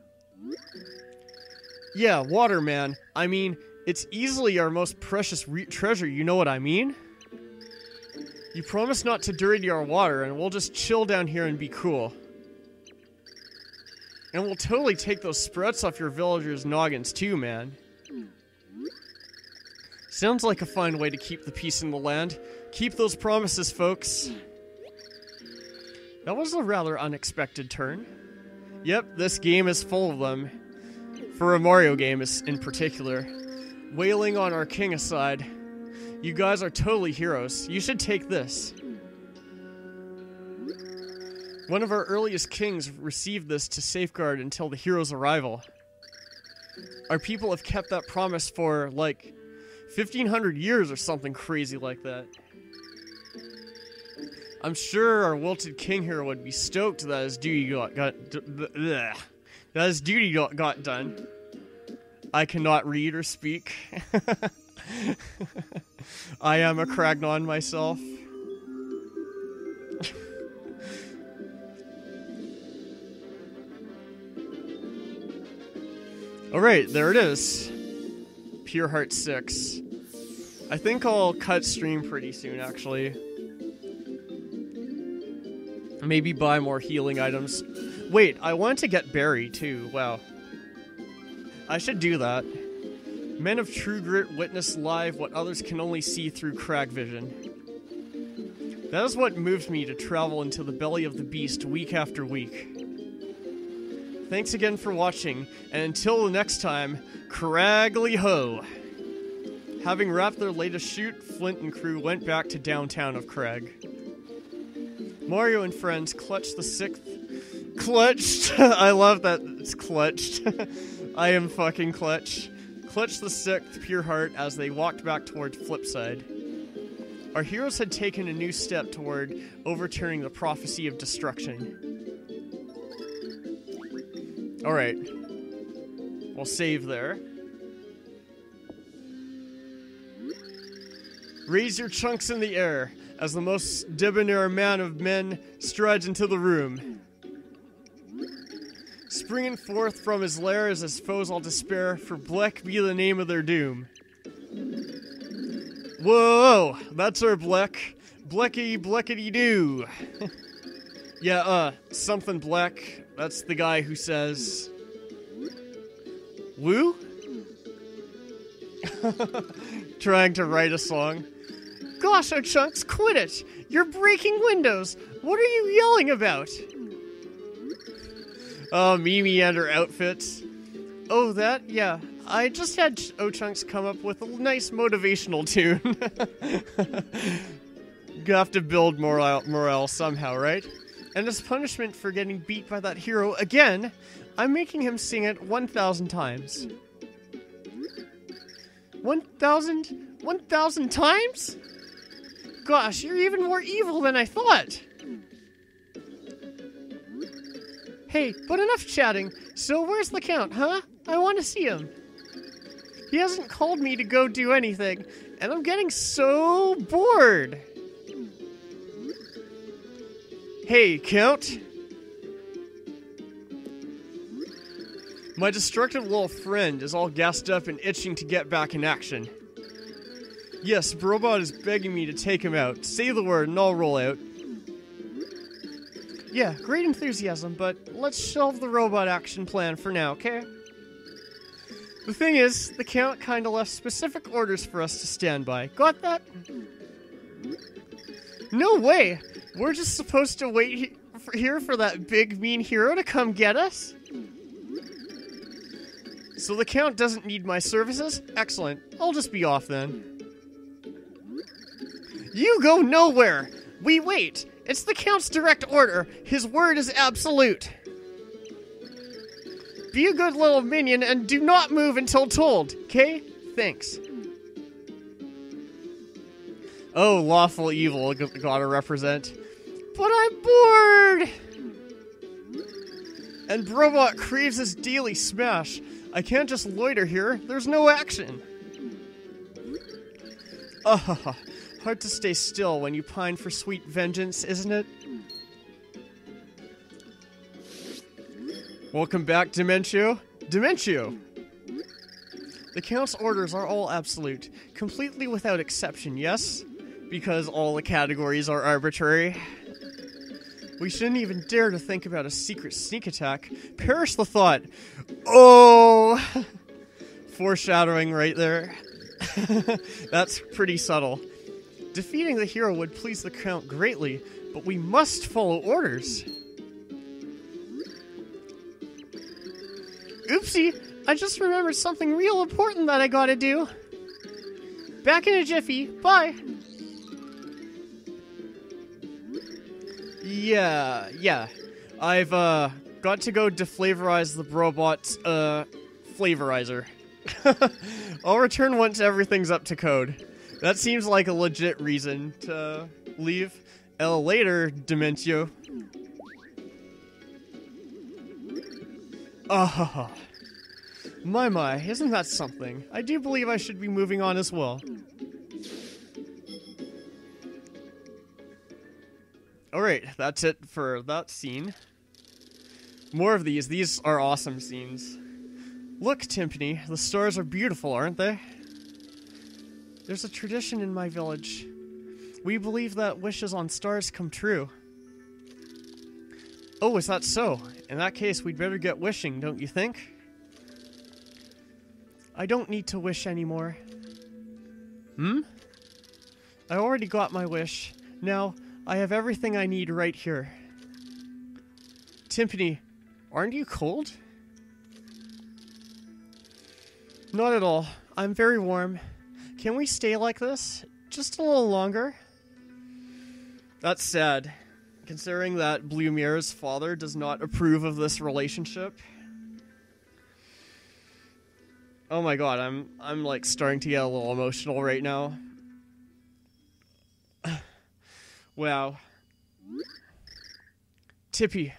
Yeah, water, man. I mean, it's easily our most precious treasure, you know what I mean? You promise not to dirty our water, and we'll just chill down here and be cool. And we'll totally take those sprouts off your villagers' noggins too, man. Sounds like a fine way to keep the peace in the land. Keep those promises, folks. That was a rather unexpected turn. Yep, this game is full of them. For a Mario game in particular. Wailing on our king aside. You guys are totally heroes. You should take this. One of our earliest kings received this to safeguard until the hero's arrival. Our people have kept that promise for, like, 1,500 years or something crazy like that. I'm sure our wilted king here would be stoked that his duty got done. I cannot read or speak. I am a Kragnon myself. Alright, there it is. Pure Heart 6. I think I'll cut stream pretty soon, actually. Maybe buy more healing items. Wait, I want to get Barry, too. Wow. I should do that. Men of true grit witness live what others can only see through crag vision. That is what moved me to travel into the belly of the beast week after week. Thanks again for watching, and until the next time, Craggly Ho! Having wrapped their latest shoot, Flint and crew went back to downtown of Crag. Mario and friends clutched the sixth... Clutched! I love that it's clutched. I am fucking clutch. Clutched the sixth Pure Heart as they walked back toward Flipside. Our heroes had taken a new step toward overturning the prophecy of destruction. Alright. We'll save there. Raise your chunks in the air as the most debonair man of men strides into the room. Springing forth from his lair as his foes all despair, for Bleck be the name of their doom. Whoa, that's our Bleck. Blecky bleckity doo. Yeah, something Bleck. That's the guy who says... Woo? Trying to write a song. Gosh, Chunks, quit it! You're breaking windows! What are you yelling about? Oh, Mimi and her outfits. Oh, that? Yeah. I just had Chunks come up with a nice motivational tune. You have to build morale somehow, right? And as punishment for getting beat by that hero again, I'm making him sing it 1,000 times. 1,000 times? Gosh, you're even more evil than I thought. Hey, but enough chatting. So where's the Count, huh? I want to see him. He hasn't called me to go do anything, and I'm getting so bored. Hey, Count. My destructive little friend is all gassed up and itching to get back in action. Yes, Brobot is begging me to take him out. Say the word and I'll roll out. Yeah, great enthusiasm, but let's shelve the robot action plan for now, okay? The thing is, the Count kinda left specific orders for us to stand by. Got that? No way! We're just supposed to wait here for that big, mean hero to come get us? So the Count doesn't need my services? Excellent. I'll just be off then. You go nowhere! We wait! It's the Count's direct order. His word is absolute. Be a good little minion and do not move until told, okay? Thanks. Oh, lawful evil, gotta represent. But I'm bored! And Brobot craves his daily smash. I can't just loiter here. There's no action. Hard to stay still when you pine for sweet vengeance, isn't it? Welcome back, Dementio. Dementio! The Count's orders are all absolute, completely without exception, yes? Because all the categories are arbitrary. We shouldn't even dare to think about a secret sneak attack. Perish the thought. Oh! Foreshadowing right there. That's pretty subtle. Defeating the hero would please the Count greatly, but we must follow orders. Oopsie! I just remembered something real important that I gotta do. Back in a jiffy. Bye! Yeah. I've, got to go deflavorize the Brobot's, flavorizer. I'll return once everything's up to code. That seems like a legit reason to leave. Later, Dementio. My, isn't that something? I do believe I should be moving on as well. Alright, that's it for that scene. More of these. These are awesome scenes. Look, Timpani, the stars are beautiful, aren't they? There's a tradition in my village. We believe that wishes on stars come true. Oh, is that so? In that case, we'd better get wishing, don't you think? I don't need to wish anymore. I already got my wish. Now, I have everything I need right here. Timpani, aren't you cold? Not at all. I'm very warm. Can we stay like this? Just a little longer? That's sad, considering that Bluemir's father does not approve of this relationship. Oh my god, I'm like starting to get a little emotional right now. Wow. Tippy.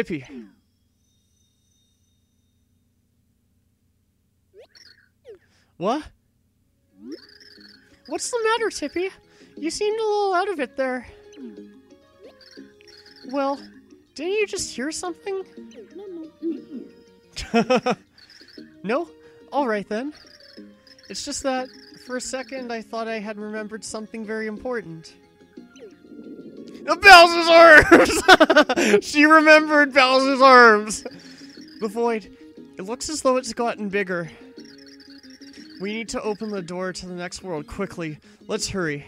What? What's the matter, Tippy? You seemed a little out of it there. Well, didn't you just hear something? No? Alright then. It's just that, for a second, I thought I had remembered something very important. Bowser's arms! She remembered Bowser's arms! The void. It looks as though it's gotten bigger. We need to open the door to the next world quickly. Let's hurry.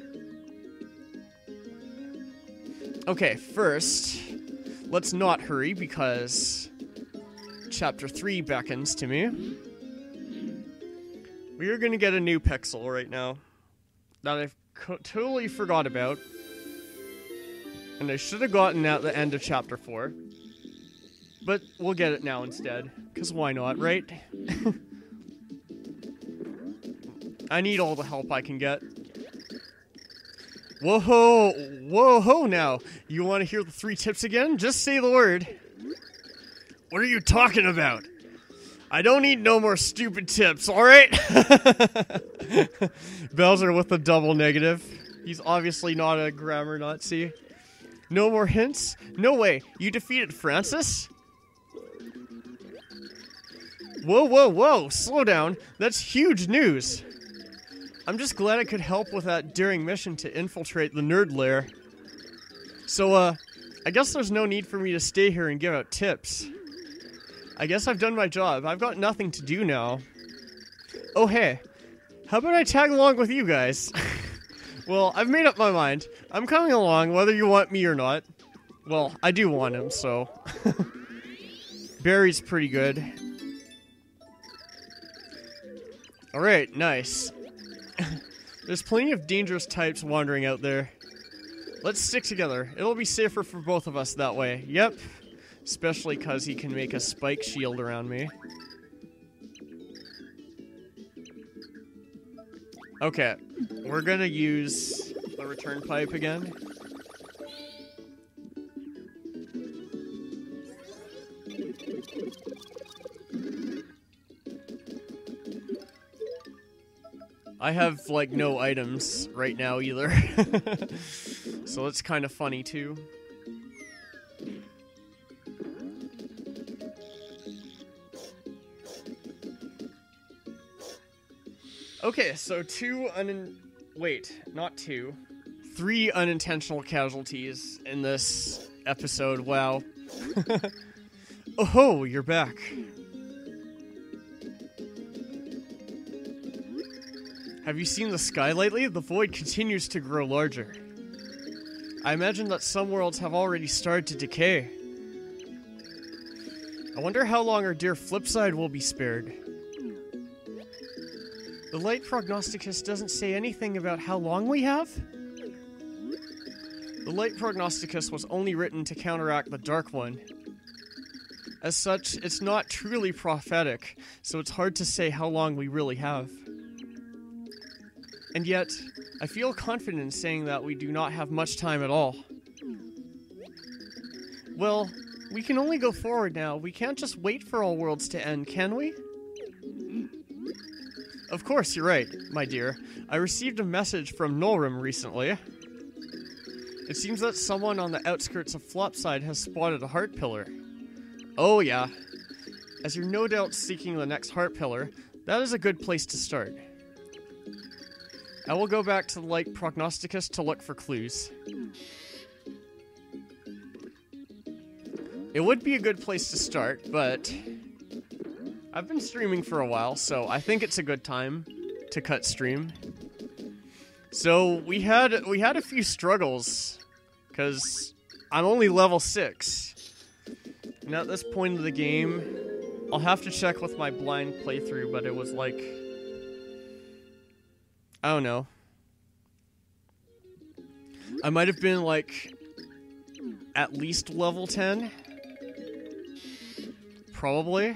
Okay, first, let's not hurry because Chapter 3 beckons to me. We are going to get a new pixel right now that I've totally forgot about. And I should have gotten at the end of Chapter 4. But we'll get it now instead, because why not, right? I need all the help I can get. Whoa-ho now. You want to hear the 3 tips again? Just say the word. What are you talking about? I don't need no more stupid tips, alright? Bowser with the double negative. He's obviously not a grammar Nazi. No more hints? No way. You defeated Francis? Whoa. Slow down. That's huge news. I'm just glad I could help with that daring mission to infiltrate the nerd lair. So, I guess there's no need for me to stay here and give out tips. I guess I've done my job. I've got nothing to do now. Oh, hey. How about I tag along with you guys? Well, I've made up my mind. I'm coming along whether you want me or not. Well, I do want him, so... Barry's pretty good. Alright, nice. There's plenty of dangerous types wandering out there. Let's stick together. It'll be safer for both of us that way. Yep. Especially because he can make a spike shield around me. Okay. We're gonna use the return pipe again. I have, like, no items right now either. So it's kind of funny, too. Okay, so 3 unintentional casualties in this episode. Wow. Oh ho, you're back. Have you seen the sky lately? The void continues to grow larger. I imagine that some worlds have already started to decay. I wonder how long our dear Flipside will be spared. The light prognosticus doesn't say anything about how long we have? The light prognosticus was only written to counteract the dark one. As such, it's not truly prophetic, so it's hard to say how long we really have. And yet, I feel confident in saying that we do not have much time at all. Well, we can only go forward now. We can't just wait for all worlds to end, can we? Of course, you're right, my dear. I received a message from Nolrim recently. It seems that someone on the outskirts of Flopside has spotted a heart pillar. Oh yeah. As you're no doubt seeking the next heart pillar, that is a good place to start. I will go back to the Light Prognosticus to look for clues. It would be a good place to start, but I've been streaming for a while, so I think it's a good time to cut stream. So we had a few struggles, because I'm only level 6. And at this point of the game, I'll have to check with my blind playthrough, but it was like, I don't know. I might have been like at least level 10. Probably.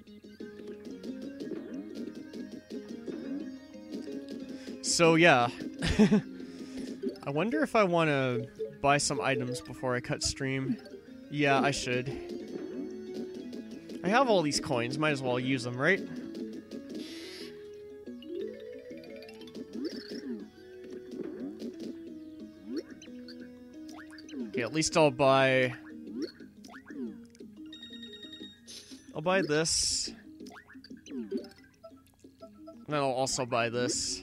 So yeah. I wonder if I want to buy some items before I cut stream. Yeah, I should. I have all these coins, might as well use them, right? Okay, at least I'll buy this. And then I'll also buy this.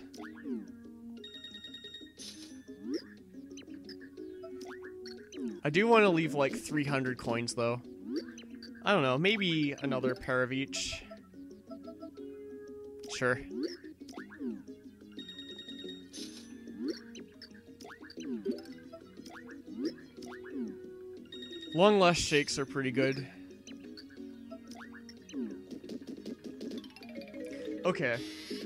I do want to leave like 300 coins though. I don't know, maybe another pair of each. Sure. Long Last Shakes are pretty good. Okay.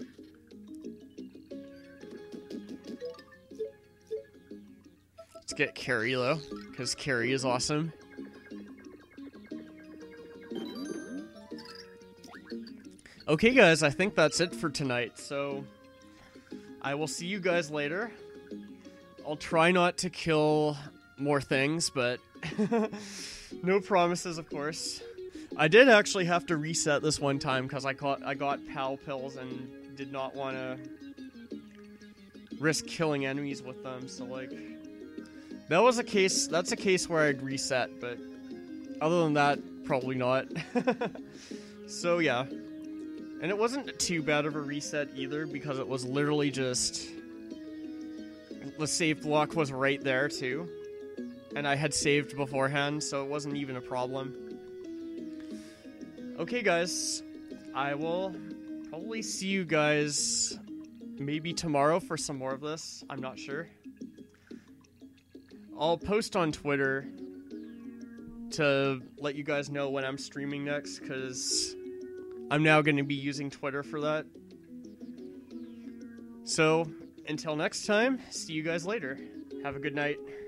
Let's get Carrie though, because Carrie is awesome. Okay guys, I think that's it for tonight, so I will see you guys later. I'll try not to kill more things, but no promises, of course. I did actually have to reset this one time because I got PAL pills and did not want to risk killing enemies with them, so like that's a case where I'd reset, but other than that, probably not. So yeah. And it wasn't too bad of a reset either, because it was literally just the save block was right there too. And I had saved beforehand, so it wasn't even a problem. Okay guys, I will probably see you guys maybe tomorrow for some more of this. I'm not sure. I'll post on Twitter to let you guys know when I'm streaming next, because I'm now going to be using Twitter for that. So, until next time, see you guys later. Have a good night.